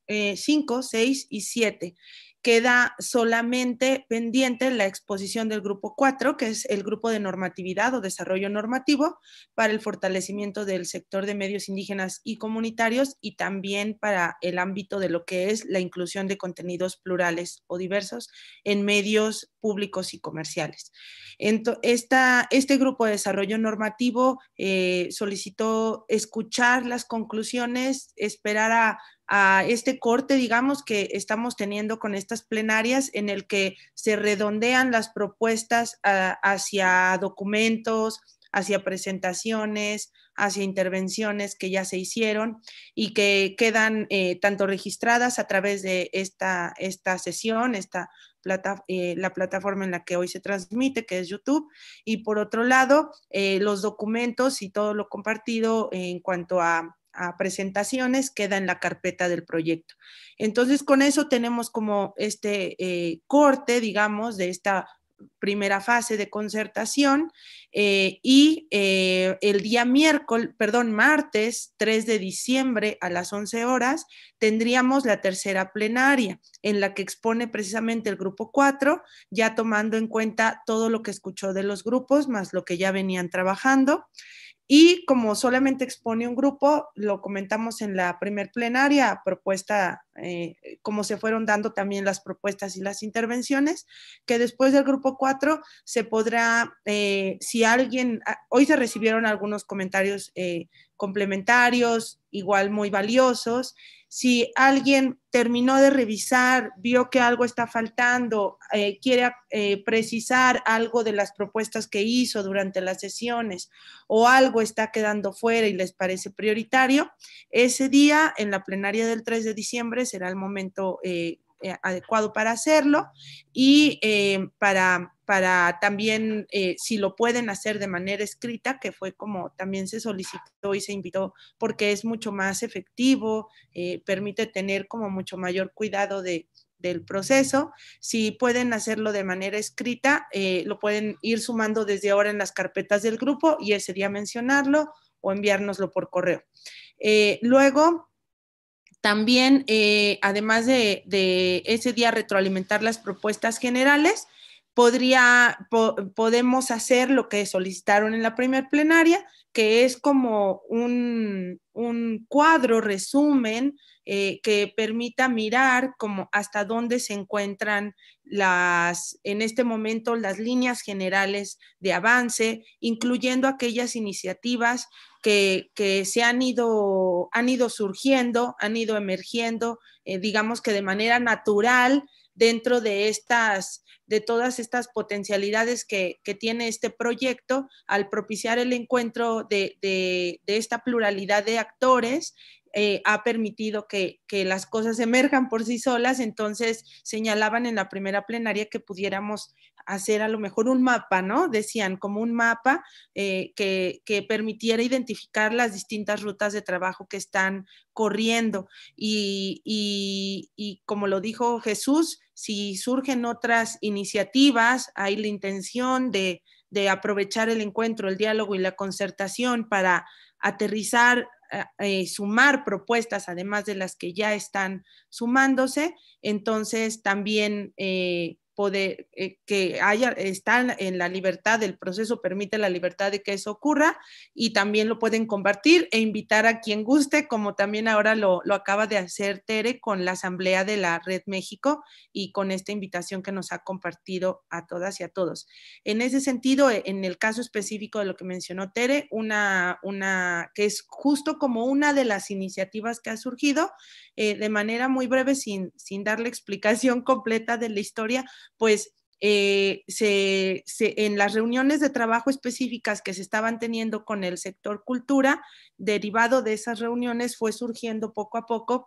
cinco, seis y siete. Queda solamente pendiente la exposición del grupo cuatro, que es el grupo de normatividad o desarrollo normativo para el fortalecimiento del sector de medios indígenas y comunitarios y también para el ámbito de lo que es la inclusión de contenidos plurales o diversos en medios públicos y comerciales. Entonces, esta, este grupo de desarrollo normativo eh, solicitó escuchar las conclusiones, esperar a a este corte, digamos, que estamos teniendo con estas plenarias en el que se redondean las propuestas uh, hacia documentos, hacia presentaciones, hacia intervenciones que ya se hicieron y que quedan eh, tanto registradas a través de esta, esta sesión, esta plata, eh, la plataforma en la que hoy se transmite, que es YouTube, y por otro lado, eh, los documentos y todo lo compartido en cuanto a a presentaciones queda en la carpeta del proyecto. Entonces, con eso tenemos como este eh, corte, digamos, de esta primera fase de concertación eh, y eh, el día miércoles, perdón, martes tres de diciembre a las once horas tendríamos la tercera plenaria en la que expone precisamente el grupo cuatro, ya tomando en cuenta todo lo que escuchó de los grupos, más lo que ya venían trabajando. Y como solamente expone un grupo, lo comentamos en la primer plenaria, propuesta, eh, como se fueron dando también las propuestas y las intervenciones, que después del grupo cuatro se podrá, eh, si alguien, hoy se recibieron algunos comentarios eh, complementarios, igual muy valiosos. Si alguien terminó de revisar, vio que algo está faltando, eh, quiere eh, precisar algo de las propuestas que hizo durante las sesiones o algo está quedando fuera y les parece prioritario, ese día en la plenaria del tres de diciembre será el momento eh, eh, adecuado para hacerlo y eh, para, para también, eh, si lo pueden hacer de manera escrita, que fue como también se solicitó y se invitó, porque es mucho más efectivo, eh, permite tener como mucho mayor cuidado de, del proceso. Si pueden hacerlo de manera escrita, eh, lo pueden ir sumando desde ahora en las carpetas del grupo y ese día mencionarlo o enviárnoslo por correo. Eh, luego, también, eh, además de, de ese día retroalimentar las propuestas generales, podría, po, podemos hacer lo que solicitaron en la primera plenaria, que es como un, un cuadro, resumen, eh, que permita mirar como hasta dónde se encuentran las, en este momento las líneas generales de avance, incluyendo aquellas iniciativas que, que se han ido, han ido surgiendo, han ido emergiendo, eh, digamos que de manera natural dentro de estas, de todas estas potencialidades que, que tiene este proyecto al propiciar el encuentro de, de, de esta pluralidad de actores. Eh, ha permitido que, que las cosas emerjan por sí solas, entonces señalaban en la primera plenaria que pudiéramos hacer a lo mejor un mapa, ¿no? Decían como un mapa eh, que, que permitiera identificar las distintas rutas de trabajo que están corriendo y, y, y como lo dijo Jesús, si surgen otras iniciativas, hay la intención de, de aprovechar el encuentro, el diálogo y la concertación para aterrizar, eh, sumar propuestas, además de las que ya están sumándose. Entonces, también eh, poder, eh, que haya, están en la libertad, el proceso permite la libertad de que eso ocurra, y también lo pueden compartir e invitar a quien guste, como también ahora lo, lo acaba de hacer Tere con la asamblea de la Red México y con esta invitación que nos ha compartido a todas y a todos. En ese sentido, en el caso específico de lo que mencionó Tere, una, una que es justo como una de las iniciativas que ha surgido, eh, de manera muy breve, sin, sin darle explicación completa de la historia, pues eh, se, se, en las reuniones de trabajo específicas que se estaban teniendo con el sector cultura, derivado de esas reuniones fue surgiendo poco a poco,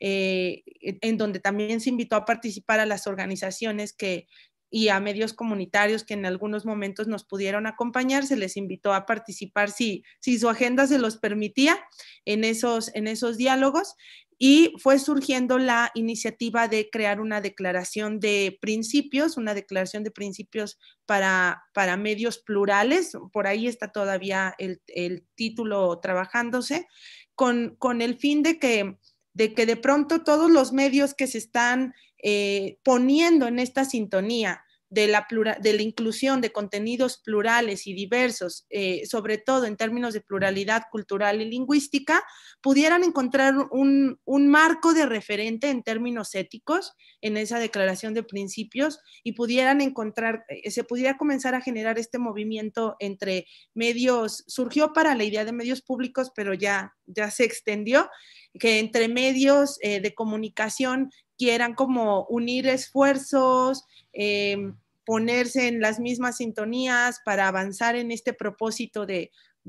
eh, en donde también se invitó a participar a las organizaciones que, y a medios comunitarios que en algunos momentos nos pudieron acompañar, se les invitó a participar si, si su agenda se los permitía en esos, en esos diálogos, y fue surgiendo la iniciativa de crear una declaración de principios, una declaración de principios para, para medios plurales, por ahí está todavía el, el título trabajándose, con, con el fin de que, de que de pronto todos los medios que se están eh, poniendo en esta sintonía de la, plura, de la inclusión de contenidos plurales y diversos, eh, sobre todo en términos de pluralidad cultural y lingüística, pudieran encontrar un, un marco de referente en términos éticos en esa declaración de principios y pudieran encontrar, eh, se pudiera comenzar a generar este movimiento entre medios, surgió para la idea de medios públicos, pero ya, ya se extendió, que entre medios eh, de comunicación quieran como unir esfuerzos, eh, ponerse en las mismas sintonías para avanzar en este propósito de,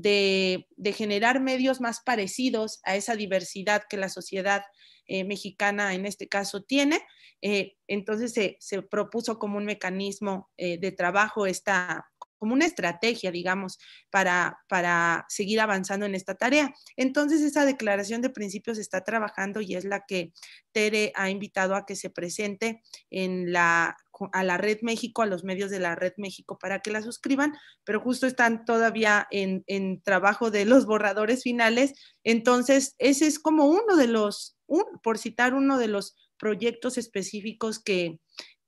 de, de generar medios más parecidos a esa diversidad que la sociedad eh, mexicana en este caso tiene. Eh, entonces se, se propuso como un mecanismo eh, de trabajo esta, como una estrategia, digamos, para, para seguir avanzando en esta tarea. Entonces esa declaración de principios está trabajando y es la que Tere ha invitado a que se presente en la, a la Red México, a los medios de la Red México para que la suscriban, pero justo están todavía en, en trabajo de los borradores finales. Entonces ese es como uno de los, un, por citar uno de los proyectos específicos que,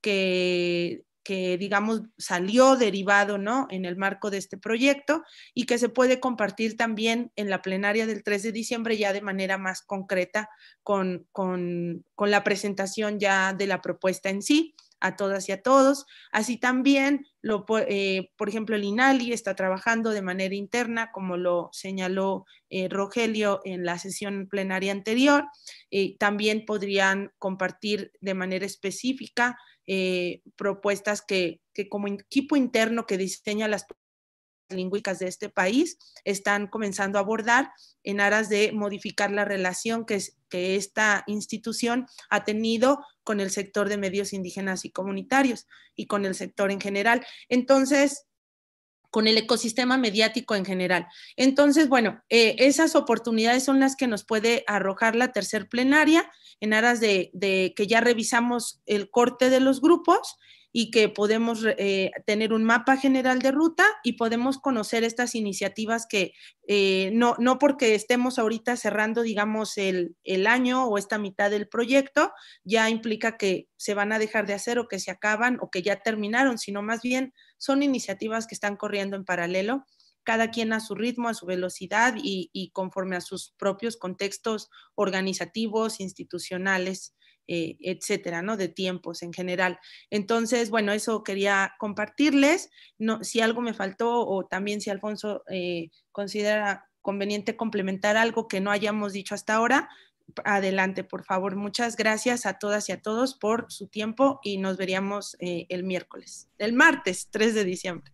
que que digamos salió derivado, ¿no?, en el marco de este proyecto y que se puede compartir también en la plenaria del tres de diciembre ya de manera más concreta con, con, con la presentación ya de la propuesta en sí a todas y a todos. Así también, lo, eh, por ejemplo, el INALI está trabajando de manera interna, como lo señaló eh, Rogelio en la sesión plenaria anterior. Eh, también podrían compartir de manera específica eh, propuestas que, que como equipo interno que diseña las lingüísticas de este país están comenzando a abordar en aras de modificar la relación que, es, que esta institución ha tenido con el sector de medios indígenas y comunitarios y con el sector en general. Entonces, con el ecosistema mediático en general. Entonces, bueno, eh, esas oportunidades son las que nos puede arrojar la tercer plenaria en aras de, de que ya revisamos el corte de los grupos y que podemos eh, tener un mapa general de ruta y podemos conocer estas iniciativas que eh, no, no porque estemos ahorita cerrando, digamos, el, el año o esta mitad del proyecto, ya implica que se van a dejar de hacer o que se acaban o que ya terminaron, sino más bien son iniciativas que están corriendo en paralelo, cada quien a su ritmo, a su velocidad y, y conforme a sus propios contextos organizativos, institucionales, Eh, etcétera, ¿no? De tiempos en general. Entonces, bueno, eso quería compartirles. No, si algo me faltó o también si Alfonso eh, considera conveniente complementar algo que no hayamos dicho hasta ahora, adelante, por favor. Muchas gracias a todas y a todos por su tiempo y nos veríamos eh, el miércoles, el martes tres de diciembre.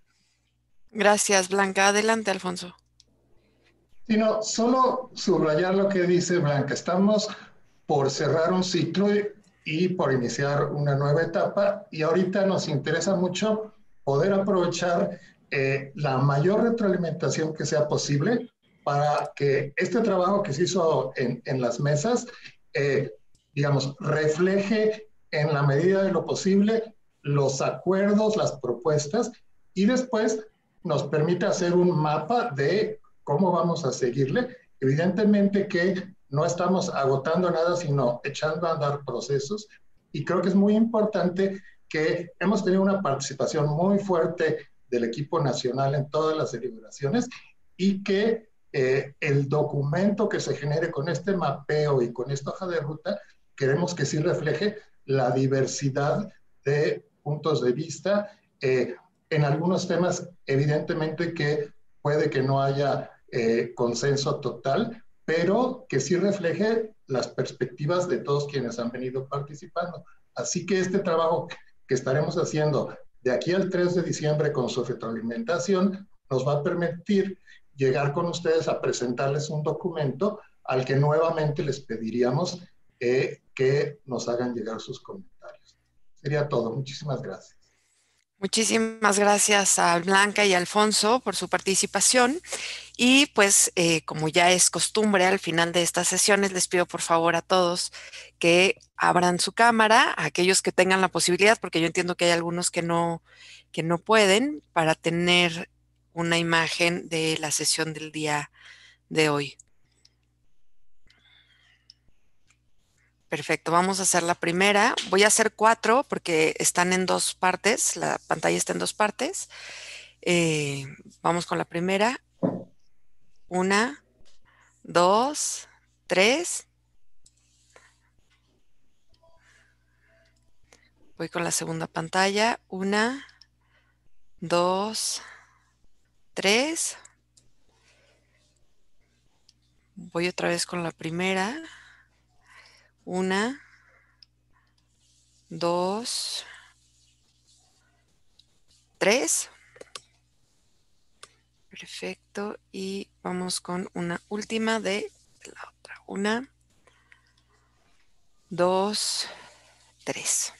Gracias, Blanca. Adelante, Alfonso. Sí, no, solo subrayar lo que dice Blanca. Estamos por cerrar un ciclo y por iniciar una nueva etapa, y ahorita nos interesa mucho poder aprovechar eh, la mayor retroalimentación que sea posible para que este trabajo que se hizo en, en las mesas, eh, digamos, refleje en la medida de lo posible los acuerdos, las propuestas, y después nos permite hacer un mapa de cómo vamos a seguirle. Evidentemente que no estamos agotando nada, sino echando a andar procesos, y creo que es muy importante que hemos tenido una participación muy fuerte del equipo nacional en todas las deliberaciones y que eh, el documento que se genere con este mapeo y con esta hoja de ruta, queremos que sí refleje la diversidad de puntos de vista. Eh, en algunos temas, evidentemente que puede que no haya eh, consenso total, pero que sí refleje las perspectivas de todos quienes han venido participando. Así que este trabajo que estaremos haciendo de aquí al tres de diciembre con su retroalimentación nos va a permitir llegar con ustedes a presentarles un documento al que nuevamente les pediríamos eh, que nos hagan llegar sus comentarios. Sería todo. Muchísimas gracias. Muchísimas gracias a Blanca y a Alfonso por su participación. Y pues, eh, como ya es costumbre al final de estas sesiones, les pido por favor a todos que abran su cámara, a aquellos que tengan la posibilidad, porque yo entiendo que hay algunos que no, que no pueden, para tener una imagen de la sesión del día de hoy. Perfecto, vamos a hacer la primera. Voy a hacer cuatro porque están en dos partes, la pantalla está en dos partes. Eh, vamos con la primera. Una, dos, tres. Voy con la segunda pantalla. Una, dos, tres. Voy otra vez con la primera. Una, dos, tres. Perfecto. Y vamos con una última de la otra. Una, dos, tres.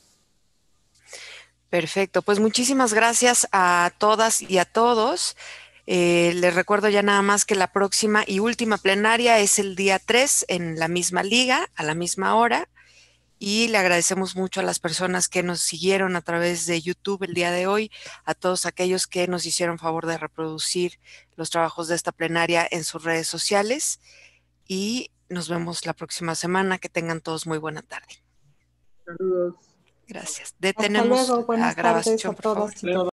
Perfecto. Pues muchísimas gracias a todas y a todos. Eh, les recuerdo ya nada más que la próxima y última plenaria es el día tres en la misma liga, a la misma hora. Y le agradecemos mucho a las personas que nos siguieron a través de YouTube el día de hoy, a todos aquellos que nos hicieron favor de reproducir los trabajos de esta plenaria en sus redes sociales. Y nos vemos la próxima semana. Que tengan todos muy buena tarde. Saludos. Gracias. Detenemos Hasta luego. Buenas la grabación, tardes a por favor. todas y todos.